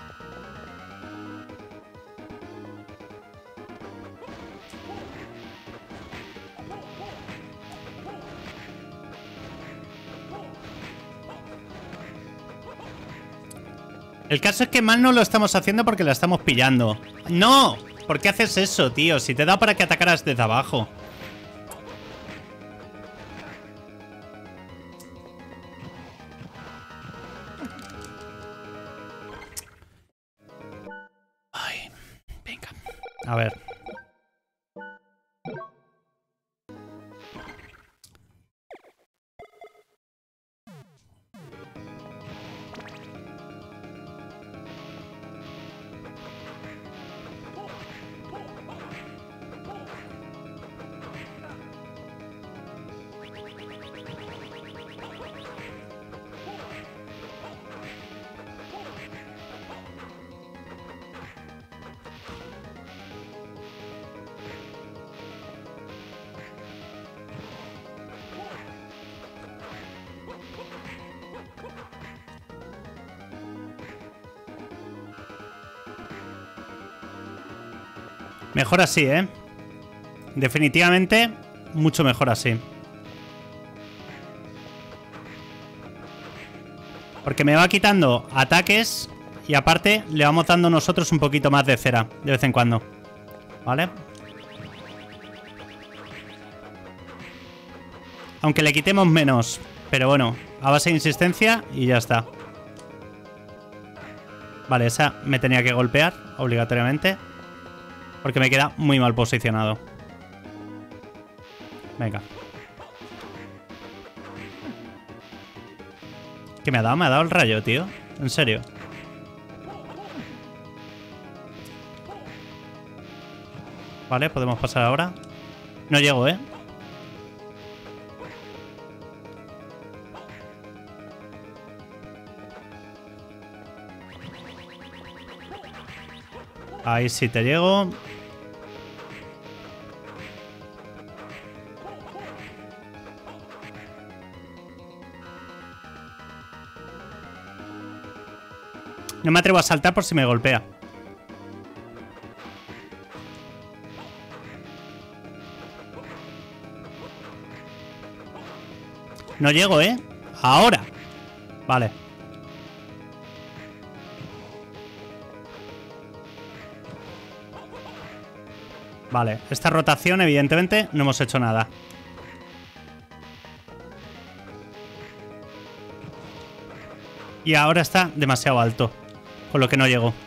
El caso es que mal no lo estamos haciendo porque la estamos pillando. ¡No! ¿Por qué haces eso, tío? Si te da para que atacaras desde abajo. Ay, venga. A ver. Mejor así, ¿eh? Definitivamente mucho mejor así. Porque me va quitando ataques y aparte le vamos dando nosotros un poquito más de cera de vez en cuando. ¿Vale? Aunque le quitemos menos. Pero bueno, a base de insistencia y ya está. Vale, esa me tenía que golpear obligatoriamente. Porque me queda muy mal posicionado. Venga. ¿Qué me ha dado? Me ha dado el rayo, tío. En serio. Vale, podemos pasar ahora. No llego, ¿eh? Ahí sí te llego. No me atrevo a saltar por si me golpea. No llego, ¿eh? Ahora. Vale. Vale, esta rotación evidentemente no hemos hecho nada. Y ahora está demasiado alto, con lo que no llego.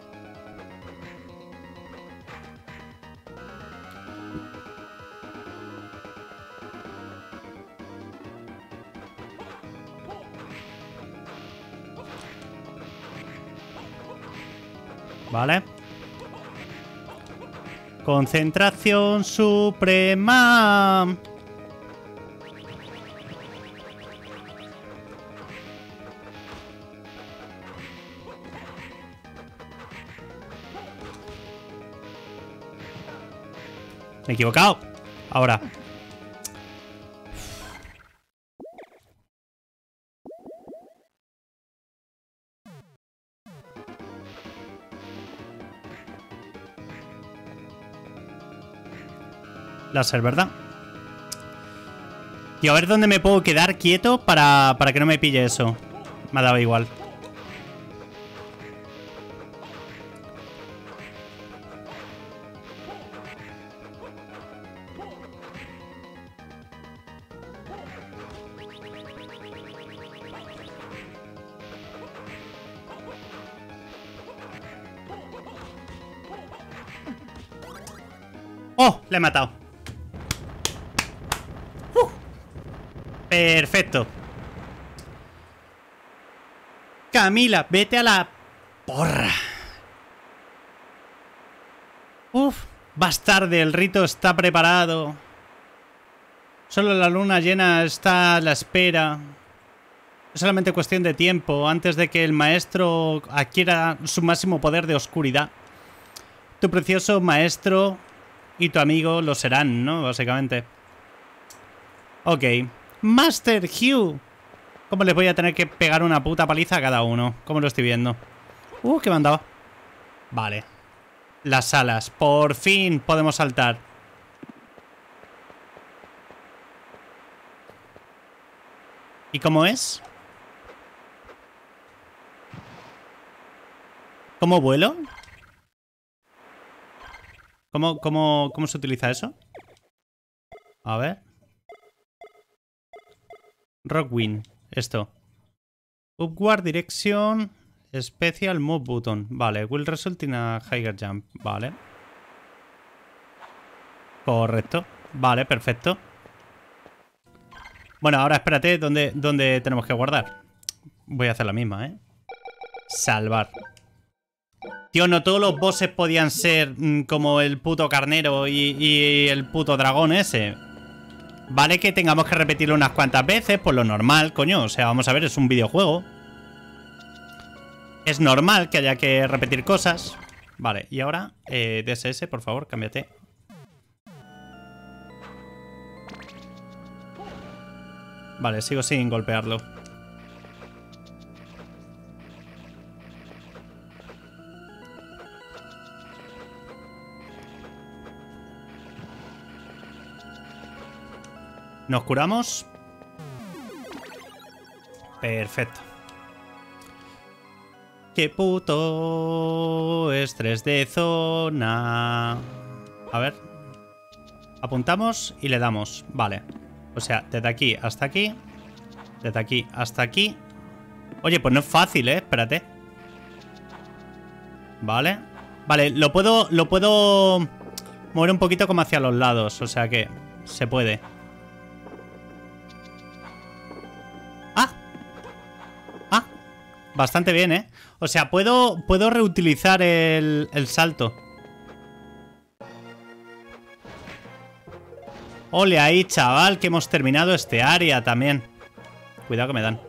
Vale. Concentración suprema. Me he equivocado. Ahora. Láser, ¿verdad? Y a ver dónde me puedo quedar quieto para que no me pille eso. Me ha dado igual. ¡Oh! Le he matado. Perfecto. Camila, vete a la porra. Uf, vas tarde, el rito está preparado. Solo la luna llena está a la espera. Es solamente cuestión de tiempo antes de que el maestro adquiera su máximo poder de oscuridad. Tu precioso maestro y tu amigo lo serán, ¿no? Básicamente. Ok. Master Hugh. ¿Cómo les voy a tener que pegar una puta paliza a cada uno? ¿Cómo lo estoy viendo? ¿Qué me han dado? Vale. Las alas. Por fin podemos saltar. ¿Y cómo es? ¿Cómo vuelo? ¿Cómo se utiliza eso? A ver. Rockwind. Esto. Upward Direction Special Move Button. Vale. Will result in a higher jump. Vale. Correcto. Vale, perfecto. Bueno, ahora espérate. ¿Dónde tenemos que guardar? Voy a hacer la misma, ¿eh? Salvar. Tío, no todos los bosses podían ser como el puto carnero y el puto dragón ese. Vale que tengamos que repetirlo unas cuantas veces, por lo normal, coño. O sea, vamos a ver, es un videojuego. Es normal que haya que repetir cosas. Vale, y ahora, DSS, por favor, cámbiate. Vale, sigo sin golpearlo. Nos curamos. Perfecto. Qué puto estrés de zona. A ver. Apuntamos y le damos. Vale. O sea, desde aquí hasta aquí. Desde aquí hasta aquí. Oye, pues no es fácil, ¿eh? Espérate. Vale. Vale, lo puedo mover un poquito como hacia los lados. O sea que se puede. ¡Ah! ¡Ah! Bastante bien, ¿eh? O sea, puedo reutilizar el salto. Ole ahí, chaval, que hemos terminado este área también. Cuidado que me dan.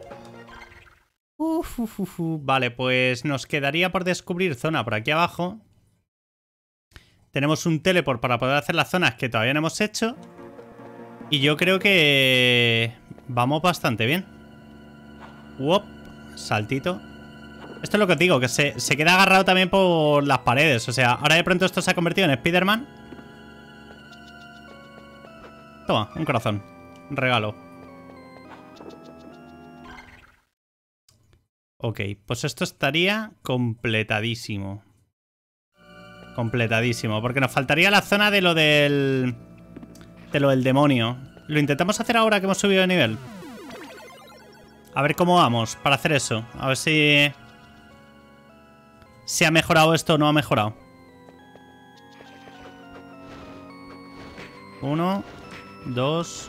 Vale, pues nos quedaría por descubrir zona por aquí abajo. Tenemos un teleport para poder hacer las zonas que todavía no hemos hecho. Y yo creo que vamos bastante bien. Uop, saltito. Esto es lo que os digo, que se queda agarrado también por las paredes. O sea, ahora de pronto esto se ha convertido en Spider-Man. Toma, un corazón. Un regalo. Ok, pues esto estaría completadísimo. Completadísimo. Porque nos faltaría la zona de lo del... demonio. Lo intentamos hacer ahora que hemos subido de nivel. A ver cómo vamos para hacer eso. A ver si... ¿se ha mejorado esto o no ha mejorado? 1, 2...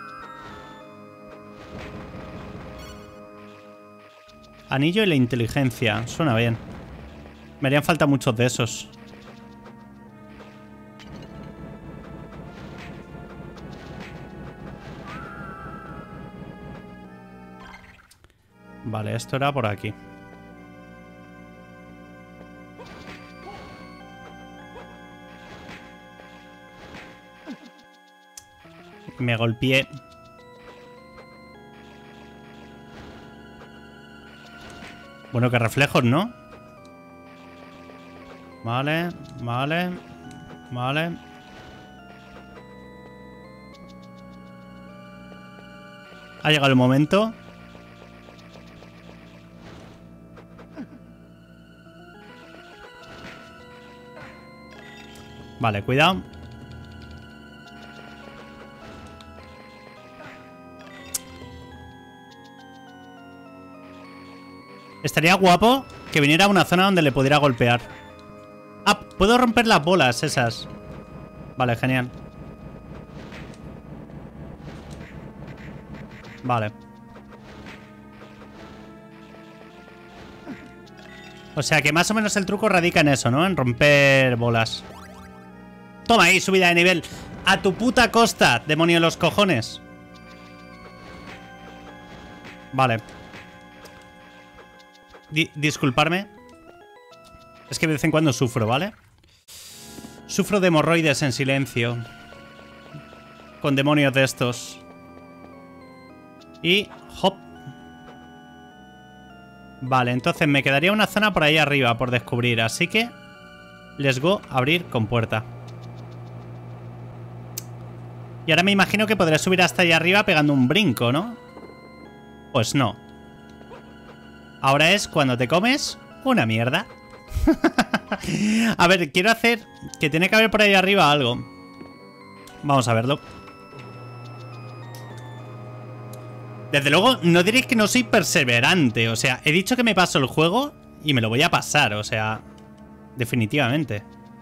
Anillo y la inteligencia. Suena bien. Me harían falta muchos de esos. Vale, esto era por aquí. Me golpeé. Bueno, que reflejos, ¿no? Vale, vale, vale. Ha llegado el momento. Vale, cuidado. Estaría guapo que viniera a una zona donde le pudiera golpear. Ah, puedo romper las bolas esas. Vale, genial. Vale. O sea que más o menos el truco radica en eso, ¿no? En romper bolas. Toma ahí, subida de nivel. A tu puta costa, demonio de los cojones. Vale. Disculparme. Es que de vez en cuando sufro, ¿vale? Sufro de hemorroides en silencio. Con demonios de estos. Y... hop. Vale, entonces me quedaría una zona por ahí arriba por descubrir. Así que... let's go, abrir con puerta. Y ahora me imagino que podré subir hasta ahí arriba pegando un brinco, ¿no? Pues no. Ahora es cuando te comes una mierda. A ver, quiero hacer... que tiene que haber por ahí arriba algo. Vamos a verlo. Desde luego, no diréis que no soy perseverante. O sea, he dicho que me paso el juego y me lo voy a pasar. O sea, definitivamente.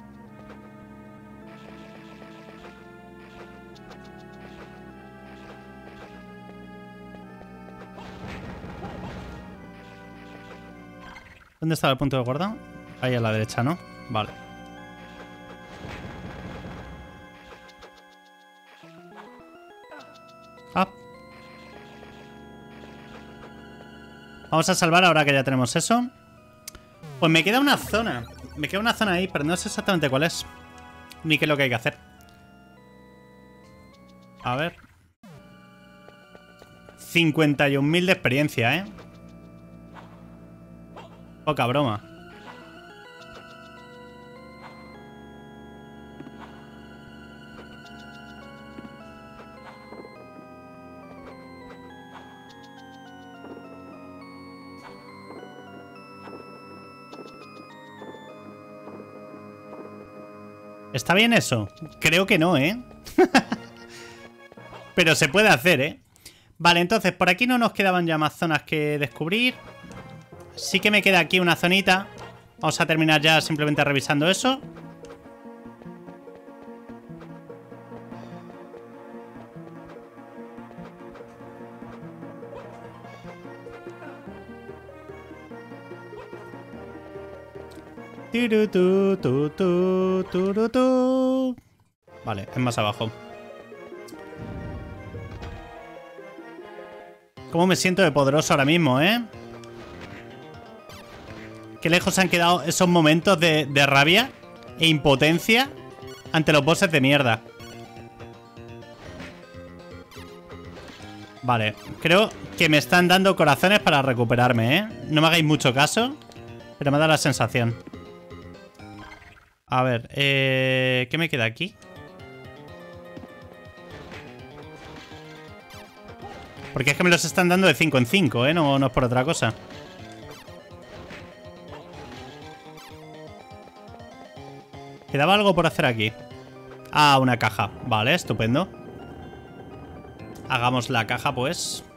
¿Dónde estaba el punto de guarda? Ahí a la derecha, ¿no? Vale. Ah. Vamos a salvar ahora que ya tenemos eso. Pues me queda una zona. Me queda una zona ahí, pero no sé exactamente cuál es. Ni qué es lo que hay que hacer. A ver. 51.000 de experiencia, ¿eh? Poca broma. ¿Está bien eso? Creo que no, ¿eh? Pero se puede hacer, ¿eh? Vale, entonces por aquí no nos quedaban ya más zonas que descubrir. Sí que me queda aquí una zonita. Vamos a terminar ya simplemente revisando eso. Vale, es más abajo. ¿Cómo me siento de poderoso ahora mismo, eh? Qué lejos han quedado esos momentos de rabia e impotencia ante los bosses de mierda. Vale, creo que me están dando corazones para recuperarme, ¿eh? No me hagáis mucho caso, pero me da la sensación. A ver, ¿qué me queda aquí? Porque es que me los están dando de 5 en 5, ¿eh? No es por otra cosa. ¿Quedaba algo por hacer aquí? Ah, una caja. Vale, estupendo. Hagamos la caja, pues.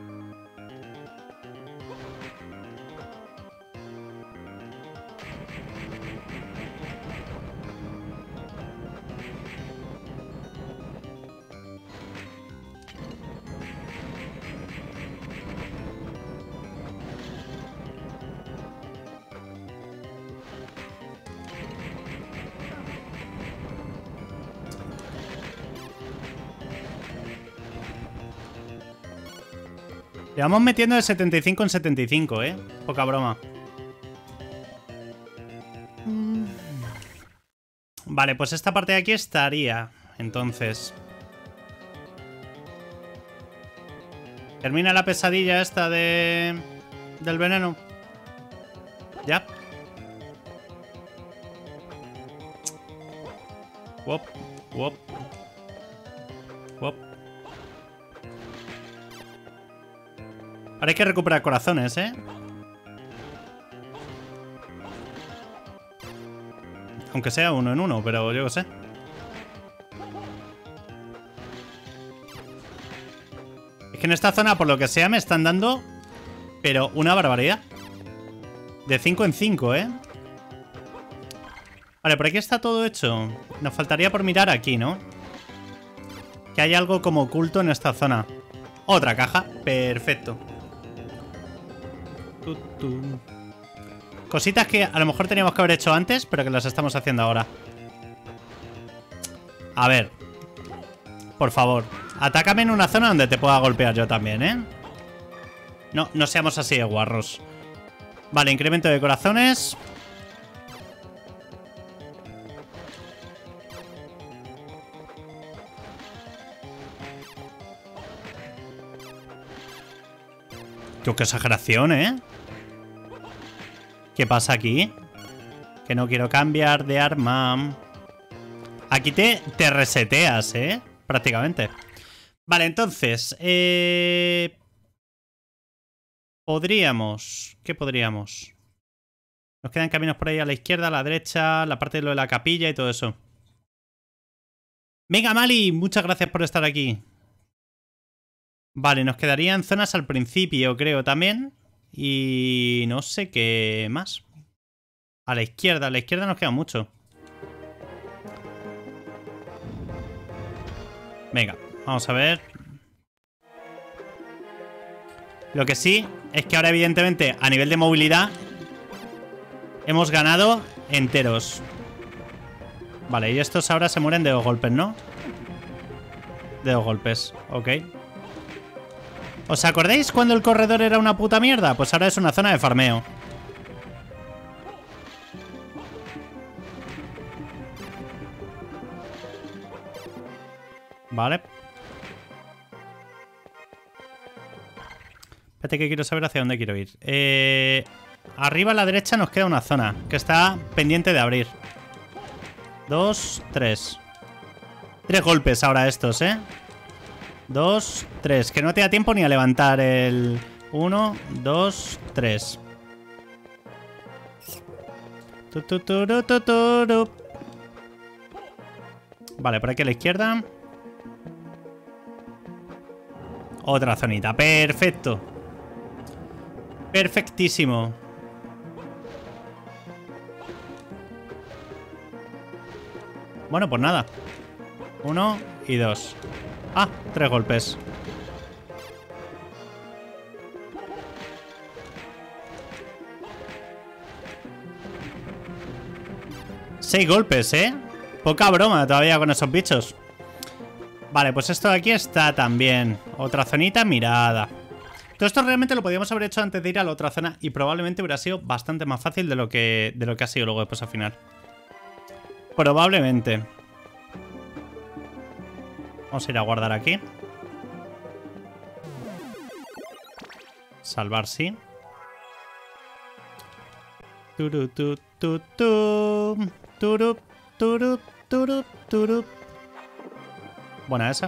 Le vamos metiendo de 75 en 75, ¿eh? Poca broma. Vale, pues esta parte de aquí estaría. Entonces... ¿termina la pesadilla esta del veneno? ¿Ya? Wop, wop. Wop. Ahora hay que recuperar corazones, ¿eh? Aunque sea uno en uno, pero yo qué sé. Es que en esta zona, por lo que sea, me están dando... pero una barbaridad. De 5 en 5, ¿eh? Vale, por aquí está todo hecho. Nos faltaría por mirar aquí, ¿no? Que hay algo como oculto en esta zona. Otra caja. Perfecto. Cositas que a lo mejor teníamos que haber hecho antes, pero que las estamos haciendo ahora. A ver. Por favor. Atácame en una zona donde te pueda golpear yo también, ¿eh? No seamos así de guarros. Vale, incremento de corazones. Qué exageración, ¿eh? ¿Qué pasa aquí? Que no quiero cambiar de arma. Aquí te reseteas, ¿eh? Prácticamente. Vale, entonces... podríamos... ¿Qué podríamos? Nos quedan caminos por ahí a la izquierda, a la derecha, la parte de lo de la capilla y todo eso. Venga, Mali, muchas gracias por estar aquí. Vale, nos quedarían zonas al principio, creo, también. Y no sé qué más. A la izquierda nos queda mucho. Venga, vamos a ver. Lo que sí es que ahora, evidentemente, a nivel de movilidad, hemos ganado enteros. Vale, y estos ahora se mueren de 2 golpes, ¿no? De 2 golpes, ok. ¿Os acordáis cuando el corredor era una puta mierda? Pues ahora es una zona de farmeo. Vale. Espérate que quiero saber hacia dónde quiero ir. Arriba a la derecha nos queda una zona que está pendiente de abrir. 2, 3. 3 golpes ahora estos, ¿eh? 2, 3. Que no te da tiempo ni a levantar el... 1, 2, 3. Vale, por aquí a la izquierda. Otra zonita. Perfecto. Perfectísimo. Bueno, pues nada. 1 y 2. Ah, 3 golpes. Seis golpes, ¿eh? Poca broma todavía con esos bichos. Vale, pues esto de aquí está también. Otra zonita mirada. Todo esto realmente lo podíamos haber hecho antes de ir a la otra zona y probablemente hubiera sido bastante más fácil de lo que ha sido luego después al final. Probablemente. Vamos a ir a guardar aquí. Salvar, sí. Turu, tu, tu, tu. Turup, turup, turup, turup. Buena esa.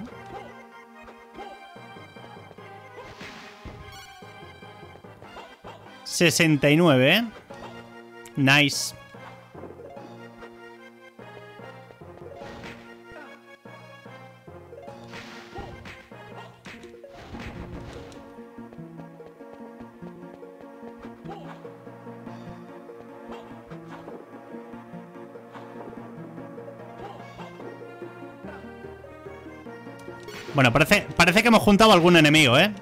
$69, ¿eh? Nice. Bueno, parece que hemos juntado algún enemigo, ¿eh?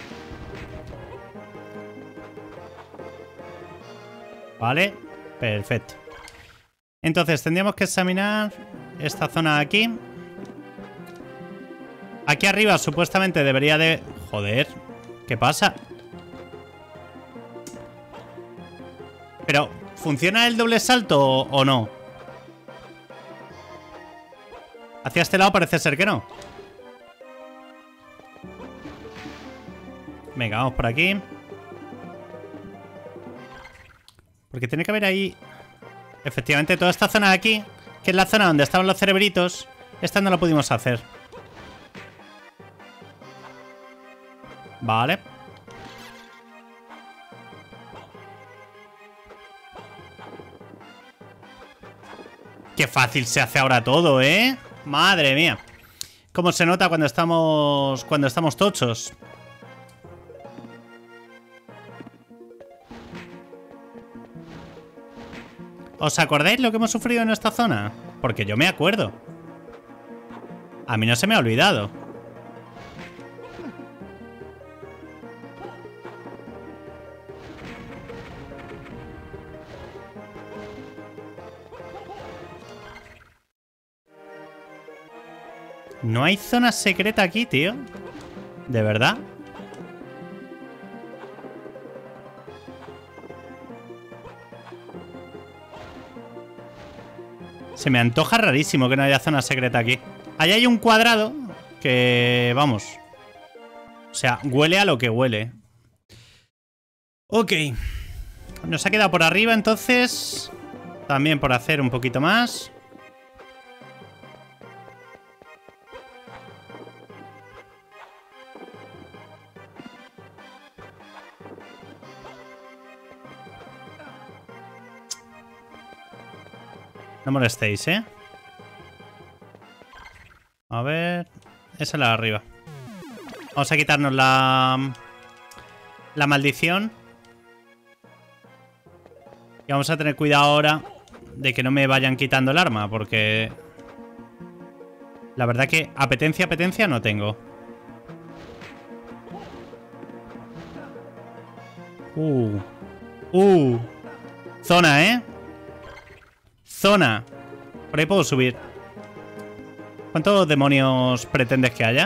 Vale, perfecto. Entonces tendríamos que examinar esta zona de aquí. Aquí arriba supuestamente debería de... Joder, ¿qué pasa? Pero, ¿funciona el doble salto o no? Hacia este lado parece ser que no. Venga, vamos por aquí. Porque tiene que haber ahí... Efectivamente, toda esta zona de aquí, que es la zona donde estaban los cerebritos, esta no la pudimos hacer. Vale. Qué fácil se hace ahora todo, ¿eh? Madre mía. Cómo se nota cuando estamos tochos. ¿Os acordáis lo que hemos sufrido en esta zona? Porque yo me acuerdo. A mí no se me ha olvidado. No hay zona secreta aquí, tío. ¿De verdad? Se me antoja rarísimo que no haya zona secreta aquí. Ahí hay un cuadrado que... Vamos. O sea, huele a lo que huele. Ok. Nos ha quedado por arriba, entonces... También por hacer un poquito más. No molestéis, ¿eh? A ver... Esa es la de arriba. Vamos a quitarnos la maldición. Y vamos a tener cuidado ahora de que no me vayan quitando el arma, porque... La verdad que apetencia no tengo. Zona, ¿eh? Zona. Por ahí puedo subir. ¿Cuántos demonios pretendes que haya?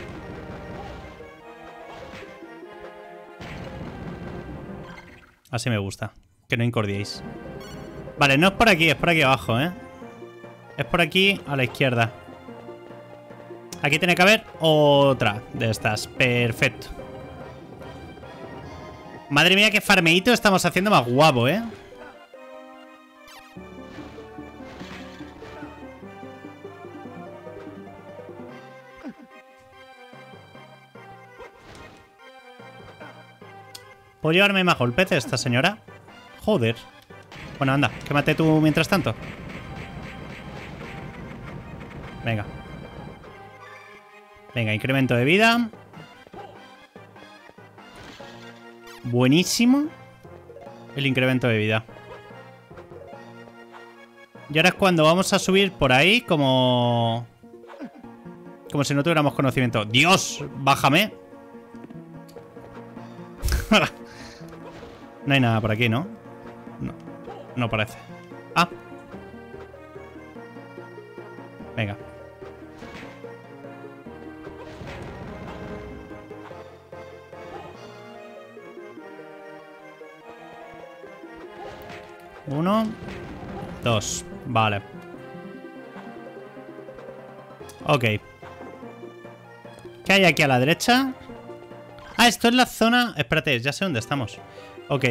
Así me gusta. Que no incordiéis. Vale, no es por aquí abajo, ¿eh? Es por aquí a la izquierda. Aquí tiene que haber otra de estas. Perfecto. Madre mía, qué farmeíto estamos haciendo más guapo, ¿eh? ¿Puedo llevarme más golpes de esta señora? Joder. Bueno, anda, quémate tú mientras tanto. Venga. Venga, incremento de vida. Buenísimo. El incremento de vida. Y ahora es cuando vamos a subir por ahí como... Como si no tuviéramos conocimiento. ¡Dios! ¡Bájame! No hay nada por aquí, ¿no? No. No parece. Ah. Venga. Uno. Dos. Vale. Ok. ¿Qué hay aquí a la derecha? Ah, esto es la zona... Espérate, ya sé dónde estamos. Ok.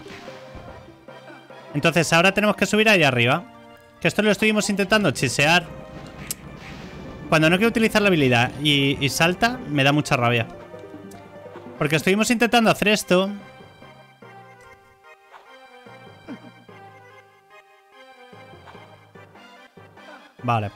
Entonces ahora tenemos que subir ahí arriba. Que esto lo estuvimos intentando chisear. Cuando no quiero utilizar la habilidad y salta, me da mucha rabia. Porque estuvimos intentando hacer esto. Vale.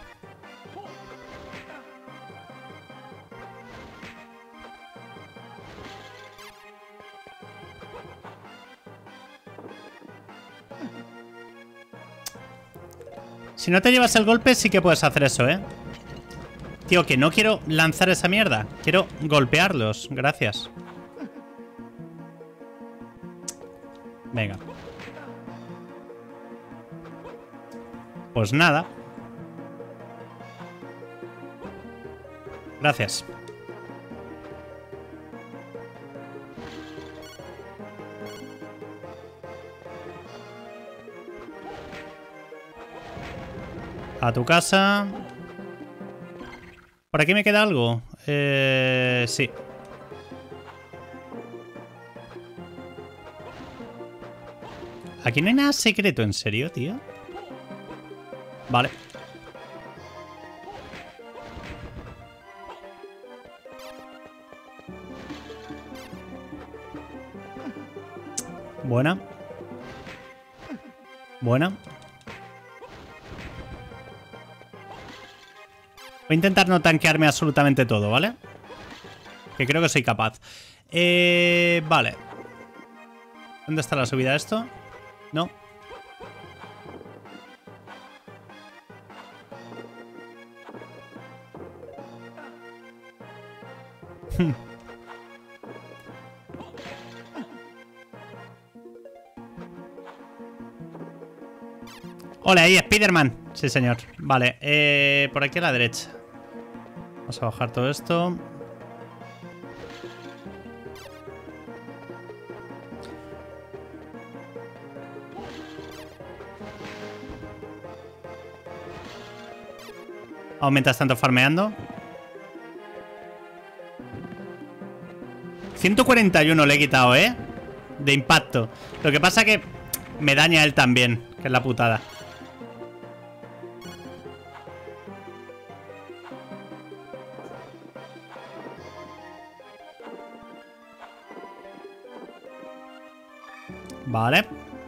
Si no te llevas el golpe, sí que puedes hacer eso, ¿eh? Tío, que no quiero lanzar esa mierda. Quiero golpearlos. Gracias. Venga. Pues nada. Gracias. A tu casa. ¿Por aquí me queda algo? Sí. Aquí no hay nada secreto, ¿en serio, tío? Vale. Buena. Buena. Voy a intentar no tanquearme absolutamente todo, ¿vale? Que creo que soy capaz. Vale. ¿Dónde está la subida a esto? No. Hola, ahí, Spider-Man. Sí, señor. Vale, por aquí a la derecha. Vamos a bajar todo esto. Aumentas tanto farmeando. 141 le he quitado, ¿eh? De impacto. Lo que pasa que me daña él también, que es la putada. Vale.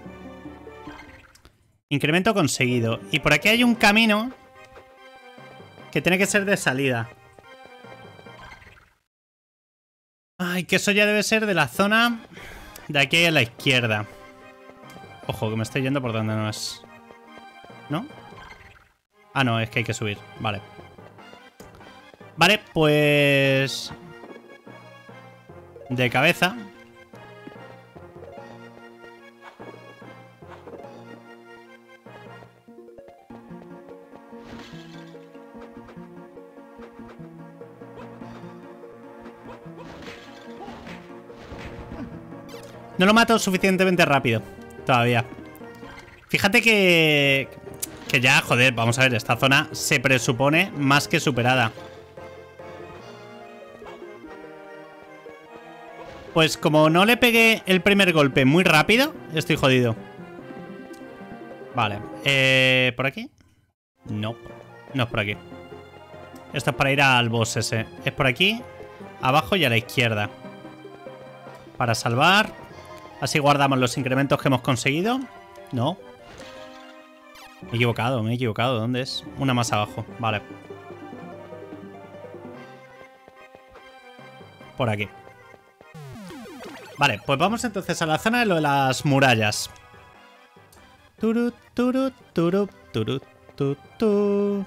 Incremento conseguido. Y por aquí hay un camino que tiene que ser de salida. Ay, que eso ya debe ser de la zona de aquí a la izquierda. Ojo, que me estoy yendo por donde no es. ¿No? Ah, no, es que hay que subir. Vale. Vale, pues... de cabeza. No lo mato suficientemente rápido. Todavía. Fíjate que ya, joder, vamos a ver, esta zona se presupone más que superada. Pues como no le pegué el primer golpe muy rápido, estoy jodido. Vale. ¿Por aquí? No. No es por aquí. Esto es para ir al boss ese. Es por aquí, abajo y a la izquierda. Para salvar. Así guardamos los incrementos que hemos conseguido. No. Me he equivocado, me he equivocado. ¿Dónde es? Una más abajo. Vale. por aquí. Vale, pues vamos entonces a la zona de lo de las murallas. Turu, turu, turu, turu, tu, tu.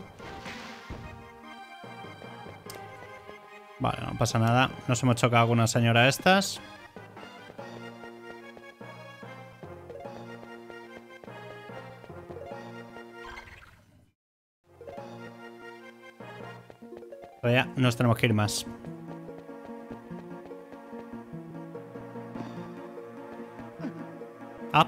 Vale, no pasa nada. Nos hemos chocado con una señora de estas. Pero ya nos tenemos que ir más. Ah.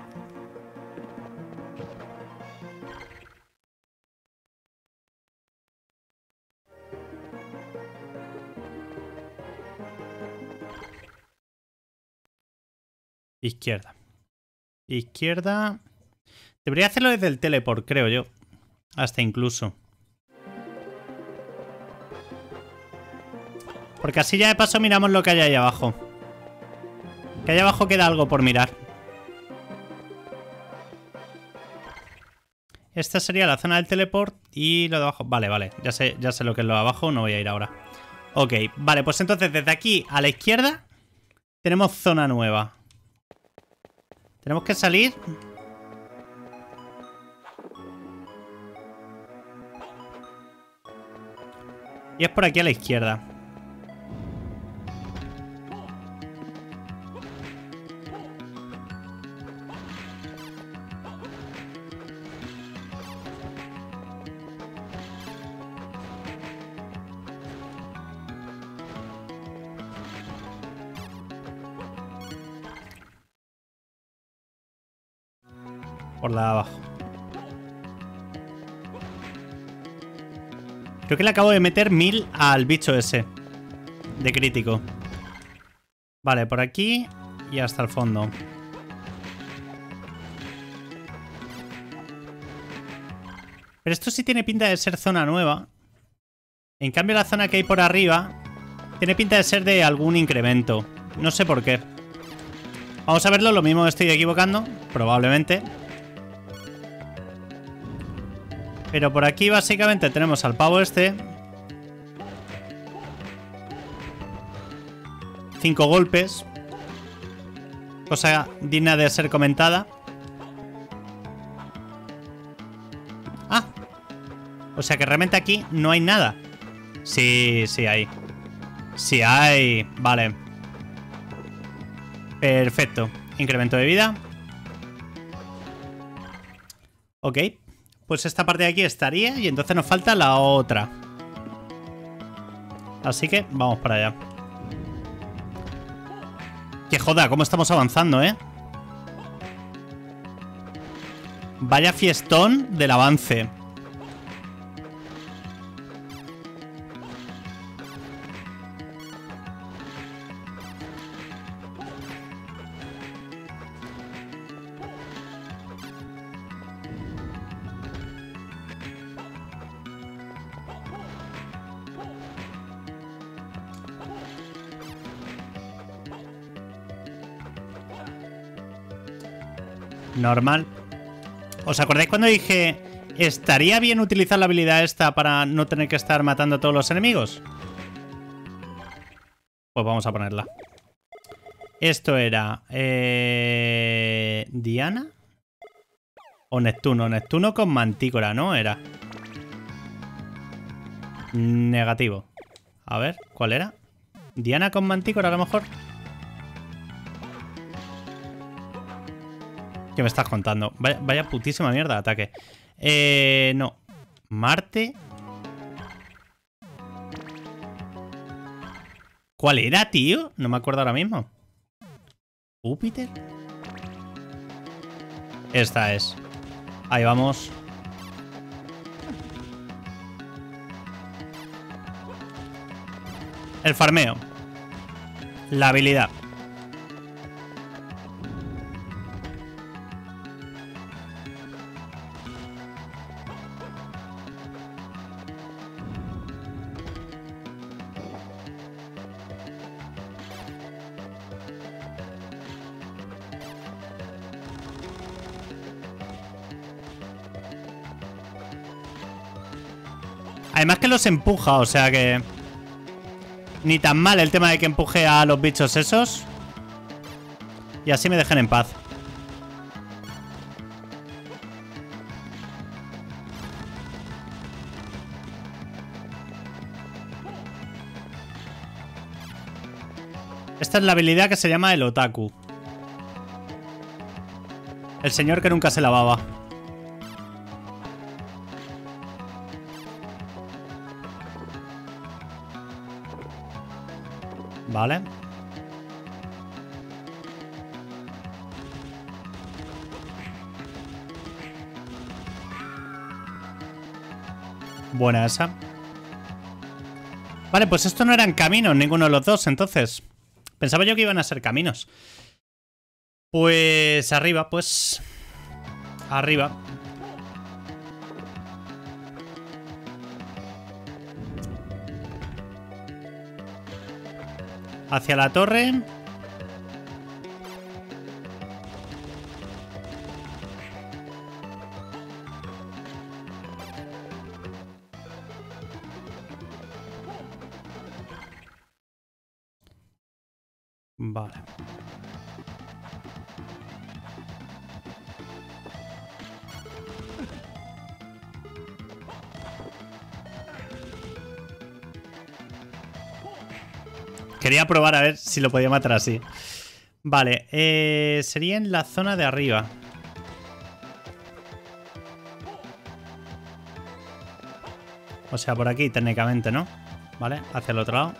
Izquierda. Izquierda. Debería hacerlo desde el teleport, creo yo. Hasta incluso. Porque así ya de paso miramos lo que hay ahí abajo. Que ahí abajo queda algo por mirar. Esta sería la zona del teleport y lo de abajo. Vale, vale. Ya sé lo que es lo de abajo. No voy a ir ahora. Ok, vale, pues entonces desde aquí a la izquierda tenemos zona nueva. Tenemos que salir. Y es por aquí a la izquierda. Por la de abajo. Creo que le acabo de meter 1000 al bicho ese. De crítico. Vale, por aquí y hasta el fondo. Pero esto sí tiene pinta de ser zona nueva. En cambio la zona que hay por arriba tiene pinta de ser de algún incremento. No sé por qué. Vamos a verlo, lo mismo me estoy equivocando. Probablemente. Pero por aquí básicamente tenemos al pavo este. 5 golpes. Cosa digna de ser comentada. Ah. O sea que realmente aquí no hay nada. Sí, sí hay. Sí hay. Vale. Perfecto. Incremento de vida. Ok. Pues esta parte de aquí estaría y entonces nos falta la otra. Así que vamos para allá. ¡Qué joda! ¿Cómo estamos avanzando, eh? Vaya fiestón del avance. Normal. ¿Os acordáis cuando dije estaría bien utilizar la habilidad esta para no tener que estar matando a todos los enemigos? Pues vamos a ponerla. Esto era... ¿Diana? ¿O Neptuno? Neptuno con Mantícora, ¿no? Era... Negativo. A ver, ¿cuál era? ¿Diana con Mantícora a lo mejor? ¿Qué me estás contando? Vaya putísima mierda de ataque. No. Marte. ¿Cuál era, tío? No me acuerdo ahora mismo. ¿Júpiter? Esta es. Ahí vamos. El farmeo. La habilidad. Además que los empuja, o sea que... Ni tan mal el tema de que empuje a los bichos esos. Y así me dejen en paz. Esta es la habilidad que se llama el otaku. El señor que nunca se lavaba. Vale. Buena esa. Vale, pues esto no eran caminos, ninguno de los dos, entonces. Pensaba yo que iban a ser caminos. Pues arriba, pues. Arriba. Hacia la torre. Vale. Quería probar a ver si lo podía matar así. Vale, sería en la zona de arriba. O sea, por aquí técnicamente, ¿no? Vale, hacia el otro lado.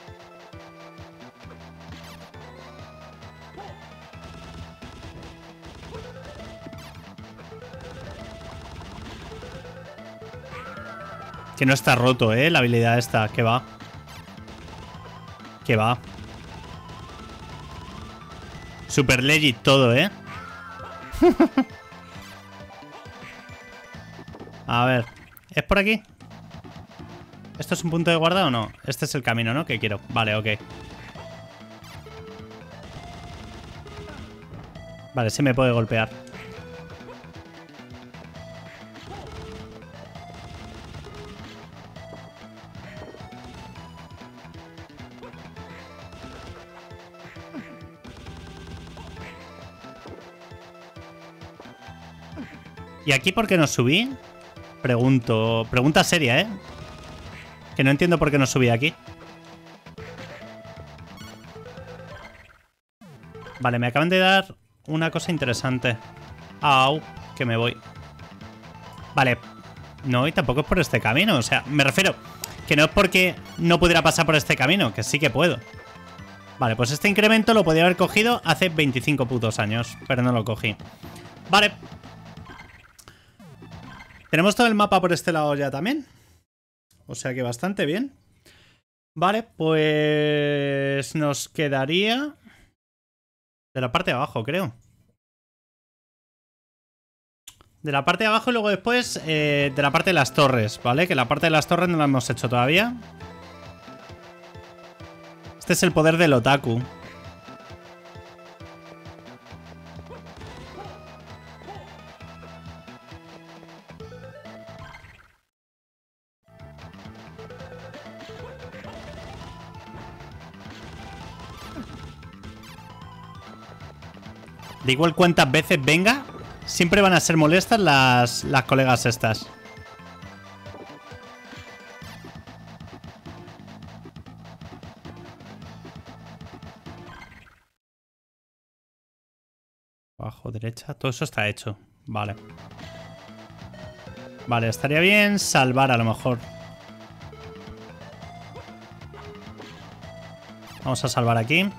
Que no está roto, la habilidad esta. Que va. Que va. Super legit todo, A ver. ¿Es por aquí? ¿Esto es un punto de guarda o no? Este es el camino, ¿no? Que quiero. Vale, ok. Vale, sí me puede golpear. ¿Y aquí por qué no subí? Pregunto. Pregunta seria, Que no entiendo por qué no subí aquí. Vale, me acaban de dar una cosa interesante. Au, que me voy. Vale. No, y tampoco es por este camino. O sea, me refiero que no es porque no pudiera pasar por este camino, que sí que puedo. Vale, pues este incremento lo podía haber cogido hace 25 putos años, pero no lo cogí. Vale. Tenemos todo el mapa por este lado ya también. O sea que bastante bien. Vale, pues nos quedaría de la parte de abajo, creo. De la parte de abajo y luego después de la parte de las torres, ¿vale? Que la parte de las torres no la hemos hecho todavía. Este es el poder del otaku. Da igual cuántas veces venga, siempre van a ser molestas las colegas estas. Abajo, derecha, todo eso está hecho. Vale. Vale, estaría bien salvar a lo mejor. Vamos a salvar aquí.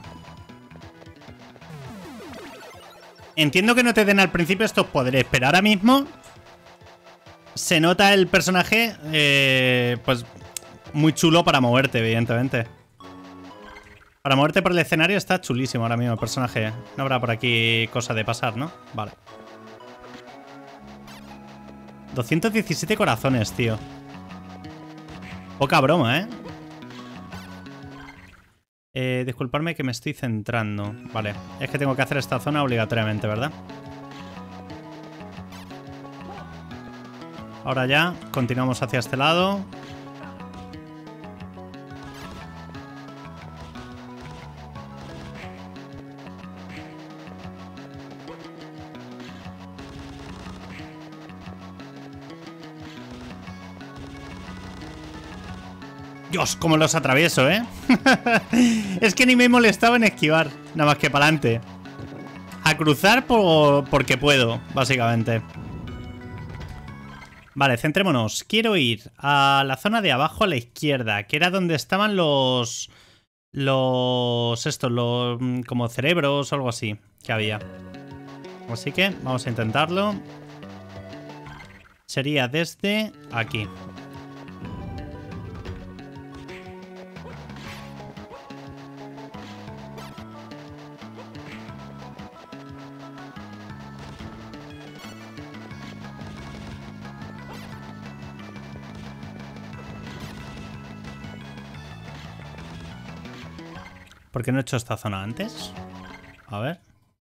Entiendo que no te den al principio estos poderes, pero ahora mismo se nota el personaje, pues, muy chulo para moverte, evidentemente. Para moverte por el escenario está chulísimo ahora mismo el personaje. No habrá por aquí cosa de pasar, ¿no? Vale. 217 corazones, tío. Poca broma, disculparme que me estoy centrando. Vale, es que tengo que hacer esta zona obligatoriamente, ¿verdad? Ahora ya, continuamos hacia este lado. Dios, cómo los atravieso, ¿eh? Es que ni me he molestado en esquivar. Nada más que para adelante. A cruzar porque puedo, básicamente. Vale, centrémonos. Quiero ir a la zona de abajo a la izquierda, que era donde estaban los como cerebros o algo así que había. Así que vamos a intentarlo. Sería desde aquí. ¿Por qué no he hecho esta zona antes? A ver.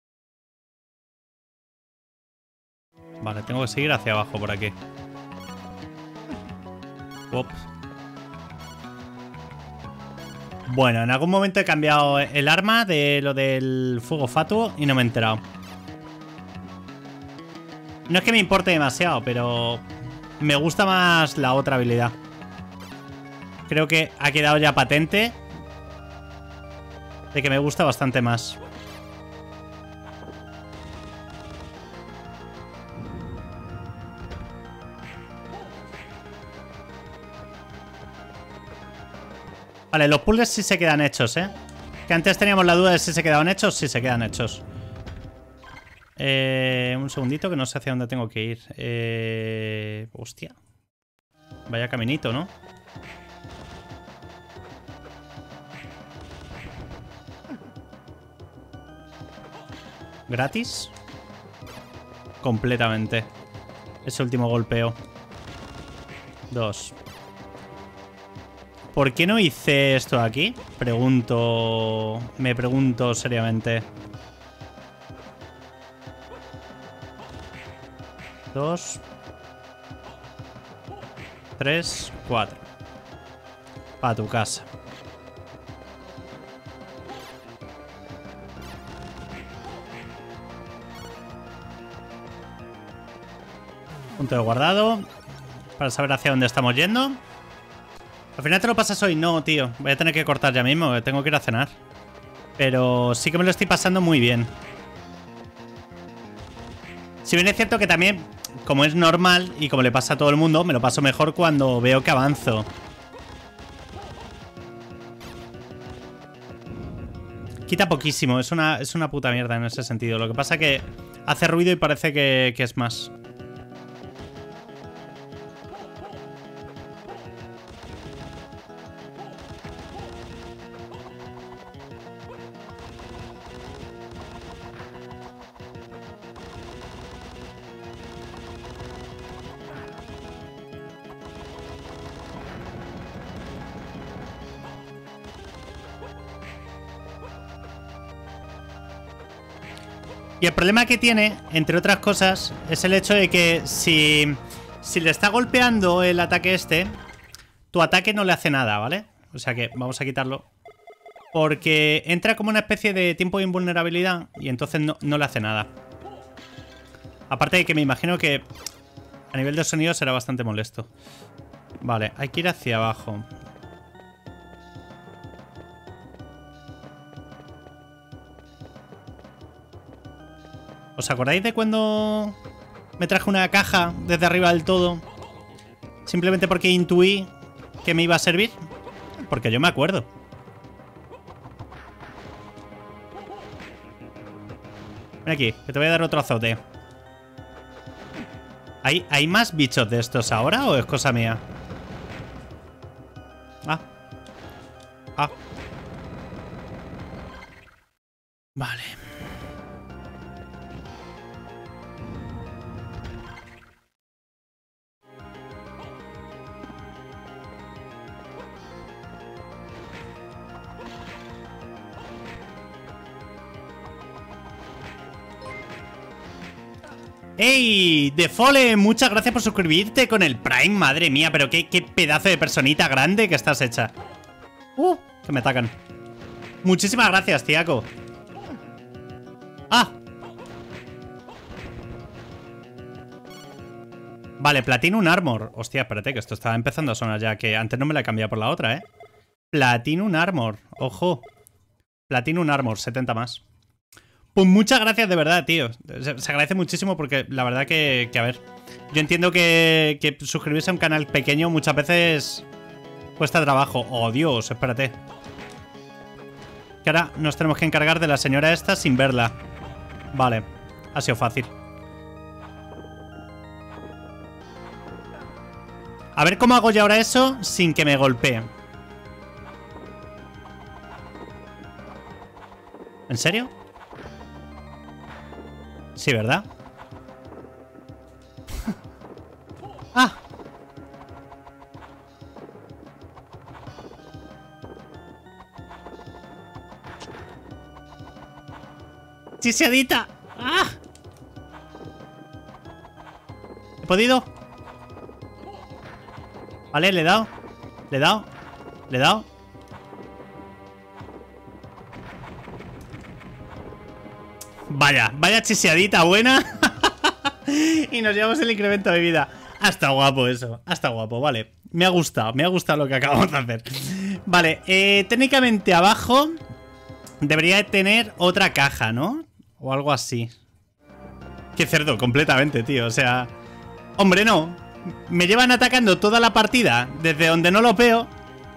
Vale, tengo que seguir hacia abajo por aquí. Ups. Bueno, en algún momento he cambiado el arma de lo del fuego fatuo y no me he enterado. No es que me importe demasiado, pero me gusta más la otra habilidad. Creo que ha quedado ya patente de que me gusta bastante más. Vale, los puzzles sí se quedan hechos, ¿eh? Que antes teníamos la duda de si se quedaban hechos. Sí se quedan hechos. Un segundito que no sé hacia dónde tengo que ir. Hostia. Vaya caminito, ¿no? ¿Gratis? Completamente. Ese último golpeo. 2. ¿Por qué no hice esto aquí? Me pregunto seriamente. 2. 3, 4. Pa' tu casa. Punto de guardado. Para saber hacia dónde estamos yendo. Al final te lo pasas hoy. No, tío. Voy a tener que cortar ya mismo. Tengo que ir a cenar. Pero sí que me lo estoy pasando muy bien. Si bien es cierto que también, como es normal y como le pasa a todo el mundo, me lo paso mejor cuando veo que avanzo. Quita poquísimo. Es una puta mierda en ese sentido. Lo que pasa es que hace ruido y parece que es más. Y el problema que tiene, entre otras cosas, es el hecho de que si le está golpeando el ataque este, tu ataque no le hace nada, ¿vale? O sea que vamos a quitarlo. Porque entra como una especie de tiempo de invulnerabilidad y entonces no le hace nada. Aparte de que me imagino que a nivel de sonido será bastante molesto. Vale, hay que ir hacia abajo. ¿Os acordáis de cuando me traje una caja desde arriba del todo? Simplemente porque intuí que me iba a servir. Porque yo me acuerdo. Ven aquí, que te voy a dar otro azote. ¿Hay más bichos de estos ahora o es cosa mía? Ah. Vale. ¡Ey! Defole, muchas gracias por suscribirte con el Prime. Madre mía, pero qué pedazo de personita grande que estás hecha. Que me atacan. Muchísimas gracias, tiaco. Vale, Platinum Armor. Hostia, espérate, que esto estaba empezando a sonar ya, que antes no me la he cambiado por la otra, ¿eh? Platinum Armor. Ojo. Platinum Armor, 70 más. Pues muchas gracias de verdad, tío. Se agradece muchísimo porque la verdad que a ver, yo entiendo que suscribirse a un canal pequeño muchas veces cuesta trabajo. Oh, Dios, espérate. Que ahora nos tenemos que encargar de la señora esta sin verla. Vale, ha sido fácil. A ver cómo hago yo ahora eso sin que me golpee. ¿En serio? Sí, ¿verdad? ¡Ah! ¡Chiseadita! ¡Ah! ¿He podido? Vale, le he dado. Le he dado. Le he dado. Vaya, vaya chiseadita buena. Y nos llevamos el incremento de vida. Hasta guapo eso, hasta guapo, vale. Me ha gustado lo que acabamos de hacer. Vale, técnicamente abajo debería de tener otra caja, ¿no? O algo así. Qué cerdo, completamente, tío, o sea... Hombre, no. Me llevan atacando toda la partida desde donde no lo veo.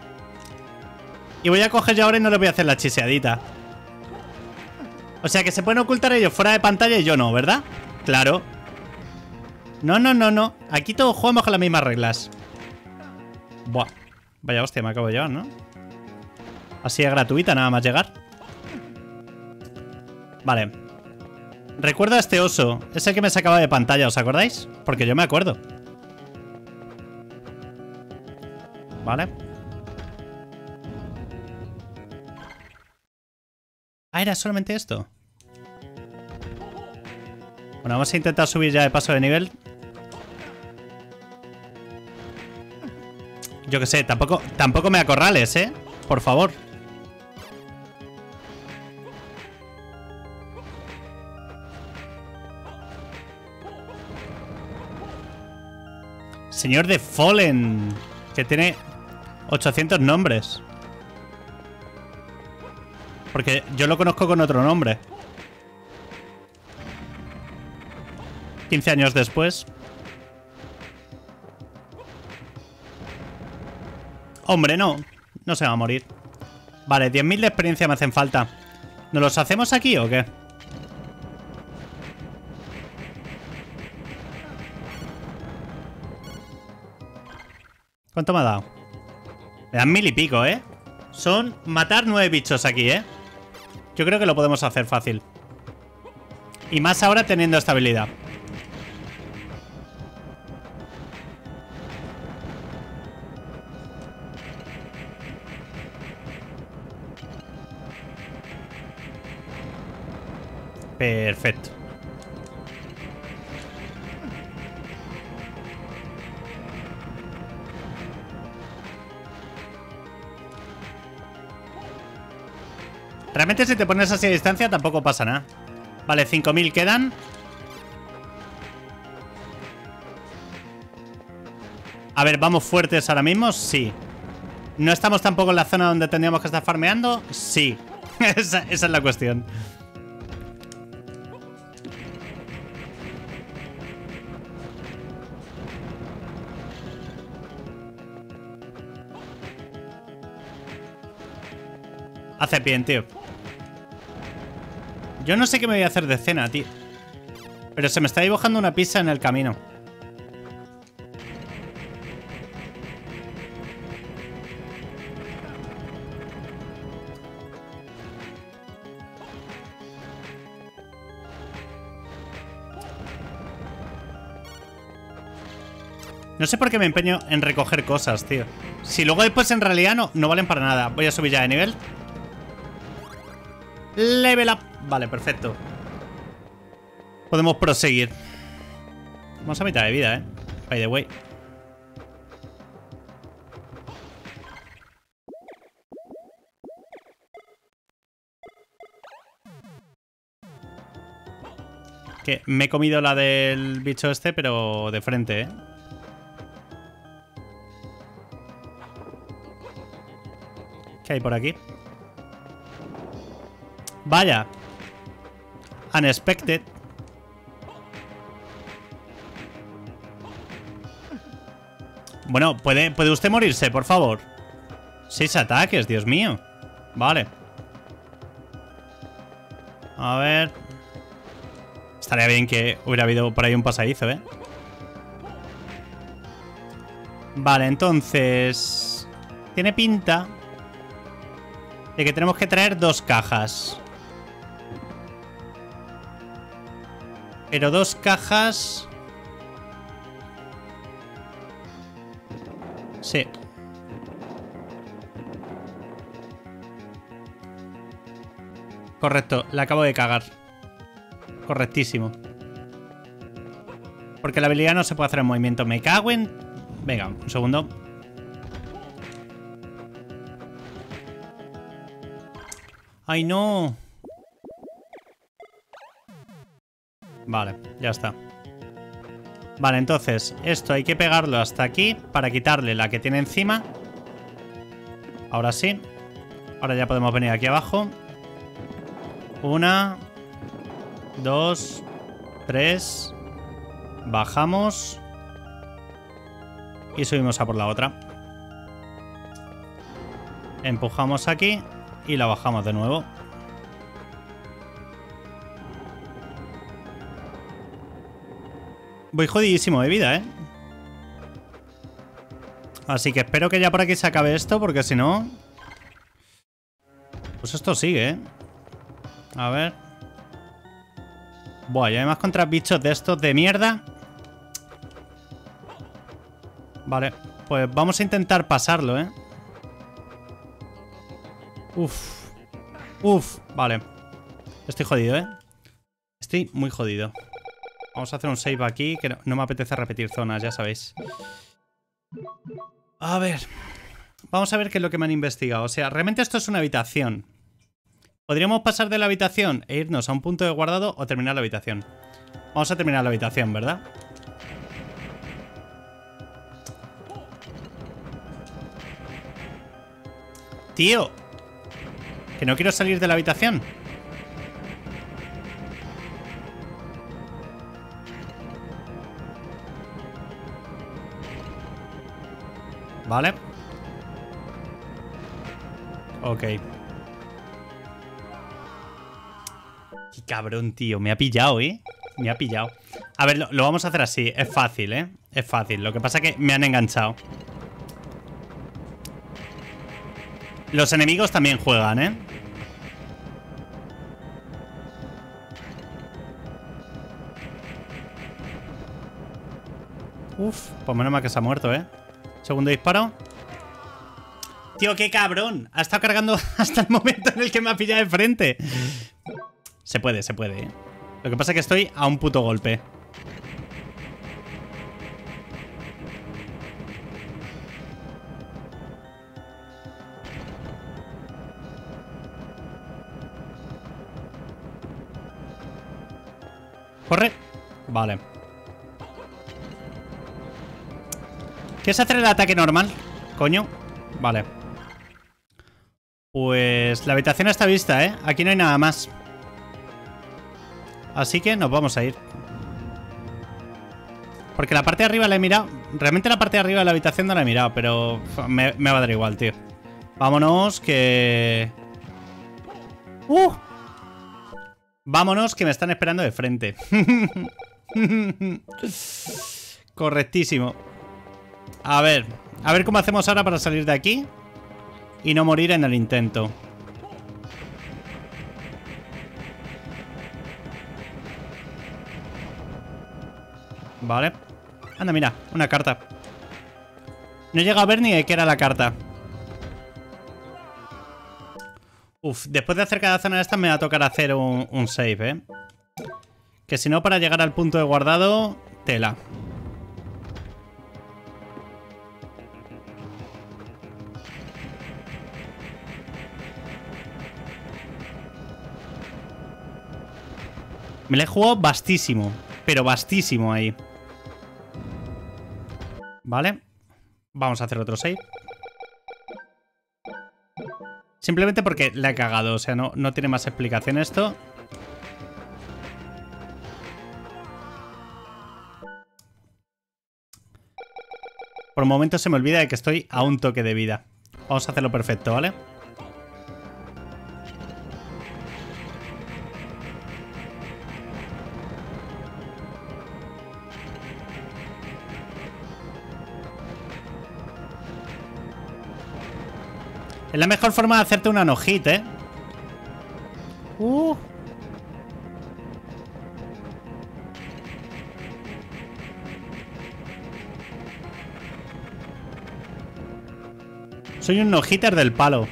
Y voy a coger yo ahora y no le voy a hacer la chiseadita. O sea que se pueden ocultar ellos fuera de pantalla y yo no, ¿verdad? Claro. No, no, no, no. Aquí todos jugamos con las mismas reglas. Buah. Vaya hostia, me acabo de llevar, ¿no? Así es gratuita, nada más llegar. Vale. Recuerdo a este oso. Es el que me sacaba de pantalla, ¿os acordáis? Porque yo me acuerdo. Vale. Ah, era solamente esto. Bueno, vamos a intentar subir ya de paso de nivel. Yo qué sé, tampoco me acorrales, ¿eh? Por favor. Señor de Fallen, que tiene 800 nombres. Porque yo lo conozco con otro nombre. 15 años después. Hombre, no. No se va a morir. Vale, 10.000 de experiencia me hacen falta. ¿Nos los hacemos aquí o qué? ¿Cuánto me ha dado? Me dan 1.000 y pico, ¿eh? Son matar 9 bichos aquí, ¿eh? Yo creo que lo podemos hacer fácil. Y más ahora teniendo esta habilidad. Perfecto. Realmente si te pones así a distancia tampoco pasa nada. Vale, 5.000 quedan. A ver, ¿vamos fuertes ahora mismo? Sí. ¿No estamos tampoco en la zona donde tendríamos que estar farmeando? Sí. Esa es la cuestión. Hace bien, tío. Yo no sé qué me voy a hacer de cena, tío. Pero se me está dibujando una pizza en el camino. No sé por qué me empeño en recoger cosas, tío. Si luego después en realidad no valen para nada. Voy a subir ya de nivel. Level up. Vale, perfecto. Podemos proseguir. Vamos a mitad de vida, by the way. Que me he comido la del bicho este, pero de frente, ¿Qué hay por aquí? Vaya. Unexpected. Bueno, ¿puede usted morirse, por favor? 6 ataques, Dios mío. Vale. A ver. Estaría bien que hubiera habido por ahí un pasadizo, ¿eh? Vale, entonces... Tiene pinta de que tenemos que traer 2 cajas. Pero 2 cajas... Sí. Correcto, la acabo de cagar. Correctísimo. Porque la habilidad no se puede hacer en movimiento. Me cago en... Venga, un segundo. ¡Ay, no! Vale, ya está. Vale, entonces, esto hay que pegarlo hasta aquí para quitarle la que tiene encima. Ahora sí. Ahora ya podemos venir aquí abajo. 1, 2, 3. Bajamos. Y subimos a por la otra. Empujamos aquí y la bajamos de nuevo. Voy jodidísimo de vida, ¿eh? Así que espero que ya por aquí se acabe esto, porque si no... Pues esto sigue, ¿eh? A ver... Buah, y además contra bichos de estos de mierda. Vale, pues vamos a intentar pasarlo, ¿eh? Uf. Uf, vale. Estoy jodido, ¿eh? Estoy muy jodido. Vamos a hacer un save aquí, que no me apetece repetir zonas, ya sabéis. A ver. Vamos a ver qué es lo que me han investigado. O sea, realmente esto es una habitación. Podríamos pasar de la habitación e irnos a un punto de guardado o terminar la habitación. Vamos a terminar la habitación, ¿verdad? Tío. Que no quiero salir de la habitación. Vale. Ok. Qué cabrón, tío. Me ha pillado, ¿eh? Me ha pillado. A ver, lo vamos a hacer así. Es fácil, ¿eh? Es fácil. Lo que pasa es que me han enganchado. Los enemigos también juegan, ¿eh? Uf, pues menos mal que se ha muerto, ¿eh? Segundo disparo. Tío, qué cabrón. Ha estado cargando hasta el momento en el que me ha pillado de frente. Se puede, ¿eh? Lo que pasa es que estoy a un puto golpe. Corre. Vale. ¿Quieres hacer el ataque normal? Coño. Vale. Pues la habitación está vista, ¿eh? Aquí no hay nada más. Así que nos vamos a ir. Porque la parte de arriba la he mirado. Realmente la parte de arriba de la habitación no la he mirado, pero me va a dar igual, tío. Vámonos, que... Vámonos, que me están esperando de frente. Correctísimo. A ver cómo hacemos ahora para salir de aquí y no morir en el intento. Vale. Anda, mira, una carta. No he llegado a ver ni de qué era la carta. Uf, después de hacer cada zona de estas me va a tocar hacer un save, ¿eh? Que si no, para llegar al punto de guardado, tela. Me la he jugado vastísimo. Pero vastísimo ahí. Vale. Vamos a hacer otro save. Simplemente porque le he cagado. O sea, no tiene más explicación esto. Por un momento se me olvida de que estoy a un toque de vida. Vamos a hacerlo perfecto, ¿vale? Es la mejor forma de hacerte una no-hit, ¿eh? Soy un no-hitter del palo.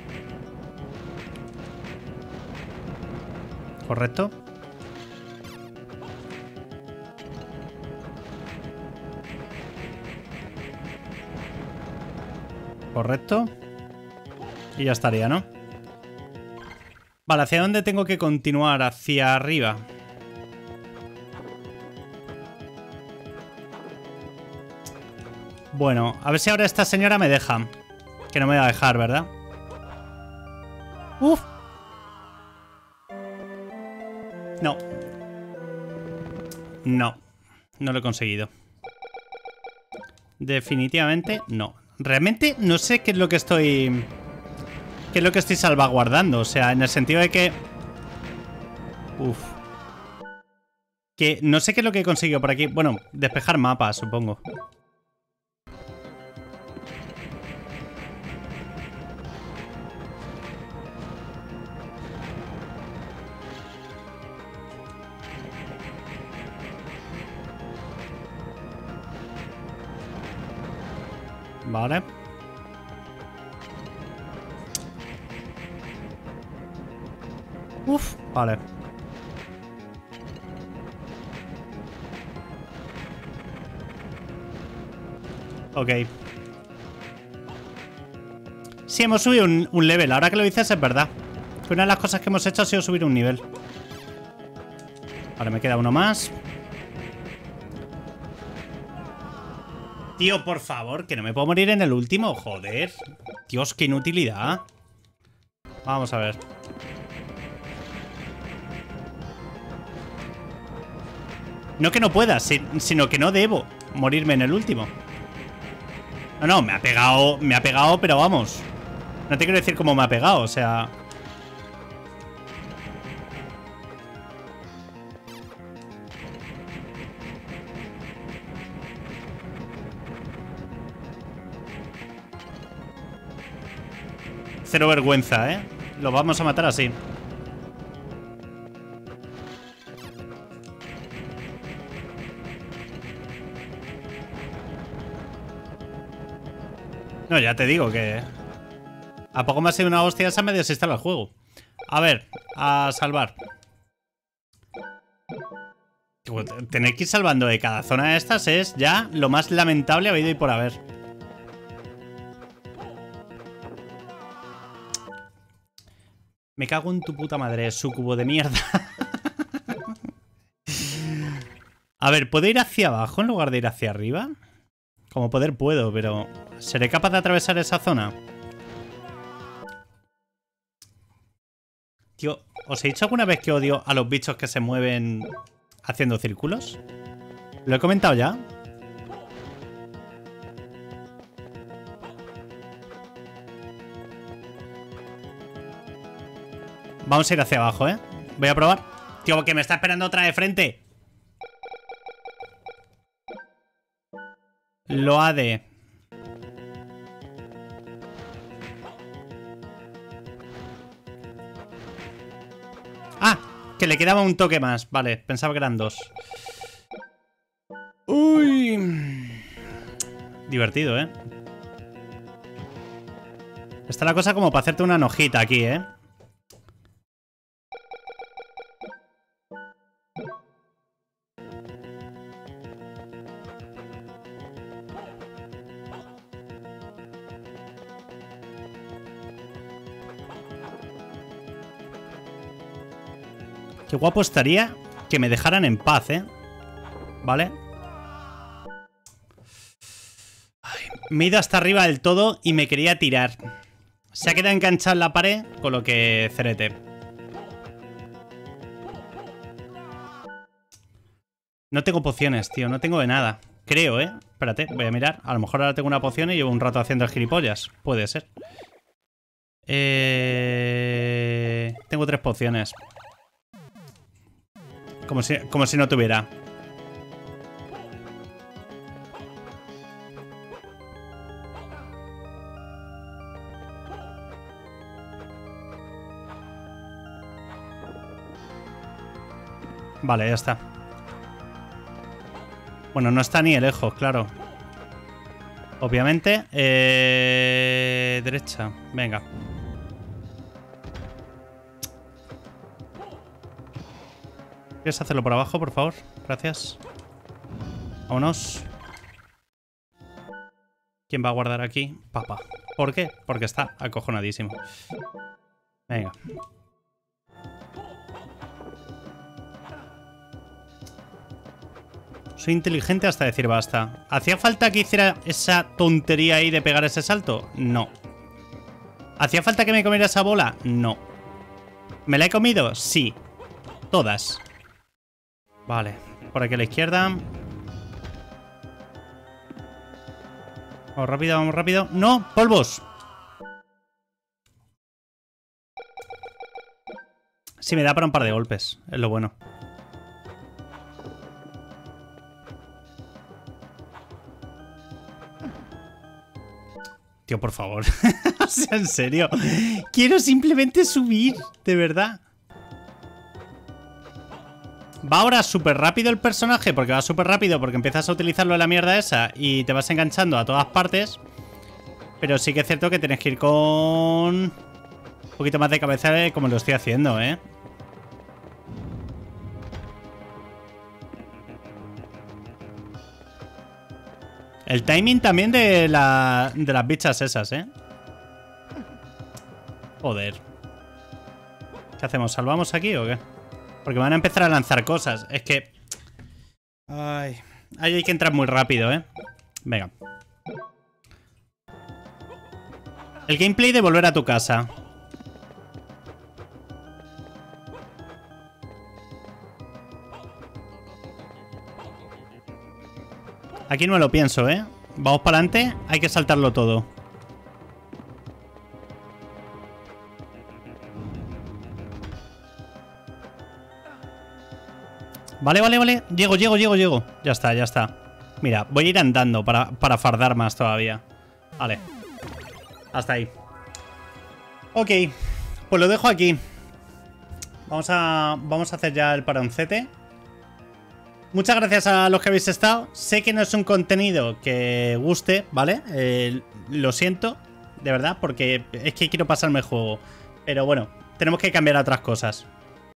¿Correcto? Correcto. Y ya estaría, ¿no? Vale, ¿hacia dónde tengo que continuar? Hacia arriba. Bueno, a ver si ahora esta señora me deja. Que no me va a dejar, ¿verdad? ¡Uf! No. No. No lo he conseguido. Definitivamente no. Realmente no sé qué es lo que estoy... ¿Qué es lo que estoy salvaguardando? O sea, en el sentido de que... Uf. Que no sé qué es lo que he conseguido por aquí. Bueno, despejar mapas, supongo. Vale. Uf, vale. Ok. Sí, hemos subido un level. Ahora que lo dices es verdad. Que una de las cosas que hemos hecho ha sido subir un nivel. Vale, me queda uno más. Tío, por favor, que no me puedo morir en el último. Joder. Dios, qué inutilidad. Vamos a ver. No que no pueda, sino que no debo morirme en el último. No, me ha pegado, pero vamos. No te quiero decir cómo me ha pegado, o sea... Cero vergüenza, ¿eh? Lo vamos a matar así. No, ya te digo que... A poco más de una hostia esa me desinstala el juego. A ver, a salvar. Tener que ir salvando de cada zona de estas es ya lo más lamentable habido y por haber. Me cago en tu puta madre, sucubo de mierda. A ver, ¿puedo ir hacia abajo en lugar de ir hacia arriba? Como poder puedo, pero... ¿seré capaz de atravesar esa zona? Tío, ¿os he dicho alguna vez que odio a los bichos que se mueven haciendo círculos? ¿Lo he comentado ya? Vamos a ir hacia abajo, ¿eh? Voy a probar. Tío, que me está esperando otra de frente. Lo ha de... ¡Ah! Que le quedaba un toque más. Vale, pensaba que eran dos. Uy. Divertido, ¿eh? Está la cosa como para hacerte una nojita aquí, ¿eh? Qué guapo estaría que me dejaran en paz, ¿eh? ¿Vale? Ay, me he ido hasta arriba del todo y me quería tirar. Se ha quedado enganchado en la pared, con lo que cerete. No tengo pociones, tío. No tengo de nada. Creo, ¿eh? Espérate, voy a mirar. A lo mejor ahora tengo una poción y llevo un rato haciendo el gilipollas. Puede ser. Tengo 3 pociones. Como si no tuviera. Vale, ya está. Bueno, no está ni de lejos, claro. Obviamente. Derecha. Venga. ¿Quieres hacerlo por abajo, por favor? Gracias. Vámonos. ¿Quién va a guardar aquí? Papá. ¿Por qué? Porque está acojonadísimo. Venga. Soy inteligente hasta decir basta. ¿Hacía falta que hiciera esa tontería ahí de pegar ese salto? No. ¿Hacía falta que me comiera esa bola? No. ¿Me la he comido? Sí. Todas. Vale. Por aquí a la izquierda. Vamos rápido, vamos rápido. ¡No! ¡Polvos! Sí, me da para un par de golpes. Es lo bueno. Tío, por favor. O sea, en serio. Quiero simplemente subir. De verdad. Va ahora súper rápido el personaje. Porque va súper rápido. Porque empiezas a utilizarlo en la mierda esa. Y te vas enganchando a todas partes. Pero sí que es cierto que tienes que ir con un poquito más de cabeza como lo estoy haciendo, ¿eh? El timing también de las bichas esas, ¿eh? Joder. ¿Qué hacemos? ¿Salvamos aquí o qué? Porque van a empezar a lanzar cosas. Es que... Ay. Ahí hay que entrar muy rápido, ¿eh? Venga. El gameplay de volver a tu casa. Aquí no me lo pienso, ¿eh? Vamos para adelante. Hay que saltarlo todo. Vale, vale, vale. Llego. Ya está, ya está. Mira, voy a ir andando para fardar más todavía. Vale. Hasta ahí. Ok. Pues lo dejo aquí. Vamos a hacer ya el paroncete. Muchas gracias a los que habéis estado. Sé que no es un contenido que guste, ¿vale? Lo siento, de verdad, porque es que quiero pasarme el juego. Pero bueno, tenemos que cambiar a otras cosas.